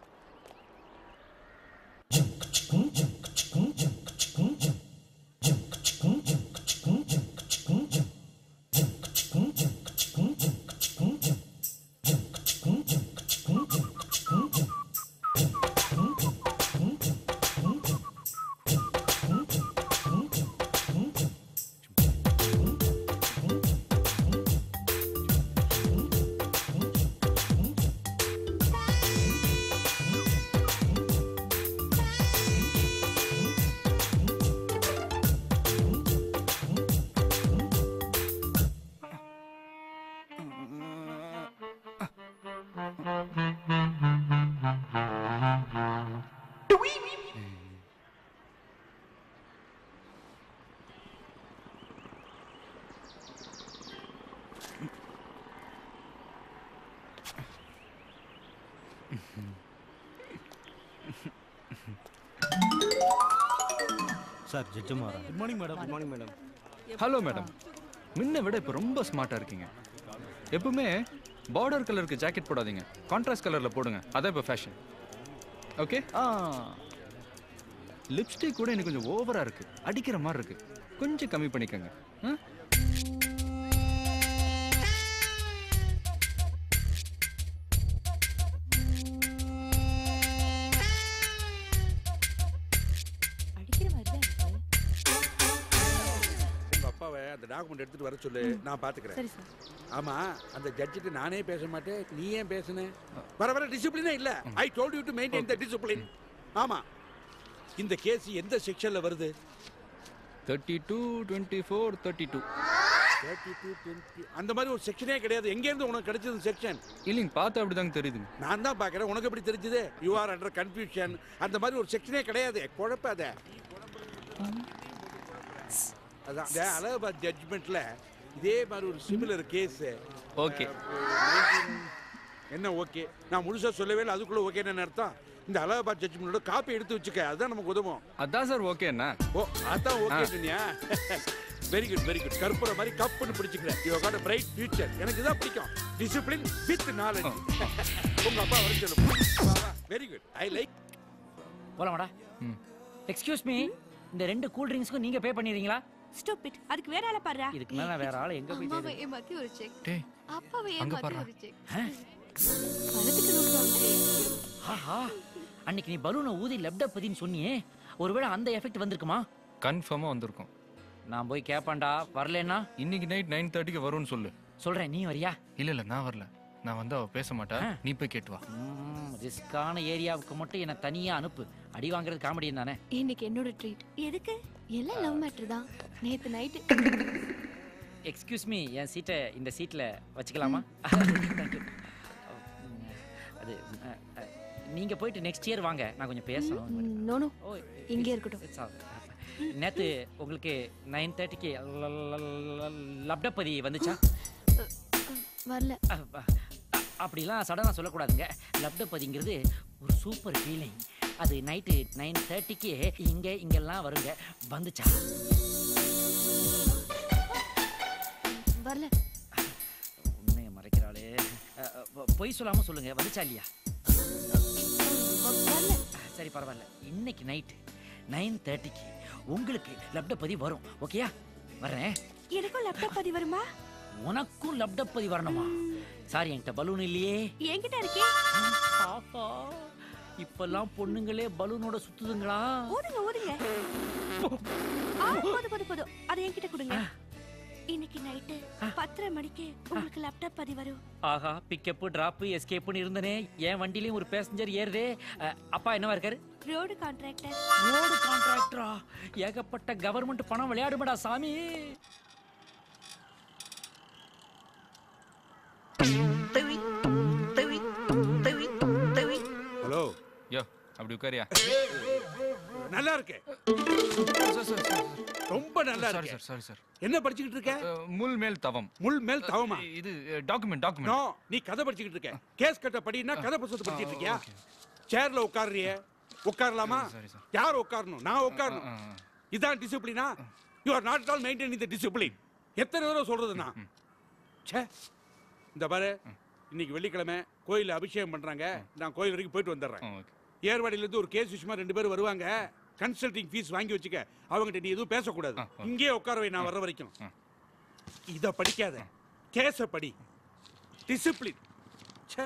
சார் ஜட்ஜு மாறா. Good morning madam. Good morning madam. Hello madam. முன்ன விட இப்போ ரொம்ப ஸ்மார்ட்டா இருக்கீங்க. எப்பவுமே பார்டர் கலருக்கு ஜாக்கெட் போடாதீங்க, கான்ட்ராஸ்ட் கலர்ல போடுங்க. அதான் இப்போ ஃபேஷன். ஓகே. ஆ லிப்ஸ்டிக் கூட எனக்கு கொஞ்சம் ஓவரா இருக்கு, அடிக்கிற மாதிரி இருக்கு. கொஞ்சம் கம்மி பண்ணிக்கோங்க. அந்த டாக்குமெண்ட் எடுத்துட்டு வர சொல்லு, நான் பாத்துக்கிறேன். ஆமா, அந்த ஜட்ஜிட்ட நானே பேச மாட்டேன், நீ ஏன் பேசுன? வர வர டிசிப்ளினே இல்ல. I told you to maintain the discipline. ஆமா, இந்த கேஸ் எந்த செக்ஷன்ல வருது? Thirty two twenty four thirty two thirty two twenty அந்த மாதிரி ஒரு செக்ஷனே கிடையாது. எங்க இருந்து உனக்கு கிடைச்சது செக்ஷன்? இல்லைங்க, பார்த்தா அப்படிதாங்க தெரியுது. நான் தான் பாக்குறேன், உனக்கு எப்படி தெரிஞ்சது? You are under confusion. அந்த மாதிரி ஒரு செக்ஷனே கிடையாது, குழப்பாத. அதான் இந்த அலகாபாத் ஜட்ஜ்மெண்ட்ல இதே மாதிரி ஒரு சிமிலர் கேஸ். ஓகே. என்ன ஓகே? நான் முழுசா சொல்லவே இல்லை, அதுக்குள்ள ஓகே என்ன அர்த்தம்? இந்த அலகாபாத் ஜட்ஜ்மெண்டோட காப்பி எடுத்து வச்சுக்க, அதுதான் நமக்கு உதவும். அதான் சார் ஓகே என்ன? ஓ அதான் ஓகே சொன்னியா? Very good very good. கற்பூர மாதிரி கப்புன்னு பிடிச்சிக்கிறேன். You got a bright future. எனக்கு இதான் பிடிக்கும், டிசிப்ளின் வித் நாலேஜ். உங்க அப்பா வர சொல்லு. Very good, I like. போலாமாடா? எக்ஸ்கியூஸ் மீ, இந்த ரெண்டு கூல் ட்ரிங்க்ஸ்க்கு நீங்க பே பண்ணிடுறீங்களா? ஸ்டூபிட். அதுக்கு வேற ஆள பாருடா. இதுக்கு மேல வேற ஆள எங்க போய் அம்மாவை ஏமாத்தி ஒரு செக். டேய் அப்பாவை அங்க ஏமாத்தி பாரு. ஒரு செக். பணத்துக்கு நோக்குறாங்க. ஆஹா, அன்னைக்கு நீ பலூனை ஊதி லெப்ட் அப் பதின்னு சொன்னியே, ஒருவேளை அந்த எஃபெக்ட் வந்திருக்குமா? கன்ஃபார்மா வந்திருக்கும். நான் போய் கேட்பான்டா, வரலன்னா இன்னைக்கு நைட் நைன் தேர்ட்டிக்கு வரும்னு சொல்லு. சொல்றேன், நீ வரியா? இல்ல இல்ல, நான் வரல. நான் வந்து அவ பேச மாட்டா, நீ போய் கேட்டு வா. ரிஸ்கான ஏரியாவுக்கு மட்டும் என்ன தனியா அனுப்பு. அடி வாங்குறது காமெடியன் தானே. இன்னைக்கு என்னோட ட்ரீட். எதுக்கு? எல்லாம் லவ் மேட்டர் தான். நேத்து நைட். எக்ஸ்கியூஸ் மீ, என் சீட்டை இந்த சீட்ல வச்சுக்கலாமா? அது நீங்க போயிட்டு நெக்ஸ்ட் இயர் வாங்க, நான் கொஞ்சம் பேசணும். நோ நோ, இங்க இருக்கட்டும். நேத்து உங்களுக்கு நைன் தேர்ட்டிக்கு லப்டப்பதி வந்துச்சா? வரல. அப்படிலாம் சடனா சொல்லக்கூடாதுங்க. லப்டப்பதிங்கிறது ஒரு சூப்பர் ஃபீலிங். அது நைட்டு நைன் தேர்ட்டிக்கு இங்க இங்கெல்லாம் வருங்க. வந்துச்சா? வரல. உண்மையை மறைக்கிறாளே. பொய் சொல்லாம சொல்லுங்க, வந்துச்சா இல்லையா? சரி பரவாயில்ல. இன்னைக்கு நைட்டு நைன் தேர்ட்டிக்கு உங்களுக்கு லப்டப்பதி வரும். ஓகேயா? வரேன். எனக்கும் லப்டப்பதி வருமா? உனக்கும் லப்டப்பதி வரணுமா? சாரி, என்கிட்ட பலூன் இல்லையே. என்கிட்ட இருக்கே. ஆஹா, இப்பெல்லாம் பொண்ணுங்களே பலூனோட சுத்துதுங்களா? ஓடுங்க ஓடுங்க. போது போது போது, அதை என்கிட்ட கொடுங்க. இன்னைக்கு நைட்டு பத்தரை மணிக்கு உங்களுக்கு லேப்டாப் பதி வரும். ஆஹா, பிக்கப் டிராப் எஸ்கேப்னு இருந்தனே, என் வண்டியிலயும் ஒரு பேசஞ்சர் ஏறுதே. அப்பா என்னவா இருக்காரு? Road contractor. ரோடு கான்ட்ராக்டரா? ஏகப்பட்ட கவர்மெண்ட் பணம் விளையாடுமடா சாமி. ஹலோ. யோ, அப்படி உட்காரியா? நல்லா இருக்கு, ரொம்ப நல்லா இருக்கு. Sorry sir, sorry sir. என்ன படிச்சிட்டு இருக்க? முள் மேல் தவம். முள் மேல் தவமா? இது டாக்குமெண்ட் டாக்குமெண்ட். நோ, நீ கதை படிச்சிட்டு இருக்க. கேஸ் கட்ட படினா கதை புத்தகத்தை படிச்சிட்டு இருக்கியா? சேர்ல உட்கார்றியே, உட்காரலாமா? யார் உட்காரணும்? நான் உட்காரணும். இதான் டிசிப்ளினா? You are not all maintaining the discipline. எத்தனை தடவை சொல்றது நான்? ச்சே. இந்த பாரு, இன்னைக்கு வெள்ளிக்கிழமை கோயில்ல அபிஷேகம் பண்றாங்க. நான் கோயில் வரைக்கும் போயிட்டு வந்துடுறேன். ஏர்வாடியில இருந்து ஒரு கேஸ் விஷயமா ரெண்டு பேரும் வருவாங்க. கன்சல்டிங் ஃபீஸ் வாங்கி வச்சுக்க. அவங்ககிட்ட நீ எதுவும் பேசக்கூடாது. இங்கே உட்காரவை, நான் வர்ற வரைக்கும். இத படிக்காத, கேஸ படி. டிசிப்ளின். ச்சே.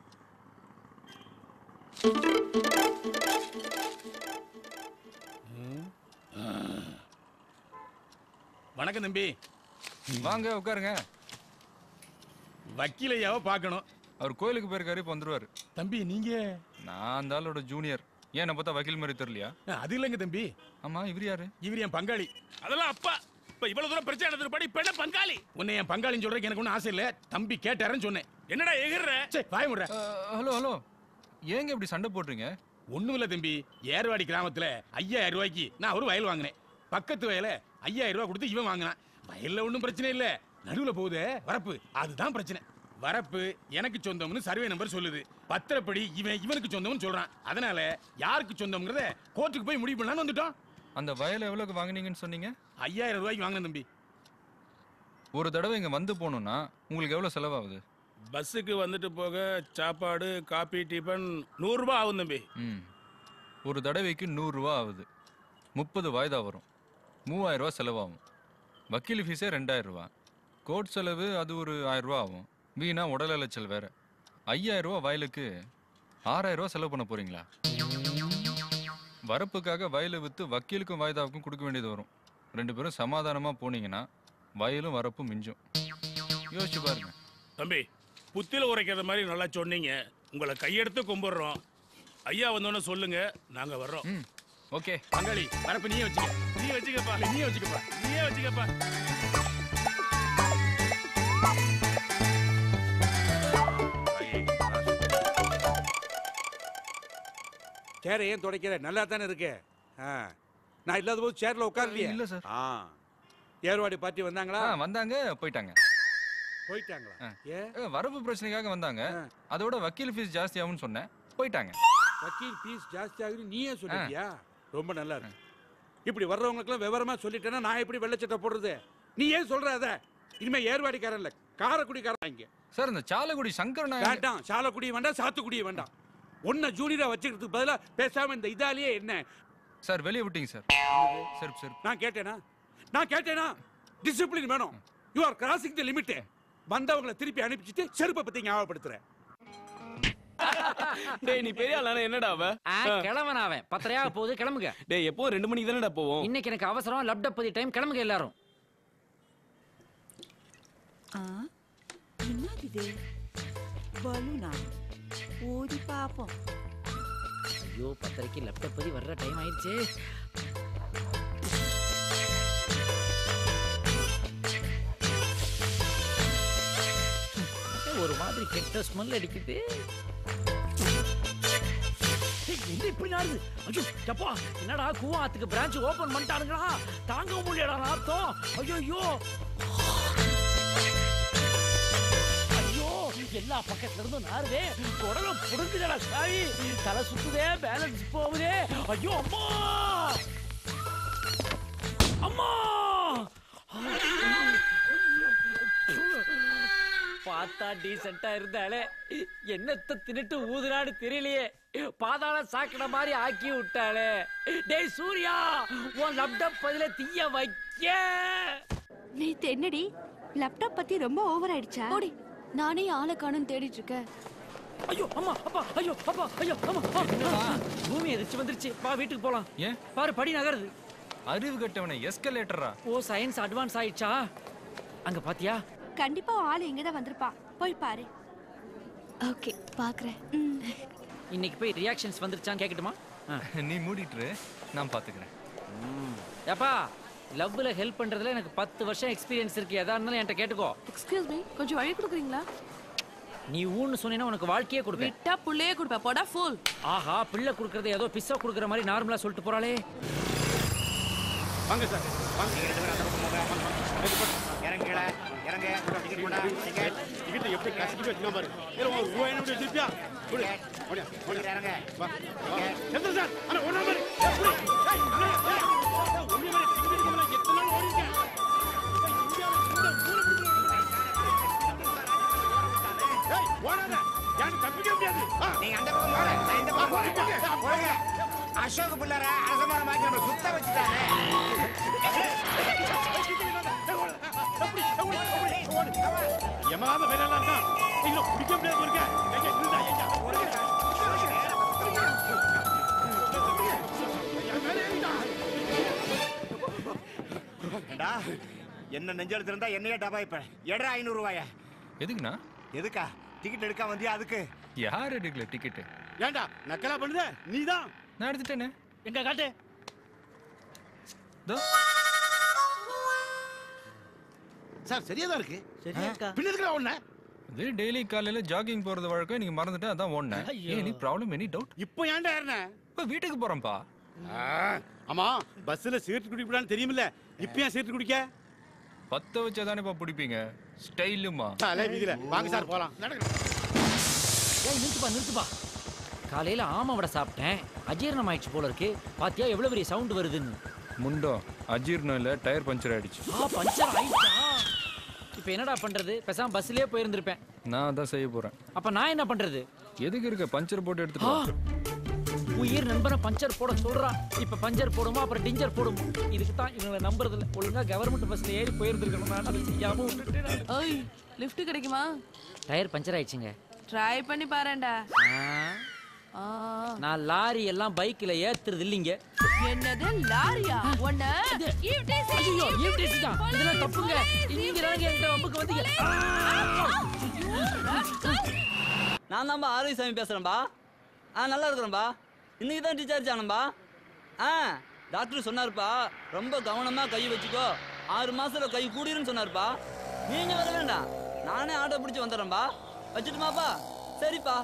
வணக்கம் தம்பி. வாங்க உட்காருங்க. வக்கீலையாவ பார்க்கணும். அவர் கோயிலுக்கு போயிருக்காரு, இப்போ வந்துருவாரு. தம்பி நீங்க? நான் அந்த ஆளோட ஜூனியர். ஏன் பார்த்தா வக்கீல் மாதிரி தெரியலையா? அது இல்லைங்க தம்பி. ஆமா, இவர் யாரு? இவர் என் பங்காளி. அதெல்லாம் அப்பா. இப்ப இவ்வளவு தூரம் பிரச்சனை நடந்துட்டு இப்ப என்ன பங்காளி? உன்னை என் பங்காளின்னு சொல்றதுக்கு எனக்கு ஒன்றும் ஆசை இல்ல. தம்பி கேட்டாருன்னு சொன்னேன். என்னடா எகிர்ற? சரி வாய முடுற. ஹலோ ஹலோ, ஏங்க இப்படி சண்டை போடுறீங்க? ஒண்ணும் இல்ல தம்பி. ஏர்வாடி கிராமத்துல ஐயாயிரம் ரூபாய்க்கு நான் ஒரு வயல் வாங்கினேன். பக்கத்து வயல ஐயாயிரம் ரூபாய் கொடுத்து இவன் வாங்கினான். வயல்ல ஒன்றும் பிரச்சனை இல்ல. நடுவுல போகுது வரப்பு, அதுதான் பிரச்சனை. வரப்பு எனக்கு சொந்தம்னு சர்வே நம்பர் சொல்லுது. பத்திரப்படி இவன் இவனுக்கு சொந்தம்னு சொல்றான். அதனால யாருக்கு சொந்தம்ங்கறத கோர்ட்டுக்கு போய் முடிவு பண்ணலாம்னு வந்துட்டோம். அந்த வயலை எவ்வளவுக்கு வாங்குனீங்கன்னு சொன்னீங்க? ஐயாயிரம் ரூபாய்க்கு வாங்கினேன் தம்பி. ஒரு தடவை இங்க வந்து போகணும்னா உங்களுக்கு எவ்வளவு செலவாகுது? பஸ்ஸுக்கு வந்துட்டு போக சாப்பாடு காபி டிஃபன் நூறு ரூபாய் ஆகும் தம்பி. ம் ஒரு தடவைக்கு நூறு ரூபா ஆகுது. முப்பது வாய்தா வரும். மூவாயிரம் ரூபா செலவாகும். வக்கீல் ஃபீஸே ரெண்டாயிரம் ரூபா. கோர்ட் செலவு அது ஒரு ஆயிரம் ரூபா ஆகும். வீணா உடல் அலைச்சல் வேற. ஐயாயிரம் ரூபா வயலுக்கு ஆறாயிரம் ரூபா செலவு பண்ண போறீங்களா? வரப்புக்காக வயலை வித்து வக்கீலுக்கும் வாய்தாவுக்கும் கொடுக்க வேண்டியது வரும். ரெண்டு பேரும் சமாதானமா போனீங்கன்னா வயலும் வரப்பும் மிஞ்சும். யோசிச்சு பாருங்க தம்பி. புத்தில உரைக்கிற மாதிரி நல்லா சொன்னீங்க. உங்களை கையெடுத்து கும்பிடுறோம். ஐயா வந்தோன்னு சொல்லுங்க, நாங்க வர்றோம். ஓகே பங்காளி வரப்பு நீயே வச்சுக்க. நீயே வச்சுக்கப்பா. நீயே வச்சுக்கப்பா. நீயே வச்சுக்கப்பா. சேரை ஏன் துடைக்கிற? நல்லா தானே இருக்கு. நான் இல்லாத போது சேர்ல உட்காரலையே. இல்ல சார். ஏர்வாடி பார்ட்டி வந்தாங்களா? வந்தாங்க போயிட்டாங்க. போயிட்டாங்களா? ஏ வரப்பு பிரச்சனைக்காக வந்தாங்க. அதோட வக்கீல் ஃபீஸ் ஜாஸ்தி ஆகும்னு சொன்னேன். போயிட்டாங்க. வக்கீல் ஃபீஸ் ஜாஸ்தி ஆகுது நீயே சொல்லிட்டியா? ரொம்ப நல்லா இருக்கு. இப்படி வர்றவங்களுக்குலாம் விவரமா சொல்லிட்டேன்னா நான் எப்படி வெள்ளச்சட்டை போடுறது? நீ ஏன் சொல்ற அத? இனிமே ஏர்வாடிக்காரன் இல்ல, காரக்குடிக்காரன் இங்க. சார் இந்த சாலக்குடி சங்கர் வேண்டாம். சாலக்குடி வேண்டாம், சாத்துக்குடி வேண்டாம். ஒன்ன ஜூனியரா வச்சுக்கிறதுக்கு பதிலா பேசாம இந்த இதாலேயே என்ன சார் வெளியே விட்டீங்க சார். சரி சரி. நான் கேட்டேனா? நான் கேட்டேனா? டிசிப்ளின் வேணும். You are crossing the limit. வந்தவங்களை திருப்பி அனுப்பிச்சிட்டு செருப்பை பத்தி ஞாபகப்படுத்துறேன். டேய் நீ பெரிய ஆளா என்னடா அவ? கிளம்பன அவன் பத்தரையாக போகுது, கிளம்புங்க. டேய் எப்போ ரெண்டு மணிக்கு தானடா போவோம். இன்னைக்கு எனக்கு அவசரம். லேப்டாப் பத்தி டைம், கிளம்புங்க எல்லாரும். என்னது இது? பலூனா? ஓடி பாப்போம். ஐயோ பத்தரைக்கு லேப்டாப் பத்தி வர்ற டைம் ஆயிடுச்சு. ஒரு மாதிரி கெட்ட ஸ்மெல் அடிக்குது. என்ன இப்படி நாடுது? ஐயோ அப்பா என்னடா கூவாத்துக்கு பிரான்ச் ஓபன் பண்ணிட்டானுங்களா? தாங்க முடியலடா நாத்தம். ஐயோ ஐயோ ஐயோ எல்லா பக்கத்துல இருந்தும் நாருதே. உடல புடுங்குதடா சாவி. தலை சுத்துதே, பேலன்ஸ் போகுதே. ஐயோ அம்மா அம்மா. பார்த்தா டீசெண்டா இருந்தாலே என்னத்த தின்னுட்டு ஊதுறான்னு தெரியலையே. பாதாள சாக்கட மாதிரி ஆக்கி விட்டாளே. டேய் சூர்யா, உன் லேப்டாப் பதில தீய வைக்க. நேத்து என்னடி லேப்டாப் பத்தி ரொம்ப ஓவர் ஆயிடுச்சா? ஓடி நானே ஆளை காணும் தேடிட்டு இருக்கேன். ஐயோ அம்மா அப்பா ஐயோ அப்பா ஐயோ அம்மா. பூமி எதிர்ச்சி வந்துருச்சு. வா வீட்டுக்கு போலாம். ஏன்? பாரு படி நகருது. அறிவு கட்டவனே எஸ்கலேட்டரா? ஓ சயின்ஸ் அட்வான்ஸ் ஆயிடுச்சா? அங்க பாத்தியா? கண்டிப்பா ஆளு இங்கதான் வந்திருப்பா. போய் பாரு. ஓகே பாக்குறேன். இன்னைக்கு போய் ரியாக்ஷன்ஸ் வந்துருச்சான்னு கேக்கட்டுமா? நீ மூடிட்டு நான் பாத்துக்கிறேன். ஏப்பா லவ்ல ஹெல்ப் பண்றதுல எனக்கு பத்து வருஷம் எக்ஸ்பீரியன்ஸ் இருக்கு. எதா இருந்தாலும் என்கிட்ட கேட்டுக்கோ. எக்ஸ்கியூஸ் மீ, கொஞ்சம் வழி கொடுக்குறீங்களா? நீ ஊன்னு சொன்னீங்கன்னா உனக்கு வாழ்க்கையே கொடுப்பேன். விட்டா புள்ளையே கொடுப்ப. போடா ஃபூல். ஆஹா பிள்ளை கொடுக்கறது ஏதோ பிஸ்ஸா கொடுக்குற மாதிரி நார்மலா சொல்லிட்டு போறாளே. வாங்க சார் வாங்க. இறங்குல இறங்க. டிக்கெட் போடா. டிக்கெட் டிக்கெட் எப்படி கசிட்டு வச்சுங்க பாரு. ஏற ஒரு ரூபாய் என்ன வச்சிருப்பியா? குடு. ஓடியா ஓடியா இறங்க. வா. செந்தில் சார் அண்ணா ஒரு நம்பர். ஏய் அண்ணா ஏய் ஒண்ணே மாதிரி டிக்கெட் எடுக்கணும். எத்தனை நாள் ஓடிங்க? ஏய் ஓடாத. யாரும் தப்பிக்க முடியாது. நீங்க அந்த பக்கம் போங்க. நான் இந்த பக்கம் போறேன். போங்க. அசோக் பிள்ளரை அரசமான மாக்கி நம்ம சுத்த வச்சுட்டானே. எமலாத வேலையெல்லாம் இருக்கா? நீங்க பிடிக்க முடியாது இருக்க. எங்க இருந்தா ஐயா. ஏண்டா என்ன நெஞ்செழுத்து இருந்தா என்னையே டபாய்ப்ப. எடா ஐநூறு ரூபாயா? எதுக்குண்ணா? எதுக்கா? டிக்கெட் எடுக்க வந்தியா? அதுக்கு யார் எடுக்கல டிக்கெட்? ஏண்டா நக்கலா பண்ணுத? நீதான். நான் எடுத்துட்டேனே. எங்க காட்டு. தோ சார் சரியா தான் இருக்கு. சரியா இருக்கா? பின்னதுக்குல ஒண்ணே. இது டெய்லி காலையில ஜாகிங் போறது வழக்கம். நீங்க மறந்துட்டேன் அதான் ஓடுனேன். Any problem any doubt? இப்போ ஏன்டா ஏறனே? இப்போ வீட்டுக்கு போறேன்ப்பா. ஆமா பஸ்ல சிகரெட் குடிக்கக்கூடாதுன்னு தெரியுமில்ல. இப்போ ஏன் சிகரெட் குடிக்க? பத்த வச்சாதானேப்பா பிடிப்பீங்க ஸ்டைலுமா. வாங்க சார் போலாம். ஏய் நிறுத்துப்பா நிறுத்துப்பா. காலையில ஆமை வடை சாப்பிட்டேன், அஜீரணம் ஆயிடுச்சு போல இருக்கு. பாத்தியா எவ்வளவு பெரிய சவுண்ட் வருதுன்னு. முண்டோ அஜீர்ணம் இல்ல, டயர் பஞ்சர் ஆயிடுச்சு. ஆ பஞ்சர் ஆயிடுச்சா? இப்போ என்னடா பண்றது? பேசாம பஸ்லயே போயிருந்திருப்பேன். நான் அதான் செய்ய போறேன். அப்ப நான் என்ன பண்றது? எதுக்கு இருக்க பஞ்சர் போட்டு எடுத்துட்டு வா. உயிர் நண்பனை பஞ்சர் போட சொல்றான். இப்ப பஞ்சர் போடுமா அப்புறம் டிஞ்சர் போடும். இதுக்கு தான் இவங்களை நம்புறது இல்ல. ஒழுங்கா கவர்மெண்ட் பஸ்ல ஏறி போயிருந்திருக்கணும். நான் அதை செய்யாம விட்டுட்டேன். ஓய் லிஃப்ட் கிடைக்குமா? டயர் பஞ்சர் ஆயிடுச்சுங்க. ட்ரை பண்ணி பாருடா. நான் லாரி எல்லாம் பைக்ல ஏத்துறது இல்லீங்க. என்னது லாரியா? ஒண்ணு ஈவ்டிசி. ஐயோ ஈவ்டிசி தான். இதெல்லாம் தப்புங்க. இங்க இறங்கி என்கிட்ட வம்புக்கு வந்தீங்க. நான் தான்பா ஆரோக்கியசாமி பேசுறேன்பா. ஆ நல்லா இருக்கிறேன்பா. இன்னைக்கு தான் டிஸ்சார்ஜ் ஆனம்பா. ஆ டாக்டர் சொன்னார்ப்பா ரொம்ப கவனமா கை வச்சுக்கோ, ஆறு மாசத்துல கை கூடிருன்னு சொன்னார்ப்பா. நீங்க வர வேண்டாம், நானே ஆட்டோ பிடிச்சி வந்துடுறேன்பா. வச்சுட்டுமாப்பா? சரிப்பா.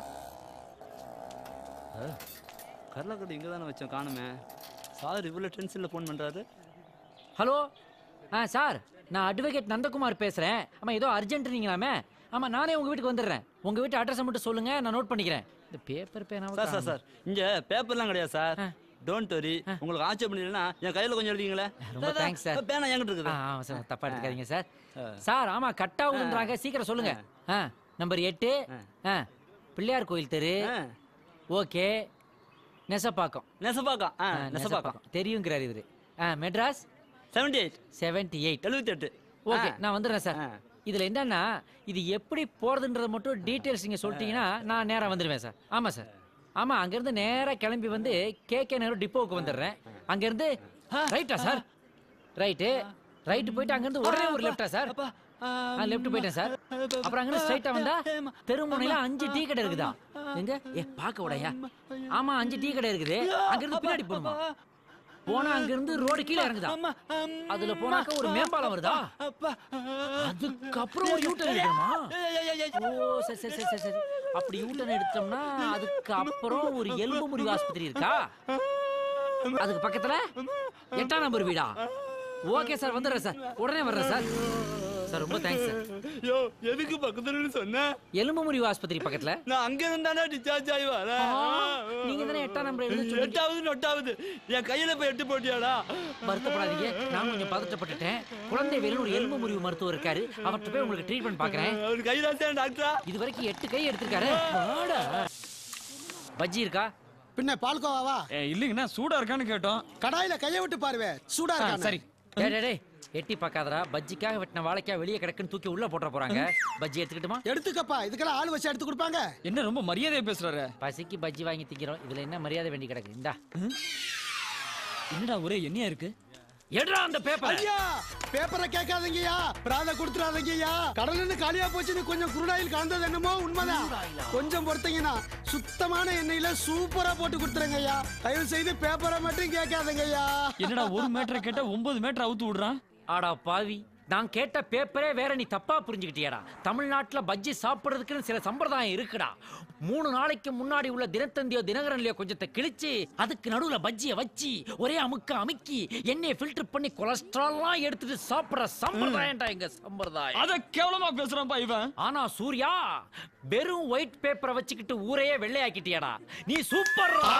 கரலக்கடை இங்கே தானே வச்சோம், காணுமே. சார் இவ்வளோ டென்ஷனில் ஃபோன் பண்ணுறாரு. ஹலோ ஆ சார், நான் அட்வொகேட் நந்தகுமார் பேசுகிறேன். ஆமாம் ஏதோ அர்ஜென்ட்னீங்களாமே. ஆமாம் நானே உங்கள் வீட்டுக்கு வந்துடுறேன். உங்கள் வீட்டு அட்ரஸை மட்டும் சொல்லுங்கள், நான் நோட் பண்ணிக்கிறேன். இந்த பேப்பர் பேனா சார் சார் சார் இங்கே பேப்பர்லாம் கிடையாது சார். Don't worry. உங்களுக்கு ஆட்சேபம் பண்ணீங்கன்னா என் கையில் கொஞ்சம் எழுதிங்களே. ரொம்ப தேங்க்ஸ் சார். பேனா என்கிட்ட இருக்குது. ஆ சார் தப்பாக எடுத்துக்காதீங்க சார். சார் ஆமாம் கட் ஆகுதுன்றாங்க, சீக்கிரம் சொல்லுங்கள். ஆ நம்பர் எட்டு ஆ பிள்ளையார் கோயில் தெரு. ஓகே நெசப்பாக்கம். நெசப்பாக்கம் ஆ நெசப்பாக்கம் தெரியுங்கிறார் இவரு. ஆ Madras seventy eight seventy eight எழுபத்தி எட்டு. ஓகே நான் வந்துடுறேன் சார். இதில் என்னன்னா இது எப்படி போகிறதுன்றத மட்டும் டீட்டெயில்ஸ் நீங்கள் சொல்லிட்டீங்கன்னா நான் நேராக வந்துடுவேன் சார். ஆமாம் சார். ஆமாம் அங்கேருந்து நேராக கிளம்பி வந்து கே கே நேரு டிப்போவுக்கு வந்துடுறேன். அங்கேருந்து ரைட்டா சார்? ரைட்டு ரைட்டு போயிட்டு அங்கேருந்து உடனே ஒரு லெஃப்டா சார்? ஆ லெஃப்ட் போயிட்டேன் சார். அப்புறம் அங்கே ஸ்ட்ரைட்டா வந்தா தெருமுனையில அஞ்சு டீ கடை இருக்குதா? எங்க ஏ பார்க்க உடையா? ஆமா அஞ்சு டீ கடை இருக்குது. அங்கிருந்து பின்னாடி போகணுமா? போனா அங்கிருந்து ரோடு கீழே இறங்குதா? அதுல போனாக்க ஒரு மேம்பாலம் வருதா? அதுக்கப்புறம் ஒரு யூட்டர்ன் எடுக்கணுமா? ஓ சரி சரி சரி சரி. அப்படி யூட்டர்ன் எடுத்தோம்னா அதுக்கு அப்புறம் ஒரு எலும்பு முறிவு ஆஸ்பத்திரி இருக்கா? அதுக்கு பக்கத்துல எட்டாம் நம்பர் வீடா? ஓகே சார் வந்துடுறேன் சார், உடனே வர்றேன் சார். சார் ரொம்ப தேங்க்ஸ் சார். யோ எதுக்கு பக்கத்துல சொன்ன? எலும்பு முறிவு ஆஸ்பத்திரி பக்கத்துல. நான் அங்க இருந்தானே டிஸ்சார்ஜ் ஆகி வரேன். நீங்க தானே எட்டாம் நம்பர் எழுதி எட்டாவது நொட்டாவது என் கையில போய் எட்டு போட்டியாடா? வருத்தப்படாதீங்க, நான் கொஞ்சம் பதட்டப்பட்டுட்டேன். குழந்தை வேலு ஒரு எலும்பு முறிவு மருத்துவர் இருக்காரு, அவர்கிட்ட போய் உங்களுக்கு ட்ரீட்மெண்ட் பாக்குறேன். அவர் கைதாசே டாக்டரா? இது வரைக்கும் எட்டு கை எடுத்திருக்காரு. பஜ்ஜி இருக்கா? பின்ன பால்கோவாவா? இல்லைங்கண்ணா சூடா இருக்கான்னு கேட்டோம். கடாயில கைய விட்டு பாருவே, சூடா இருக்கா? சரி. எட்டி பார்க்காதரா, பஜ்ஜிக்காக வெட்டின வாழைக்காய் வெளியே கிடக்குன்னு தூக்கி உள்ள போட்டுற போறாங்க. பஜ்ஜி எடுத்துக்கிட்டுமா? எடுத்துக்கப்பா, இதுக்கெல்லாம் ஆள் வச்சு எடுத்து கொடுப்பாங்க. என்ன ரொம்ப மரியாதையா பேசுறாரு? பசிக்கு பஜ்ஜி வாங்கி திக்கிறோம், இதுல என்ன மரியாதை வேண்டி கிடக்கு? இந்தா. என்னடா ஒரே எண்ணெயா இருக்கு? எடுறா அந்த பேப்பர். ஐயா பேப்பரை கேட்காதீங்கயா, பிராத கொடுத்துறாதீங்கயா. கடல்ல காலியா போச்சுன்னு கொஞ்சம் குருடாயில் கலந்தது என்னமோ உண்மைதான். கொஞ்சம் பொறுத்தீங்கன்னா சுத்தமான எண்ணெயில சூப்பரா போட்டு கொடுத்துருங்கய்யா. தயவு செய்து பேப்பரை மட்டும் கேட்காதீங்கய்யா. என்னடா ஒரு மீட்டர் கேட்டா ஒன்பது மீட்டர் அவுத்து விடுறான். ஆடா பாவி, நான் கேட்ட பேப்பரே வேற, நீ தப்பா புரிஞ்சுக்கிட்டியாடா. தமிழ்நாட்டுல பஜ்ஜி சாப்பிடுறதுக்குன்னு சில சம்பிரதாயம் இருக்குடா. மூணு நாளைக்கு முன்னாடி உள்ள தினத்தந்தியோ தினகரன்லயோ கொஞ்சத்தை கிழிச்சு அதுக்கு நடுவுல பஜ்ஜியை வச்சு ஒரே அமுக்க அமுக்கி எண்ணெயை ஃபில்டர் பண்ணி கொலஸ்ட்ரால்லாம் எடுத்துட்டு சாப்பிடுற சம்பிரதாயம்டா எங்க சம்பிரதாயம். அத கேவலமா பேசுறான்பா இவன். ஆனா சூர்யா, வெறும் ஒயிட் பேப்பரை வச்சுக்கிட்டு ஊரையே வெள்ளையாக்கிட்டியாடா. நீ சூப்பர்ரா.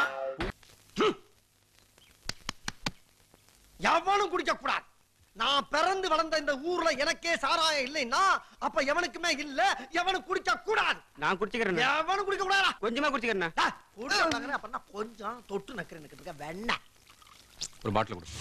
எவனும் குடிக்க கூடாது. நான் பிறந்து வளர்ந்த இந்த ஊர்ல எனக்கே சாராயம் இல்லைன்னா அப்ப எவனுக்குமே இல்ல. எவனும் குடிக்க கூடாது. நான் குடிச்சுக்கிறேன். எவனும் குடிக்க கூடாதா? கொஞ்சமா குடிச்சுக்கிறேன். குடிச்சாங்க அப்படின்னா கொஞ்சம் தொட்டு நக்கிறேன். வெண்ண ஒரு பாட்டில் கொடு.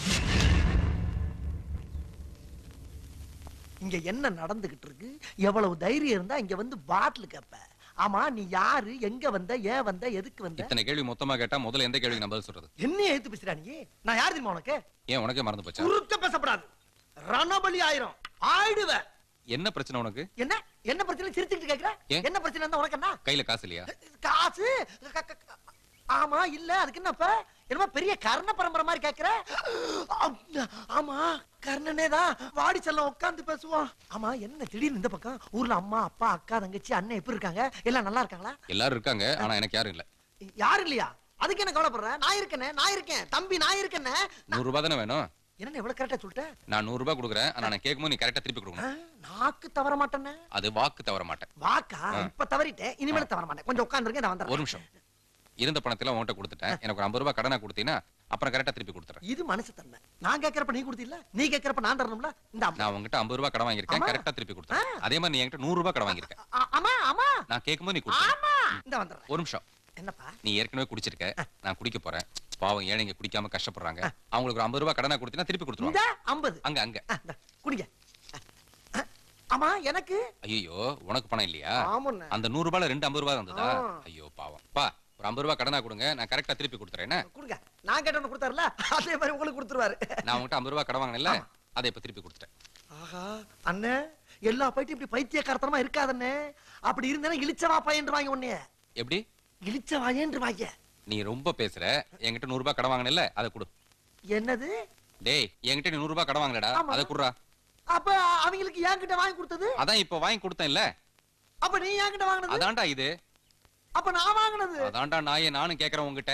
இங்க என்ன நடந்துகிட்டு இருக்கு? எவ்வளவு தைரியம் இருந்தா இங்க வந்து பாட்டில் கேப்ப? ஆமா நீ யாரு, எங்க வந்த, ஏன் வந்த, எதுக்கு வந்த? இத்தனை கேள்வி மொத்தமா கேட்டா முதல்ல எந்த கேள்விக்கு நான் பதில் சொல்றது? என்ன ஏத்து பேசுறா நீ? நான் யார் தெரியுமா உனக்கு? ஏன் உனக்கே மறந்து போச்சா? குறுக்க பேசப்படாது. ரணபலி ஆயிரும் ஆயிடுவ. என்ன பிரச்சனை உனக்கு? என்ன என்ன பிரச்சனை சிரிச்சுக்கிட்டு கேக்குற? என்ன பிரச்சனை இருந்தா உனக்கு என்ன? கையில காசு இல்லையா? காசு ஆமா இல்ல, அதுக்கு என்னப்ப என்னமா பெரிய கர்ண பரம்பரை மாதிரி கேக்குற? ஆமா கர்ணனே தான். வாடி செல்லம் உட்கார்ந்து பேசுவோம். ஆமா என்ன திடீர்னு இந்த பக்கம்? ஊர்ல அம்மா அப்பா அக்கா தங்கச்சி அண்ணன் எப்படி இருக்காங்க? எல்லாம் நல்லா இருக்காங்களா? எல்லாரும் இருக்காங்க, ஆனா எனக்கு யாரும் இல்ல. யாரும் இல்லையா? அதுக்கு என்ன கவலைப்படுற? நான் இருக்கேனே, நான் இருக்கேன் தம்பி, நான் இருக்கேனே. நூறு ரூபாய் தானே வேணும்? என்ன எவ்வளவு கரெக்டா சொல்லிட்டேன்? நான் நூறு ரூபாய் கொடுக்குறேன். ஆனா நான் கேட்கும்போது நீ கரெக்டா திருப்பி கொடுக்கணும். நாக்கு தவற மாட்டேனே. அது வாக்கு தவற மாட்டேன். வாக்கா? இப்ப தவறிட்டேன், இனிமேல தவற மாட்டேன். கொஞ்சம் உட்கார்ந்துருங்க, நான் வந்துறேன். ஒரு நிமிஷம். இருந்த பணத்துல உன்கிட்ட கொடுத்துட்டேன். எனக்கு ஒரு ஐம்பது ரூபாய் கடனா கொடுத்தீனா அப்புறம் கரெக்டா திருப்பி கொடுத்துறேன். இது மனசு தன்மை. நான் கேக்குறப்ப நீ கொடுத்தீல்ல, நீ கேக்குறப்ப நான் தரணும்ல. இந்த நான் உன்கிட்ட ஐம்பது ரூபாய் கடன் வாங்கியிருக்கேன், கரெக்டா திருப்பி கொடுத்துறேன். அதே மாதிரி நீ என்கிட்ட நூறு ரூபாய் கடன் வாங்கியிருக்க. ஆமா ஆமா. நான் கேட்கும்போது நீ கொடுத்த. ஆமா. இந்த வந்துறேன். ஒரு நிமிஷம். என்னப்பா? நீ ஏற்கனவே குடிச்சிருக்க, நான் குடிக்க போறேன். பாவம் ஏழைங்க குடிக்காம கஷ்டப்படுறாங்க. அவங்களுக்கு ஒரு ஐம்பது ரூபாய் கடனா கொடுத்தீனா திருப்பி கொடுத்துருவாங்க. இந்த ஐம்பது அங்க அங்க குடிங்க. ஆமா எனக்கு. ஐயோ உனக்கு பணம் இல்லையா? ஆமாண்ணே. அந்த நூறு ரூபாய்ல ரெண்டு ஐம்பது ரூபாய் வந்ததா? ஐயோ பாவம். பா ஒரு ஐம்பது ரூபாய் கடனா கொடுங்க, நான் கரெக்டா திருப்பி கொடுத்துறேன். கொடுங்க. நான் கேட்டவன கொடுத்தாருல, அதே மாதிரி உங்களுக்கு கொடுத்துருவாரு. நான் உங்ககிட்ட ஐம்பது ரூபாய் கடன் வாங்கினேன்ல, அதை இப்ப திருப்பி கொடுத்துட்டேன். ஆஹா அண்ணே, எல்லா பைட்டும் இப்படி பைத்தியக்காரத்தனமா இருக்காதண்ணே. அப்படி இருந்தேன்னா இழிச்சவா பையன் வாங்க உன்னைய. எப்படி இழிச்சவாயேன்று வாங்க? நீ ரொம்ப பேசுற. என்கிட்ட நூறு ரூபாய் கடன் வாங்கினேன்ல, அதை கொடு. என்னது? டேய் என்கிட்ட நீ நூறு ரூபாய் கடன் வாங்கலடா, அதை குடுறா. அப்ப அவங்களுக்கு என்கிட்ட வாங்கி கொடுத்தது? அதான் இப்ப வாங்கி கொடுத்தேன்ல. அப்ப நீ என்கிட்ட வாங்குனது? அதான்டா இது. அப்ப நான் வாங்குனது? அதான்டா நாயே நானும் கேக்குறேன் உங்ககிட்ட.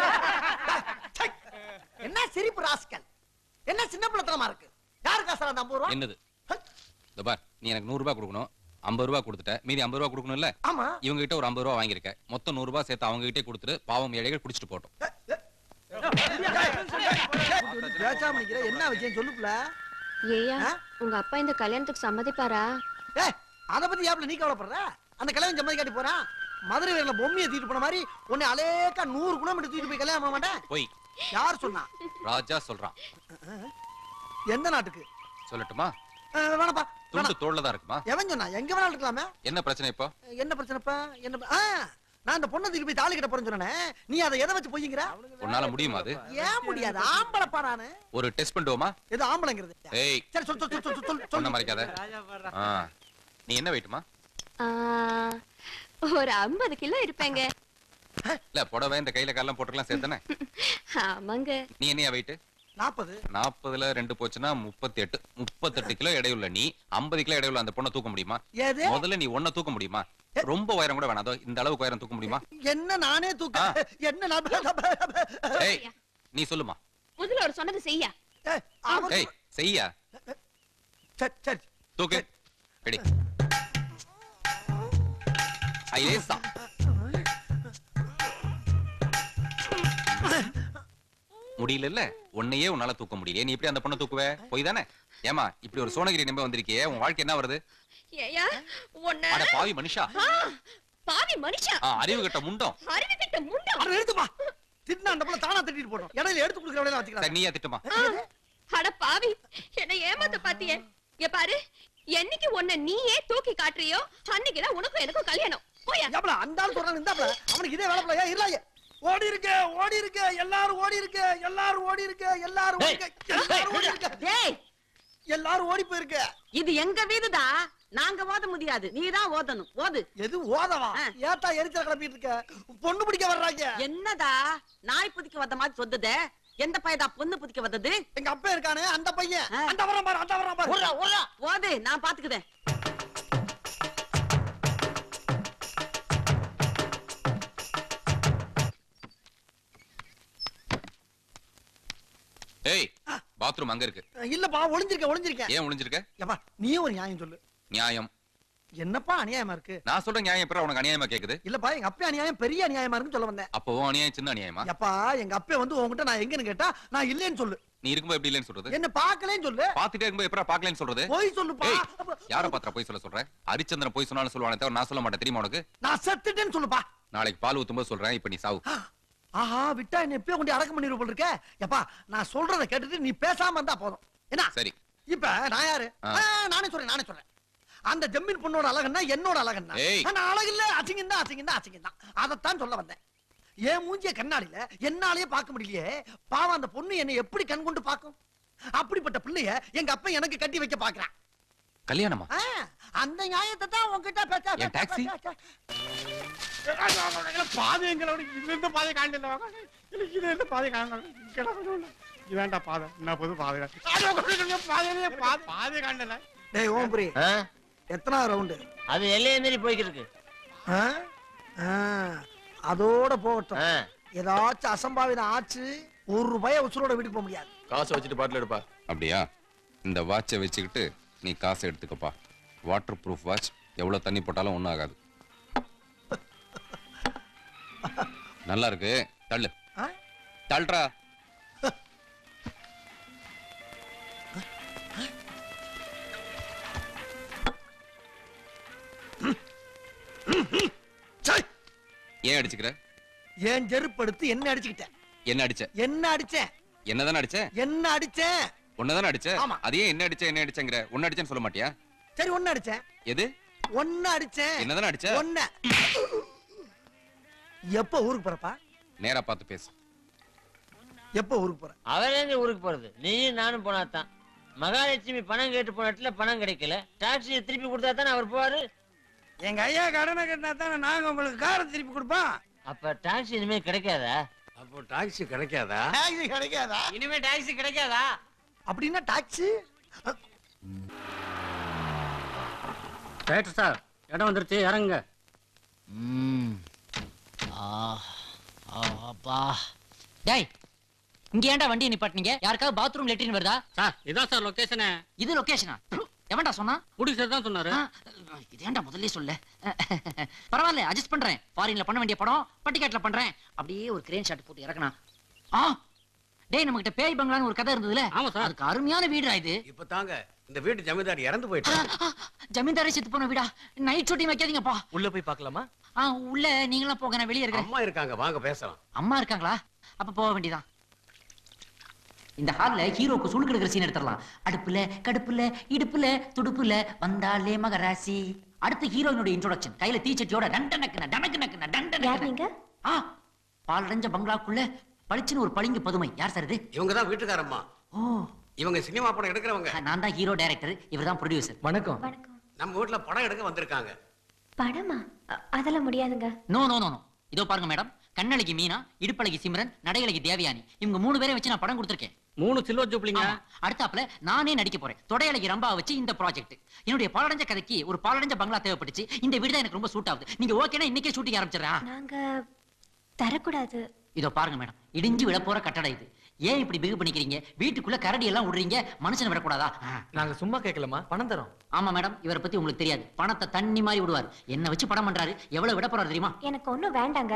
என்ன சிரிப்பு ராஸ்கல், என்ன சின்ன பிள்ளைத்தனமா இருக்கு. யாரு காசுல அந்த ஐம்பது ரூபாய்? என்னது? இதோ பார், நீ எனக்கு நூறு ரூபாய் கொடுக்கணும், ஐம்பது ரூபாய் கொடுத்துட்ட, மீதி ஐம்பது ரூபாய் கொடுக்கணும்ல. ஆமா. இவங்க கிட்ட ஒரு ஐம்பது ரூபாய் வாங்கியிருக்க, மொத்தம் நூறு ரூபாய் சேர்த்து அவங்க கிட்டே கொடுத்துட்டு பாவம் ஏழைகள் குடிச்சிட்டு போட்டோம். என்ன விஷயம் சொல்லுப்ல? ஏயா உங்க அப்பா இந்த கல்யாணத்துக்கு சம்மதிப்பாரா? அத பத்தி யாப்ல நீ கவலைப்படுற? அந்த கல்யாணம் சம்மதி காட்டி போறான். மதுரை வேர்ல பொம்மையை தூக்கிட்டு போன மாதிரி உன்னை அலேக்கா நூறு கிலோமீட்டர் தூக்கிட்டு போய் கல்யாணம் பண்ண மாட்டேன். போய் யார் சொன்னா? ராஜா சொல்றான். எந்த நாட்டுக்கு சொல்லட்டுமா? வேணப்பா, துண்டு தோல்ல தான் இருக்குமா? எவன் சொன்னா? எங்க வேணாலும் இருக்கலாமே. என்ன பிரச்சனை இப்போ? என்ன பிரச்சனைப்பா? என்ன? நான் அந்த பொண்ணை தூக்கிட்டு போய் தாலி கட்ட போறேன்னு சொன்னேன். நீ அதை எதை வச்சு பொய்யுங்கிற? உன்னால முடியுமா அது? ஏன் முடியாது? ஆம்பளை பாடானு. ஒரு டெஸ்ட் பண்ணுவோமா? எது ஆம்பளைங்கிறது? ஏய் சரி சொல் சொல் சொல் சொல் சொல். சொன்ன மறைக்காத. நீ என்ன வெயிட்டுமா? ஒரு ஐம்பது கிலோ இருப்பேங்க. இல்ல புடவை இந்த கையில கால்லாம் போட்டுக்கலாம் சேர்த்தானே? ஆமாங்க. நீ என்னையா வெயிட்? நாற்பது. நாற்பதுல ரெண்டு போச்சுன்னா முப்பத்தி எட்டு. முப்பத்தெட்டு கிலோ எடையுள்ள நீ ஐம்பது கிலோ எடையுள்ள அந்த பொண்ணை தூக்க முடியுமா? முதல்ல நீ ஒன்ன தூக்க முடியுமா? ரொம்ப உயரம் கூட வேணாம், அதோ இந்த அளவுக்கு உயரம் தூக்க முடியுமா? என்ன நானே தூக்க? என்ன? ஏய் நீ சொல்லுமா. முதல்ல ஒரு சொன்னது செய்யா. ஏய் செய்யா. சரி சரி தூக்கு. ரெடி. ஐலேசா. முடியல இல்ல, உன்னையே உன்னால தூக்க முடியல. நீ எப்படி அந்த பொண்ணை தூக்குவ? போய் தானே. ஏமா இப்படி ஒரு சோனகிரி நம்ப வந்திருக்கியே, உன் வாழ்க்கை என்ன வருது? ஏயா உன்ன அட பாவி மனுஷா. பாவி மனுஷா. அறிவு கட்ட முண்டம். அறிவு கட்ட முண்டம். அட எடுத்துப்பா. திட்டுனா அந்த பொண்ண தானா திட்டிட்டு போறோம். இடையில எடுத்து குடுக்குறவளே வச்சுக்கலாம். நீயா திட்டுமா? அட பாவி, என்ன ஏமாத்த பாத்தியே. இங்க பாரு, என்னைக்கு உன்னை நீயே தூக்கி காட்டுறியோ அன்னைக்கு தான் உனக்கும் எனக்கும் கல்யாணம். போயா. ஏப்ல அந்த ஆள் சொல்றான் இந்தாப்ல. அவனுக்கு இதே வேலை போலயா? இல்லையே. ஓடி இருக்கு ஓடி இருக்கு எல்லாரும் ஓடி இருக்கு எல்லாரும் ஓடி இருக்கு எல்லாரும் ஓடி இருக்கு எல்லாரும் ஓடி இருக்கு. டேய் எல்லாரும் ஓடி போயிருக்கு. இது எங்க வீடுடா. நாங்க ஓத முடியாது, நீதான் ஓதணும். ஓது. எது ஓதவா? ஏட்டா எரிச்சல கிளப்பிட்டு இருக்க? பொண்ணு பிடிக்க வர்றாங்க. என்னடா நாய் புடிக்க வந்த மாதிரி சொல்லுதே. எந்த பையதா பொண்ணு புடிக்க வந்தது? எங்க அப்பா இருக்கானே அந்த பையன். அந்த வரான் பாரு, அந்த வரான் பாரு. ஓடுடா ஓடுடா. ஓது, நான் பாத்துக்குதேன். ஏய் பாத்ரூம் அங்க இருக்கு. இல்லப்பா ஒளிஞ்சிருக்க ஒளிஞ்சிருக்க. ஏன் ஒளிஞ்சிருக்க? ஏப்பா நீயே ஒரு நியாயம் சொல்லு. நியாயம் என்னப்பா அநியாயமா இருக்கு? நான் சொல்ற நியாயம் எப்ப உனக்கு அநியாயமா கேக்குது? இல்லப்பா எங்க அப்பா அநியாயம் பெரிய அநியாயமா இருக்குன்னு சொல்ல வந்தேன். அப்போ அநியாயம் சின்ன அநியாயமா? அப்பா எங்க அப்பா வந்து உன்கிட்ட நான் எங்கன்னு கேட்டா நான் இல்லன்னு சொல்லு. நீ இருக்கும்போது எப்படி இல்லன்னு சொல்றது? என்ன பார்க்கலன்னு சொல்லு. பாத்துட்டே இருக்கும்போது எப்பறா பார்க்கலன்னு சொல்றது? போய் சொல்லுப்பா. யார பாத்திர போய் சொல்ல சொல்ற? ஹரிச்சந்திரன் போய் சொன்னாலும் சொல்லுவானே தவிர நான் சொல்ல மாட்டேன். தெரியுமா உனக்கு? நான் செத்துட்டேன்னு சொல்லுப்பா. நாளைக்கு பால் ஊத்தும்போது சொல்றேன், இப்ப நீ சாவு. ஆஹா விட்டா என்ன எப்பயே கொண்டு அடக்கம் பண்ணிரு போல இருக்க. எப்பா நான் சொல்றத கேட்டுட்டு நீ பேசாம இருந்தா போதும். என்ன? சரி. இப்ப நான் யாரு? நானே சொல்றேன் நானே சொல்றேன். அந்த ஜம்மீன் பொண்ணோட அழகன்னா என்னோட அழகன்னா? நான் அழகு இல்ல, அசிங்கம் தான் அசிங்கம் தான் அசிங்கம் தான். அதத்தான் சொல்ல வந்தேன். ஏன் மூஞ்சிய கண்ணாடியில என்னாலேயே பார்க்க முடியலையே. பாவம் அந்த பொண்ணு என்னை எப்படி கண் கொண்டு பார்க்கும்? அப்படிப்பட்ட பிள்ளைய எங்க அப்பா எனக்கு கட்டி வைக்க பாக்குறான். கல்யாணமா? அந்த நியாயத்தை தான் உங்ககிட்ட பேச. என் டாக்ஸி பாதைங்களோட இந்த பாதை காண்டல இது இந்த பாதை காணல. இதான்டா பாதை. என்ன புது பாதை? பாதையிலே பாதை பாதை காண்டல. டேய் ஓம்புரி, எத்தனை ரவுண்டு? அது எல்லையே மீறி போய்கிட்டு இருக்கு. அதோட போகட்டும். ஏதாச்சும் அசம்பாவிதம் ஆச்சு ஒரு ரூபாய உசுரோட வீட்டுக்கு போக முடியாது. காசை வச்சுட்டு பாட்டில் எடுப்பா. அப்படியா? இந்த வாட்சை வச்சுக்கிட்டு நீ காசை எடுத்துக்கப்பா. வாட்டர் ப்ரூஃப் வாட்ச், எவ்வளவு தண்ணி போட்டாலும் ஒன்றும் ஆகாது. நல்லா இருக்கு, தள்ளு தள்ளுறா. ஏன் அடிச்சுக்கிற? ஏன் செருப்படுத்து என்ன அடிச்சுக்கிட்ட? என்ன அடிச்ச? என்ன அடிச்சேன்? என்னதானே அடிச்ச? என்ன அடிச்சேன்? ஒன்னதானே அடிச்ச? அதே என்ன அடிச்ச என்ன அடிச்சங்கற? ஒன்னு அடிச்சேன்னு சொல்ல மாட்டியா? சரி ஒன்னு அடிச்சேன். எது? ஒன்னு அடிச்சேன். என்னதானே அடிச்ச? ஒன்னு. எப்ப ஊருக்கு போறப்பா? நேரா பார்த்து பேசு. எப்ப ஊருக்கு போற? அவரே ஊருக்கு போறது நீயும் நானும் போனாதான். மகாலட்சுமி பணம் கேட்டு போன இடத்துல பணம் கிடைக்கல, டாக்ஸியை திருப்பி கொடுத்தா தானே அவர் போவாரு. எங்க ஐயா கடனை கட்டினா தானே நாங்க உங்களுக்கு காரை திருப்பி கொடுப்போம். அப்ப டாக்ஸி இனிமே கிடைக்காதா? அப்போ டாக்ஸி கிடைக்காதா? டாக்ஸி கிடைக்காதா? இனிமே டாக்ஸி கிடைக்காதா? அப்படின்னா டாக்ஸி? ரைட் சார், இடம் வந்துருச்சு, இறங்குங்க. ம். ஆ அப்பா. டேய், இங்க ஏன்டா வண்டியை நிப்பாட்டுனீங்க? யாருக்காவது பாத்ரூம் லெட்டின் வருதா? சார், இதான் சார் லொகேஷனே. இது லொகேஷனா? எவன்டா சொன்னா? புடி சார் தான் சொன்னாரு. இது ஏன்டா முதல்ல சொல்ல? பரவாயில்ல, அட்ஜஸ்ட் பண்றேன். ஃபாரின்ல பண்ண வேண்டிய படம் பட்டிக்காட்ல பண்றேன். அப்படியே ஒரு கிரேன் ஷாட் போட்டு இறக்கணும். ஆ டேய், நம்ம கிட்ட பேய் பங்களான்னு ஒரு கதை இருந்ததுல? ஆமா சார். அதுக்கு அருமையான வீடுடா இது. இப்ப தாங்க இந்த வீட்டு ஜமீன்தார் இறந்து போயிட்டாரு. ஜமீன்தாரே செத்து போன வீடா? நைட் ஷூட்டிங் வைக்காதீங்கப்பா. உள்ள போய் பார்க்கலாமா? ஆ உள்ள நீங்களாம் போங்க, நான் வெளியே இருக்கேன். அம்மா இருக்காங்க, வாங்க பேசலாம். அம்மா இருக்காங்களா? அப்ப போக வேண்டியதான். இந்த ஹால்ல ஹீரோக்கு சுளுக்கு எடுக்கிற சீன் எடுத்துடலாம். அடுப்புல கடுப்புல இடுப்புல துடுப்புல வந்தாலே மகராசி. அடுத்து ஹீரோயினுடைய இன்ட்ரோடக்ஷன். கையில தீச்சட்டியோட டண்ட நக்குன டனக்கு நக்குன டண்ட நக்குன. ஆ பாலடைஞ்ச பங்களாக்குள்ள பளிச்சுன்னு ஒரு பளிங்கு பதுமை. யார் சார் இது? இவங்க தான் வீட்டுக்காரம்மா. ஓ, இவங்க சினிமா படம் எடுக்கிறவங்க. நான் தான் ஹீரோ டைரக்டர், இவர் தான் ப்ரொடியூசர். வணக்கம். நம்ம வீட்டுல படம் எடுக்க வந்திருக்காங்க. படமா? அதெல்லாம் முடியாதுங்க. No no no no. இதோ பாருங்க மேடம், கண்ணழகி மீனா, இடுப்பழகி சிம்ரன், நடையழகி தேவயானி, இவங்க மூணு பேரை வச்சு நான் படம் கொடுத்துருக்கேன். மூணு சில்வர் ஜூப்ளிங்க. அடுத்தாப்புல நானே நடிக்க போறேன். தொடையழகி ரம்பா வச்சு இந்த ப்ராஜெக்ட். என்னுடைய பாலடைஞ்ச கதைக்கு ஒரு பாலடைஞ்ச பங்களா தேவைப்பட்டுச்சு. இந்த வீடு தான் எனக்கு ரொம்ப சூட் ஆகுது. நீங்க ஓகேனா இன்னைக்கே ஷூட்டிங் ஆரம்பிச்சிடறேன். நாங்க தரக்கூடாது. இதோ பாருங்க மேடம், இடிஞ்சு விட போற கட்டடம் இது. ஏன் இப்படி பிகு பண்ணிக்கிறீங்க? வீட்டுக்குள்ள கரடி எல்லாம் விடுறீங்க, மனுஷன் விடக்கூடாதா? நாங்க சும்மா கேட்கலாமா? பணம் தரோம். ஆமா மேடம், இவரை பத்தி உங்களுக்கு தெரியாது. பணத்தை தண்ணி மாதிரி விடுவார். என்ன வச்சு படம் பண்றாரு. எவ்வளவு விட போறாரு தெரியுமா? எனக்கு ஒண்ணும் வேண்டாங்க.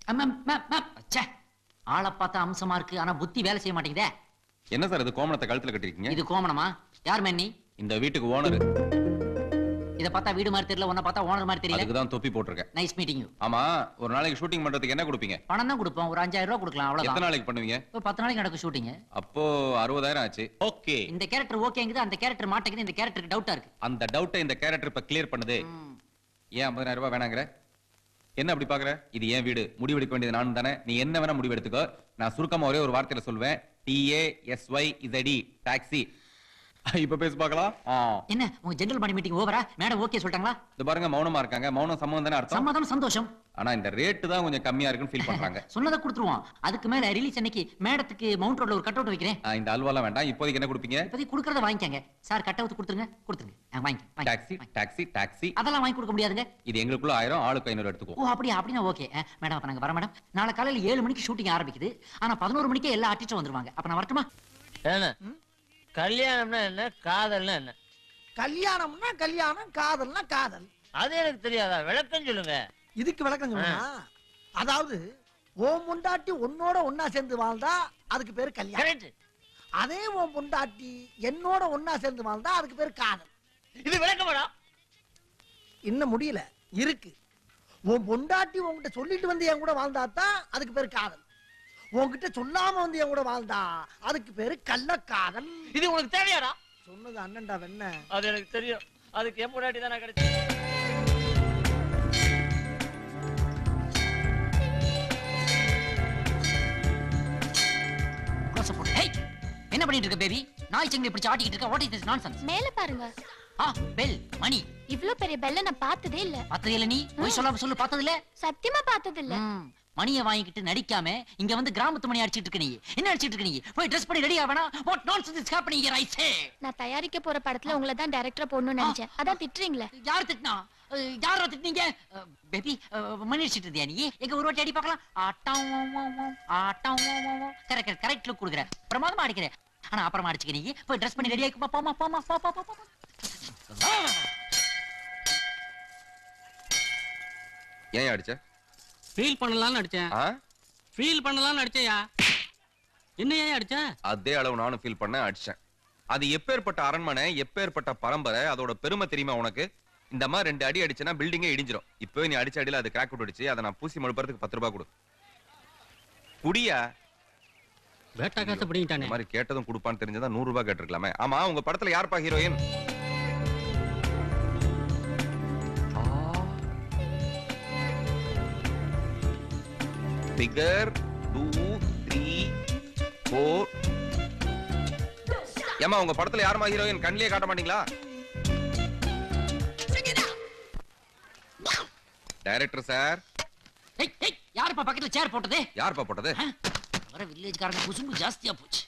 ஆளை பார்த்தா அம்சமா இருக்கு, ஆனா புத்தி வேலை செய்ய மாட்டேங்குதே. என்ன சார் இது கோமணத்தை கழுத்துல கட்டிருக்கீங்க? இது கோமணமா? யார் மேன்னி? இந்த வீட்டுக்கு ஓனர். இத பார்த்தா வீடு மாதிரி தெரியல, உன்ன பார்த்தா ஓனர் மாதிரி தெரியல. அதுக்கு தான் தொப்பி போட்டுருக்கேன். Nice meeting you. ஆமா, ஒரு நாளைக்கு ஷூட்டிங் பண்றதுக்கு என்ன கொடுப்பீங்க? பணம் தான் கொடுப்போம். ஒரு அஞ்சாயிரம் ரூபாய் கொடுக்கலாம், அவ்வளவுதான். எத்தனை நாளைக்கு பண்ணுவீங்க? இப்போ பத்து நாளைக்கு நடக்கும் ஷூட்டிங். அப்போ அறுபதாயிரம் ஆச்சு. ஓகே. இந்த கேரக்டர் ஓகேங்குது, அந்த கேரக்டர் மாட்டேங்குது. இந்த கேரக்டருக்கு டவுட்டா இருக்கு. அந்த டவுட்டை இந்த கேரக்டர் இப்ப கிளியர் பண்ணுது. ஏன் ஐம்பதாயிரம் ரூபாய் வேணாங்கற? என்ன அப்படி பாக்குற? இது ஏன் வீடு, முடிவெடுக்க வேண்டியது நானும் தானே. நீ என்ன வேணா முடிவெடுத்துக்கோ. நான் சுருக்கமா ஒரே ஒரு வார்த்தையில சொல்வேன். T A S Y Z taxi. இப்ப பேச பார்க்கலாம். என்ன உங்க ஜெனரல் பாடி மீட்டிங் ஓவரா? மேடம் ஓகே சொல்லிட்டாங்களா? இந்த பாருங்க, மௌனமா இருக்காங்க. மௌனம் சம்மதம் தானே அர்த்தம்? சம்மதம், சந்தோஷம். ஆனா இந்த ரேட் தான் கொஞ்சம் கம்மியா இருக்குன்னு ஃபீல் பண்றாங்க. சொன்னதை கொடுத்துருவோம். அதுக்கு மேல ரிலீஸ் அன்னைக்கு மேடத்துக்கு மவுண்ட் ரோட்ல ஒரு கட் அவுட் வைக்கிறேன். இந்த அல்வாலாம் வேண்டாம். இப்போதைக்கு என்ன கொடுப்பீங்க? இப்போதைக்கு கொடுக்கறத வாங்கிக்கங்க. சார் கட் அவுட் கொடுத்துருங்க, கொடுத்துருங்க. வாங்கிக்க. டாக்ஸி டாக்ஸி டாக்ஸி அதெல்லாம் வாங்கி கொடுக்க முடியாதுங்க. இது எங்களுக்குள்ள ஆயிரம், ஆளுக்கு ஐநூறு எடுத்துக்கோ. ஓ அப்படியா? அப்படின்னா ஓகே மேடம். அப்ப நாங்க வர மேடம். நாளை காலையில ஏழு மணிக்கு ஷூட்டிங் ஆரம்பிக்குது. ஆனா பதினோரு மணிக்கே எல்லா ஆர்டிஸ்டும் வந்துருவாங்க. அப்ப நான் வரட்டுமா? என்ன கல்யாணம்னா என்ன, காதல்னா என்ன? கல்யாணம்னா கல்யாணம், காதல்னா காதல். அது எனக்கு தெரியாதா? விளக்கம் சொல்லுங்க. இதுக்கு விளக்கம் சொல்லுங்க. அதாவது ஓம் முண்டாட்டி உன்னோட ஒன்னா சேர்ந்து வாழ்ந்தா அதுக்கு பேரு கல்யாணம். அதே ஓம் முண்டாட்டி என்னோட ஒன்னா சேர்ந்து வாழ்ந்தா அதுக்கு பேரு காதல். இது விளக்கமாடா? இன்னும் முடியல, இருக்கு. உன் பொண்டாட்டி உன்கிட்ட சொல்லிட்டு வந்து என் கூட வாழ்ந்தாதான் அதுக்கு பேரு காதல். உன்கிட்ட சொல்லாம வந்து என் கூட வாழ்ந்தா அதுக்கு பேரு கள்ளக்காதல். இது உனக்கு தேவையாடா? சொன்னது அண்ணன்டா வெண்ண. அது எனக்கு தெரியும். அதுக்கு என் பொண்டாட்டி தானே கிடைச்சு. என்ன பண்ணிட்டு இருக்க பேபி? நாய் சங்கிலி பிடிச்சு ஆட்டிட்டு இருக்க. What is this nonsense? மேல பாருங்க. ஆ பெல் மணி. இவ்ளோ பெரிய பெல்ல நான் பார்த்ததே இல்ல. பார்த்ததே இல்ல? நீ போய் சொல்லாம சொல்லு. பார்த்தது இல்ல? சத்தியமா பார்த்தது இல்ல. மணியை வாங்கிட்டு நடிக்காம இங்க வந்து கிராமத்து மணி அடிச்சிட்டு இருக்க. நீ என்ன அடிச்சிட்டு இருக்க? நீ போய் ட்ரெஸ் பண்ணி ரெடி ஆவனா? What nonsense is happening here I say. நான் தயாரிக்க போற படத்துல உங்களை தான் டைரக்டரா போடணும்னு நினைச்சேன். அதான் திட்டுறீங்களே. யார் திட்டினா? யார திட்டினீங்க? பேபி மணி அடிச்சிட்டு இருந்தியா நீ? எங்க ஒரு வாட்டி அடி பார்க்கலாம். ஆட்டம் ஆட்டம் கரெக்ட் கரெக்ட் லுக் கொடுக்குற. பிரமாதமா அடிக்கிற. ஆனா அப்புறமா அடிச்சுக்க நீ போய் ட்ரெஸ் பண்ணி ரெடி ஆயிக்குமா போமா போமா போ போ போ ஏன் அடிச்ச? ஃபீல் பண்ணலாம்னு அடிச்சேன். ஃபீல் பண்ணலாம்னு அடிச்சேயா. என்ன ஏன் அடிச்ச? அதே அளவு நானும் ஃபீல் பண்ண அடிச்சேன். அது எப்பேற்பட்ட அரண்மனை, எப்பேற்பட்ட பரம்பரை, அதோட பெருமை தெரியுமா உனக்கு? இந்த மாதிரி ரெண்டு அடி அடிச்சனா பில்டிங்கே இடிஞ்சிரும். இப்போ நீ அடிச்ச அடியில அது கிராக் விட்டுடுச்சு. அதை நான் பூசி மழுப்புறதுக்கு பத்து ரூபாய் கொடு. குடியா? வேட்டா காசு பிடிங்கிட்டானே. இந்த மாதிரி கேட்டதும் கொடுப்பான்னு தெரிஞ்சதா நூறு ரூபாய் கேட்டிருக்கலாமே. ஆமா, உங்க படத்துல யாருப்பா heroine? Figure two, three, four. ஏமா உங்க படத்துல யாருமா ஹீரோயின்? கண்ணிலே காட்ட மாட்டீங்களா? Director sir. ஏய் ஏய் யாருப்பா பக்கத்துல சேர் போட்டது? யாருப்பா போட்டது? வர வில்லேஜ்காரங்க குசும்பு ஜாஸ்தியா போச்சு.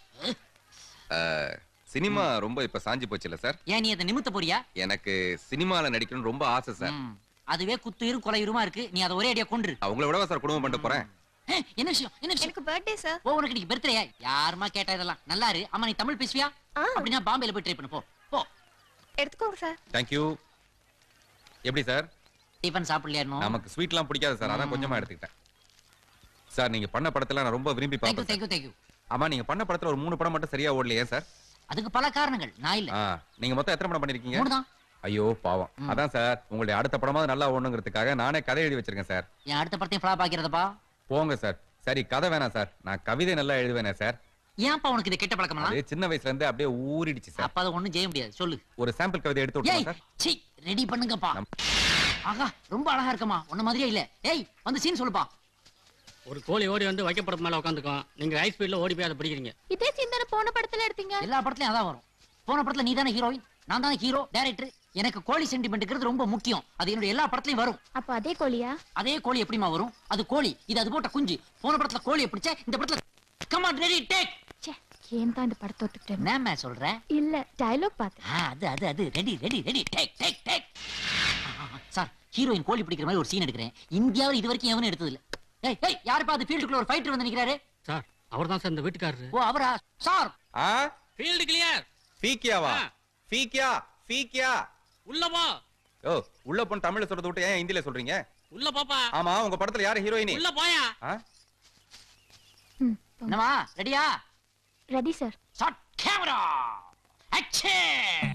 சினிமா ரொம்ப இப்ப சாஞ்சி போச்சுல சார். ஏன் நீ அதை நிமித்த போறியா? எனக்கு சினிமால நடிக்கணும்னு ரொம்ப ஆசை சார். அதுவே குத்துயிரும் கொலையுருமா இருக்கு. நீ அதை ஒரே அடியா கொன்று. அவங்கள விடவா சார் குடும்பம் பண்ணிட்டு போறேன்? என்ன விஷயம்? என்ன விஷயம்? எனக்கு பர்த்டே சார். ஓ உனக்கு இன்னைக்கு பர்த்டே? யாருமா கேட்டா இதெல்லாம்? நல்லா இரு. அம்மா நீ தமிழ் பேசுவியா? அப்படினா பாம்பேல போய் ட்ரை பண்ணு போ. போ. எடுத்துக்கோங்க சார். Thank you. எப்படி சார்? டிபன் சாப்பிடலையா இன்னும்? நமக்கு ஸ்வீட்லாம் பிடிக்காது சார். அதான் கொஞ்சமா எடுத்துக்கிட்டேன். சார் நீங்க பண்ண படத்துல நான் ரொம்ப விரும்பி Thank you, பார்த்தேன். thank you, thank you. ஆமா, நீங்க பண்ண படத்துல ஒரு மூணு படம் மட்டும் சரியா ஓடலையே சார்? அதுக்கு பல காரணங்கள். நான் இல்ல. நீங்க மொத்தம் எத்தனை படம் பண்ணிருக்கீங்க? மூணு தான். ஐயோ பாவம். அதான் சார் உங்களுடைய அடுத்த படமாவது நல்லா ஓடணுங்கிறதுக்காக நானே கதை எழுதி வச்சிருக்கேன் சார். என் அடுத்த படத்தையும் ஃப்ளாப் ஆக்கிறதப்பா? போங்க சார். சரி கதை வேணாம் சார். நான் கவிதை நல்லா எழுதுவேனே சார். ஏன்ப்பா உனக்கு இது கெட்ட பழக்கமா? அது சின்ன வயசுல இருந்து அப்படியே ஊறிடுச்சு சார். அப்ப அத ஒண்ணும் செய்ய முடியாது. சொல்லு. ஒரு சாம்பிள் கவிதை எடுத்து விட்டுறேன் சார். சீ ரெடி பண்ணுங்கப்பா. ஆகா ரொம்ப அழகா இருக்கமா. உன்ன மாதிரியே இல்ல. ஏய் வந்து சீன் சொல்லுப்பா. ஒரு கோழி ஓடி வந்து வைக்கப்படத்து மேல உட்காந்துக்கும். நீங்க ஹை ஸ்பீட்ல ஓடி போய் அதை பிடிக்கிறீங்க. இதே சீன் தான போன படத்துல எடுத்தீங்க? எல்லா படத்துலயும் அதான் வரும். போன படத்துல நீ தானே ஹீரோயின், நான் தானே ஹீரோ, டைரக்டர். எனக்கு கோழி சென்டிமெண்ட்ங்கிறது ரொம்ப முக்கியம். அது என்னோட எல்லா படத்துலயும் வரும். அப்ப அதே கோழியா? அதே கோழி எப்படிமா வரும்? அது கோழி, இது அது போட்ட குஞ்சு. போன படத்துல கோழியை பிடிச்ச, இந்த படத்துல கம் ஆன் ரெடி டேக். ச்சே ஏன் தான் இந்த படத்தை ஒத்துக்கிட்டேன்? நாம சொல்றேன். இல்ல டயலாக் பாத்து. அது அது அது ready ready ready take take take. Sir heroine கோழி பிடிக்கிற மாதிரி ஒரு சீன் எடுக்கிறேன். இந்தியாவில் இது வரைக்கும் எவனும் எடுத்தது இல்ல. ஏய் ஏய் யாருப்பா அது ஃபீல்டுக்குள்ள ஒரு ஃபைட்டர் வந்து நிக்கிறாரு? சார் அவர்தான் சார் இந்த வீட்டுக்காரரு. ஓ அவரா? சார் ஆ ஃபீல்ட் கிளியர். ஃபீக்கியாவா? ஃபீக்கியா ஃபீக்கியா உள்ள போ. ஓ உள்ள போன் தமிழ்ல சொல்றத விட்டு ஏன் ஹிந்தில சொல்றீங்க? உள்ள போப்பா. ஆமா உங்க படத்துல யாரு ஹீரோயின்? உள்ள போயா. என்னவா ரெடியா? Ready sir. Shot camera action.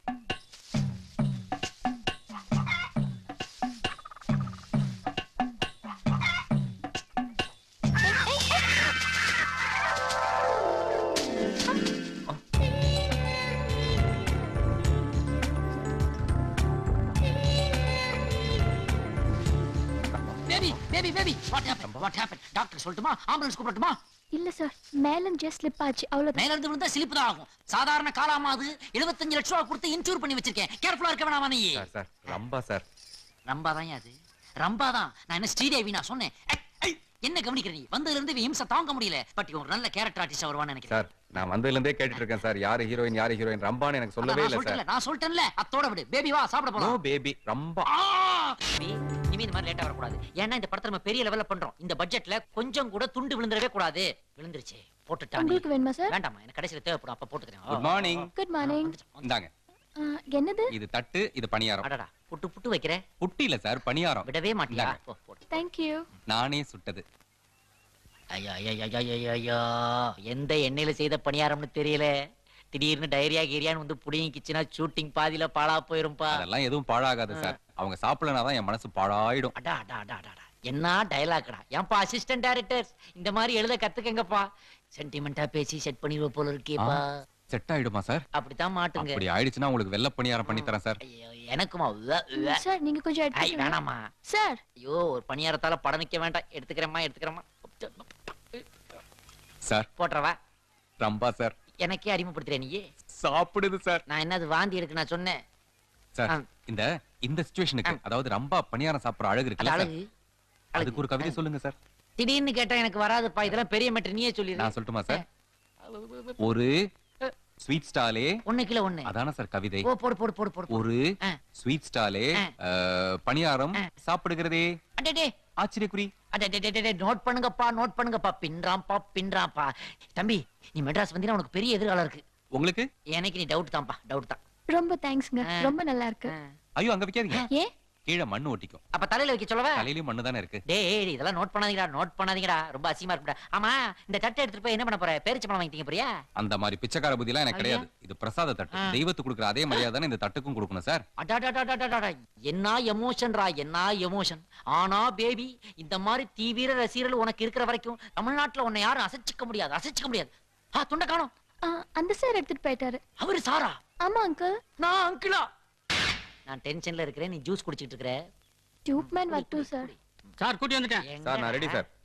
Baby baby baby what happen? What happen? Doctor சொல்லட்டுமா? ஆம்புலன்ஸ் கூப்பிடட்டுமா? இல்ல சார் மேல ஜஸ்ட் ஸ்லிப் ஆச்சு அவ்வளவு. மேல இருந்து விழுந்தா ஸ்லிப் தான் ஆகும். சாதாரண காலாமா அது. எழுபத்தஞ்சு லட்சம் ரூபாய் கொடுத்து இன்சூர் பண்ணி வச்சிருக்கேன். கேர்ஃபுல்லா இருக்க வேணாமா நீ? Sir sir Rambha sir. Rambha தான் அது. ரம்பா தான். நான் என்ன ஸ்ரீதேவி நான் சொன்னேன். என்ன கவனிக்கிற நீ? வந்ததுல இருந்து இம்சை தாங்க முடியல. பட் ஒரு நல்ல கேரக்டர் ஆர்டிஸ்ட் வருவான்னு நினைக்கிறேன். சார் நான் வந்ததுல இருந்தே கேட்டுட்டு இருக்கேன் சார். யாரு ஹீரோயின் யாரு ஹீரோயின் ரம்பான்னு எனக்கு சொல்லவே இல்ல சார். நான் சொல்லிட்டேன்ல. அத்தோட விடு. பேபி வா சாப்பிட போலாம். No baby Rambha. இனிமே இந்த மாதிரி லேட்டா வர கூடாது. ஏன்னா இந்த படத்தை நம்ம பெரிய லெவல்ல பண்றோம். இந்த பட்ஜெட்ல கொஞ்சம் கூட துண்டு விழுந்துடவே கூடாது. விழுந்துருச்சு. போட்டுட்டானே. உங்களுக்கு வேணுமா சார்? வேண்டாமா எனக்கு கடைசில தேவைப்படும். அப்ப போட்டுக்கிறேன். Good morning. Good morning. இந்தாங்க. என்னது? இது தட்டு, இது பணியாரம். அடடா புட்டு புட்டு வைக்கிற. புட்டி இல்ல சார் பணியாரம். விடவே மாட்டியா? Thank you. நானே சுட்டது. ஐயா ஐயா ஐயா ஐயா எந்த எண்ணெயில செய்த பணியாரம்னு தெரியல. திடீர்னு டைரியா கீரியான்னு வந்து புடிங்கிச்சுனா ஷூட்டிங் பாதியில பாழா போயிரும்பா. அதெல்லாம் எதுவும் பாழாகாது சார். அவங்க சாப்பிடலனா தான் என் மனசு பாழாயிடும். அடா அடா அடா அடா என்ன டயலாக்டா. ஏன்பா அசிஸ்டன்ட் டைரக்டர்ஸ் இந்த மாதிரி எழுத கத்துக்கங்கப்பா. சென்டிமெண்டா பேசி செட் பண்ணிடுவ போல இருக்கேப்பா. செட் ஆயிடுமா சார்? அப்படிதான் மாட்டுங்க. அப்படி ஆயிடுச்சுனா உங்களுக்கு வெள்ள பணியாரம் பண்ணி தரேன் சார். எனக்குமா? சார் நீங்க கொஞ்சம் எடுத்துக்கங்க. வேணாமா சார்? ஐயோ ஒரு பணியாரத்தால படம் நிக்க வேண்டாம். எடுத்துக்கிறேம்மா எடுத்துக்கிறேம்மா. சார் போட்றவா. ரம்பா சார். எனக்கே அறிமுகப்படுத்துறே நீ. சாப்பிடுது சார். நான் என்னது வாந்தி இருக்கு நான் சொன்னேன். சார் இந்த இந்த சிச்சுவேஷனுக்கு அதாவது ரம்பா பணியாரம் சாப்பிடுற அழகு இருக்குல்ல சார். அதுக்கு ஒரு கவிதை சொல்லுங்க சார். திடீர்னு கேட்டா எனக்கு வராதுப்பா. இதெல்லாம் பெரிய மேட்டர் நீயே சொல்லிடு. நான் சொல்லட்டுமா சார்? ஒரு ஸ்வீட் ஸ்டாலே ஒன்னு கிலோ ஒன்னு. அதான சார் கவிதை. ஓ போடு போடு போடு போடு. ஒரு ஸ்வீட் ஸ்டாலே பணியாரம் சாப்பிடுகிறதே. அடடே ஆச்சரியக்குறி. அடடே நோட் பண்ணுங்கப்பா நோட் பண்ணுங்கப்பா. பின்றாம்பா பின்றாம்பா. தம்பி நீ மெட்ராஸ் வந்தீனா உனக்கு பெரிய எதிர்காலம் இருக்கு. உங்களுக்கு? எனக்கு நீ டவுட் தான்ப்பா டவுட் தான். ரொம்ப தேங்க்ஸ்ங்க. ரொம்ப நல்லா இருக்கு. ஐயோ அங்க வைக்காதீங்க. ஏ கீழ மண்ணு ஒட்டிக்கும். அப்ப தலையில வைக்க சொல்லவா? தலையில மண்ணு தானே இருக்கு. டேய் இதெல்லாம் நோட் பண்ணாதீங்கடா நோட் பண்ணாதீங்கடா. ரொம்ப அசிங்கமா இருக்குடா. ஆமா இந்த தட்டை எடுத்துட்டு போய் என்ன பண்ண போற? பேரிச்சை பழம் வாங்கிட்டீங்க போறியா? அந்த மாதிரி பிச்சைக்கார புத்தி எல்லாம் எனக்கு கிடையாது. இது பிரசாத தட்டு. தெய்வத்துக்கு கொடுக்குற அதே மரியாதை தானே இந்த தட்டுக்கும் கொடுக்கணும் சார். அடடடடடடட என்ன எமோஷன்ரா என்ன எமோஷன். ஆனா பேபி இந்த மாதிரி தீவிர ரசிகர்கள் உனக்கு இருக்கிற வரைக்கும் தமிழ்நாட்டுல உன்னை யாரும் அசைச்சிக்க முடியாது அசைச்சிக்க முடியாது. ஆ துண்ட காணோம். அந்த சார் எடுத்துட்டு போயிட்டாரு. அவரு சாரா? ஆமா அங்கிள். நான் அங்கிளா? நான் டென்ஷன்ல இருக்கிறேன். நீ ஜூஸ் குடிச்சிட்டு இருக்கற. டியூப்மேன் வரட்டும் சார். சார் கூட்டி வந்துட்டேன். சார் நான் ரெடி சார்.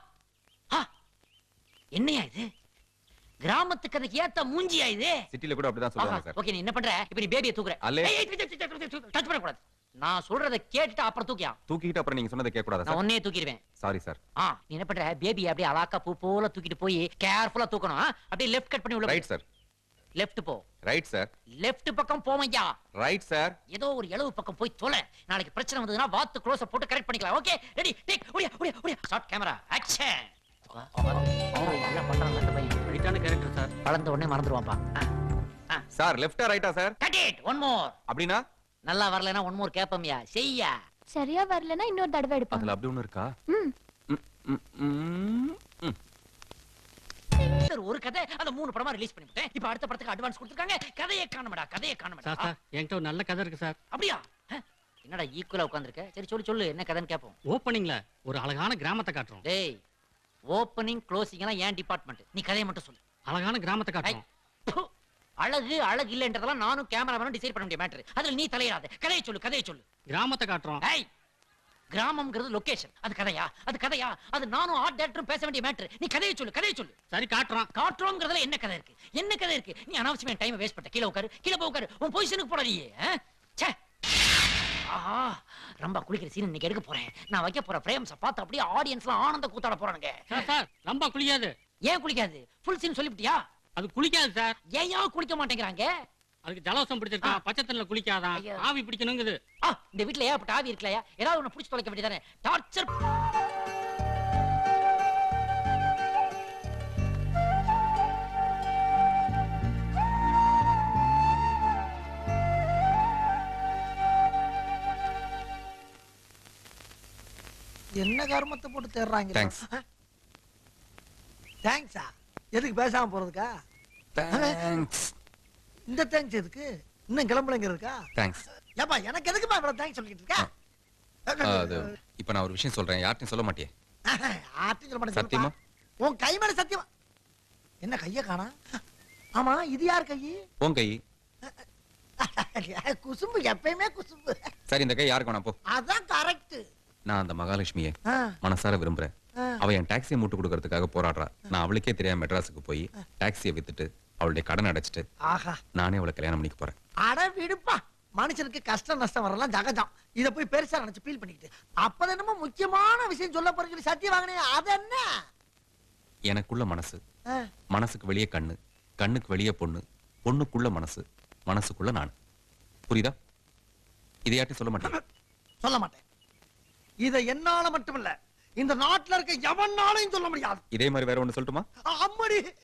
என்னையா இது? கிராமத்துக்கு அதுக்கு ஏத்த மூஞ்சியா இது? சிட்டில கூட அப்படிதான் சொல்லுவாங்க சார். ஓகே நீ என்ன பண்ற? இப்போ நீ பேபியை தூக்குற. டச் பண்ண கூடாது. நான் சொல்றத கேட்டுட்டு அப்புறம் தூக்கியா? தூக்கிட்டு அப்புறம் நீங்க சொன்னதை கேட்க கூடாதா சார்? நான் ஒண்ணே தூக்கிடுவேன். Sorry sir. ஆ நீ என்ன பண்ற? பேபி அப்படியே அலாக்கா பூ போல தூக்கிட்டு போய் கேர்ஃபுல்லா தூக்கணும். அப்படியே லெஃப்ட் கட் பண்ணி உள்ள. Right sir. லெஃப்ட் போ. Right sir. லெஃப்ட் பக்கம் போவையா? Right sir. ஏதோ ஒரு எளவு பக்கம் போய் தொலை. நாளைக்கு பிரச்சனை வந்ததுனா வாத்து க்ளோஸ் போட்டு கரெக்ட் பண்ணிக்கலாம். ஓகே ரெடி டேக் ஓடியா ஓடியா ஓடியா. Start camera action. எல்லாம் பண்றாங்க அந்த பையன். ரைட்டான கேரக்டர் சார். வளர்ந்த உடனே மறந்துடுவான்ப்பா. சார் லெஃப்ட்டா ரைட்டா sir? Cut it one more. அப்படினா நல்லா வரலனா ஒன் மோர் கேப்பம்யா. செய்யா. சரியா வரலனா இன்னொரு தடவை எடுப்போம். அதுல அப்படி ஒண்ணு இருக்கா? ம் ம் ஒரு கதை அந்த மூணு படமா ரிலீஸ் பண்ணிட்டேன். இப்போ அடுத்த படத்துக்கு அட்வான்ஸ் கொடுத்திருக்காங்க. கதையை காணும்டா கதையை காணும்டா. சார் சார் என்கிட்ட ஒரு நல்ல கதை இருக்கு சார். அப்படியே என்னடா ஈக்குவலா உட்கார்ந்திருக்க? சரி சொல்லு சொல்லு என்ன கதைன்னு கேப்போம். ஓபனிங்ல ஒரு அழகான கிராமத்தை காட்டுறோம். டேய் ஓபனிங் க்ளோசிங் எல்லாம் ஏன் டிபார்ட்மென்ட்? நீ கதையை மட்டும் சொல்லு. அழகான கிராமத்தை காட்டுறோம். அழகு அழகு இல்லன்றதெல்லாம் நானும் கேமராமேனும் டிசைட் பண்ண முடிய மேட்டர். அதுல நீ தலையிடாத. கதையை சொல்லு கதையை சொல்லு. கிராமத்தை காட்டுறோம். டேய் கிராமம்ங்கிறது லொகேஷன். அது கதையா? அது கதையா? அது நானும் ஆர்ட் டைரக்டரும் பேச வேண்டிய மேட்டர். நீ கதையை சொல்லு கதையை சொல்லு. சரி காட்டுறோம். காட்டுறோம்ங்கிறதுல என்ன கதை இருக்கு? என்ன கதை இருக்கு? நீ அனாவசியமா டைம் வேஸ்ட் பண்ண. கீழ உட்காரு கீழ போய் உட்காரு. உன் பொசிஷனுக்கு போடா நீ. ச்சே ஆஹா ரொம்ப குளிக்கிற சீன் இன்னைக்கு எடுக்க போறேன். நான் வைக்க போற ஃப்ரேம்ஸ பார்த்து அப்படியே ஆடியன்ஸ்லாம் ஆனந்த கூத்தாட போறானுங்க. சார் சார் ரொம்ப குளிக்காது. ஏன் குளிக்காது? Full scene சொல்லிவிட்டியா? அது குளிக்காது சார். ஏன் ஏன் குளிக்க மாட்டேங்கறாங்க? அதுக்கு ஜலவசம் பிடிச்சிருக்கா. பச்சை தண்ணில குளிக்காதான். ஆவி பிடிக்கணுங்குது. ஆ இந்த வீட்ல ஏன் அப்படி ஆவி இருக்கலையா? ஏதாவது ஒன்னு பிடிச்சு தொலைக்க வேண்டியதானே. டார்ச்சர். என்ன கர்மத்தை போட்டு தேடுறாங்க? தேங்க்ஸ். தேங்க்ஸா? எதுக்கு பேசாம போறதுக்கா? தேங்க்ஸ். இந்த தேங்க்ஸ் எதுக்கு? இன்னும் கிளம்பலங்க இருக்கா? தேங்க்ஸ். ஏப்பா எனக்கு எதுக்குப்பா இவ்வளவு தேங்க்ஸ் சொல்லிட்டு இருக்கா? அது இப்போ நான் ஒரு விஷயம் சொல்றேன். யார்ட்டையும் சொல்ல மாட்டியே? ஆர்த்தி சொல்ல மாட்டேன். சத்தியமா? உன் கை மேல சத்தியமா? என்ன கைய காணா? ஆமா இது யார் கை? உன் கை. குசும்பு எப்பயுமே குசும்பு. சரி இந்த கை யாருக்கு வேணா போ. அதான் கரெக்ட். நான் அந்த மகாலட்சுமியை மனசார விரும்புறேன். அவ என் டாக்ஸியை மூட்டு கொடுக்கறதுக்காக போராடுறா. நான் அவளுக்கே தெரியாம மெட்ராஸுக்கு போய் டாக்ஸியை வித்துட்டு அவளுடைய கடன் அடைச்சிட்டு ஆஹா நானே அவளை கல்யாணம் பண்ணிக்க போறேன். அட விடுப்பா. மனுஷனுக்கு கஷ்டம் நஷ்டம் வரலாம் ஜகஜம். இத போய் பெருசா நினைச்சு ஃபீல் பண்ணிக்கிட்டு அப்பதான் என்னமோ முக்கியமான விஷயம் சொல்ல போறேன்னு சொல்லி சத்தியம் வாங்கினே. அது என்ன? எனக்குள்ள மனசு, மனசுக்கு வெளியே கண்ணு, கண்ணுக்கு வெளியே பொண்ணு, பொண்ணுக்குள்ள மனசு, மனசுக்குள்ள நான். புரியுதா? இதையாட்டி சொல்ல மாட்டேன். சொல்ல மாட்டேன். இத என்னால மட்டுமில்ல இந்த நாட்டுல இருக்க எவனாலையும் சொல்ல முடியாது. இதே மாதிரி வேற ஒண்ணு சொல்லட்டுமா? அம்மடி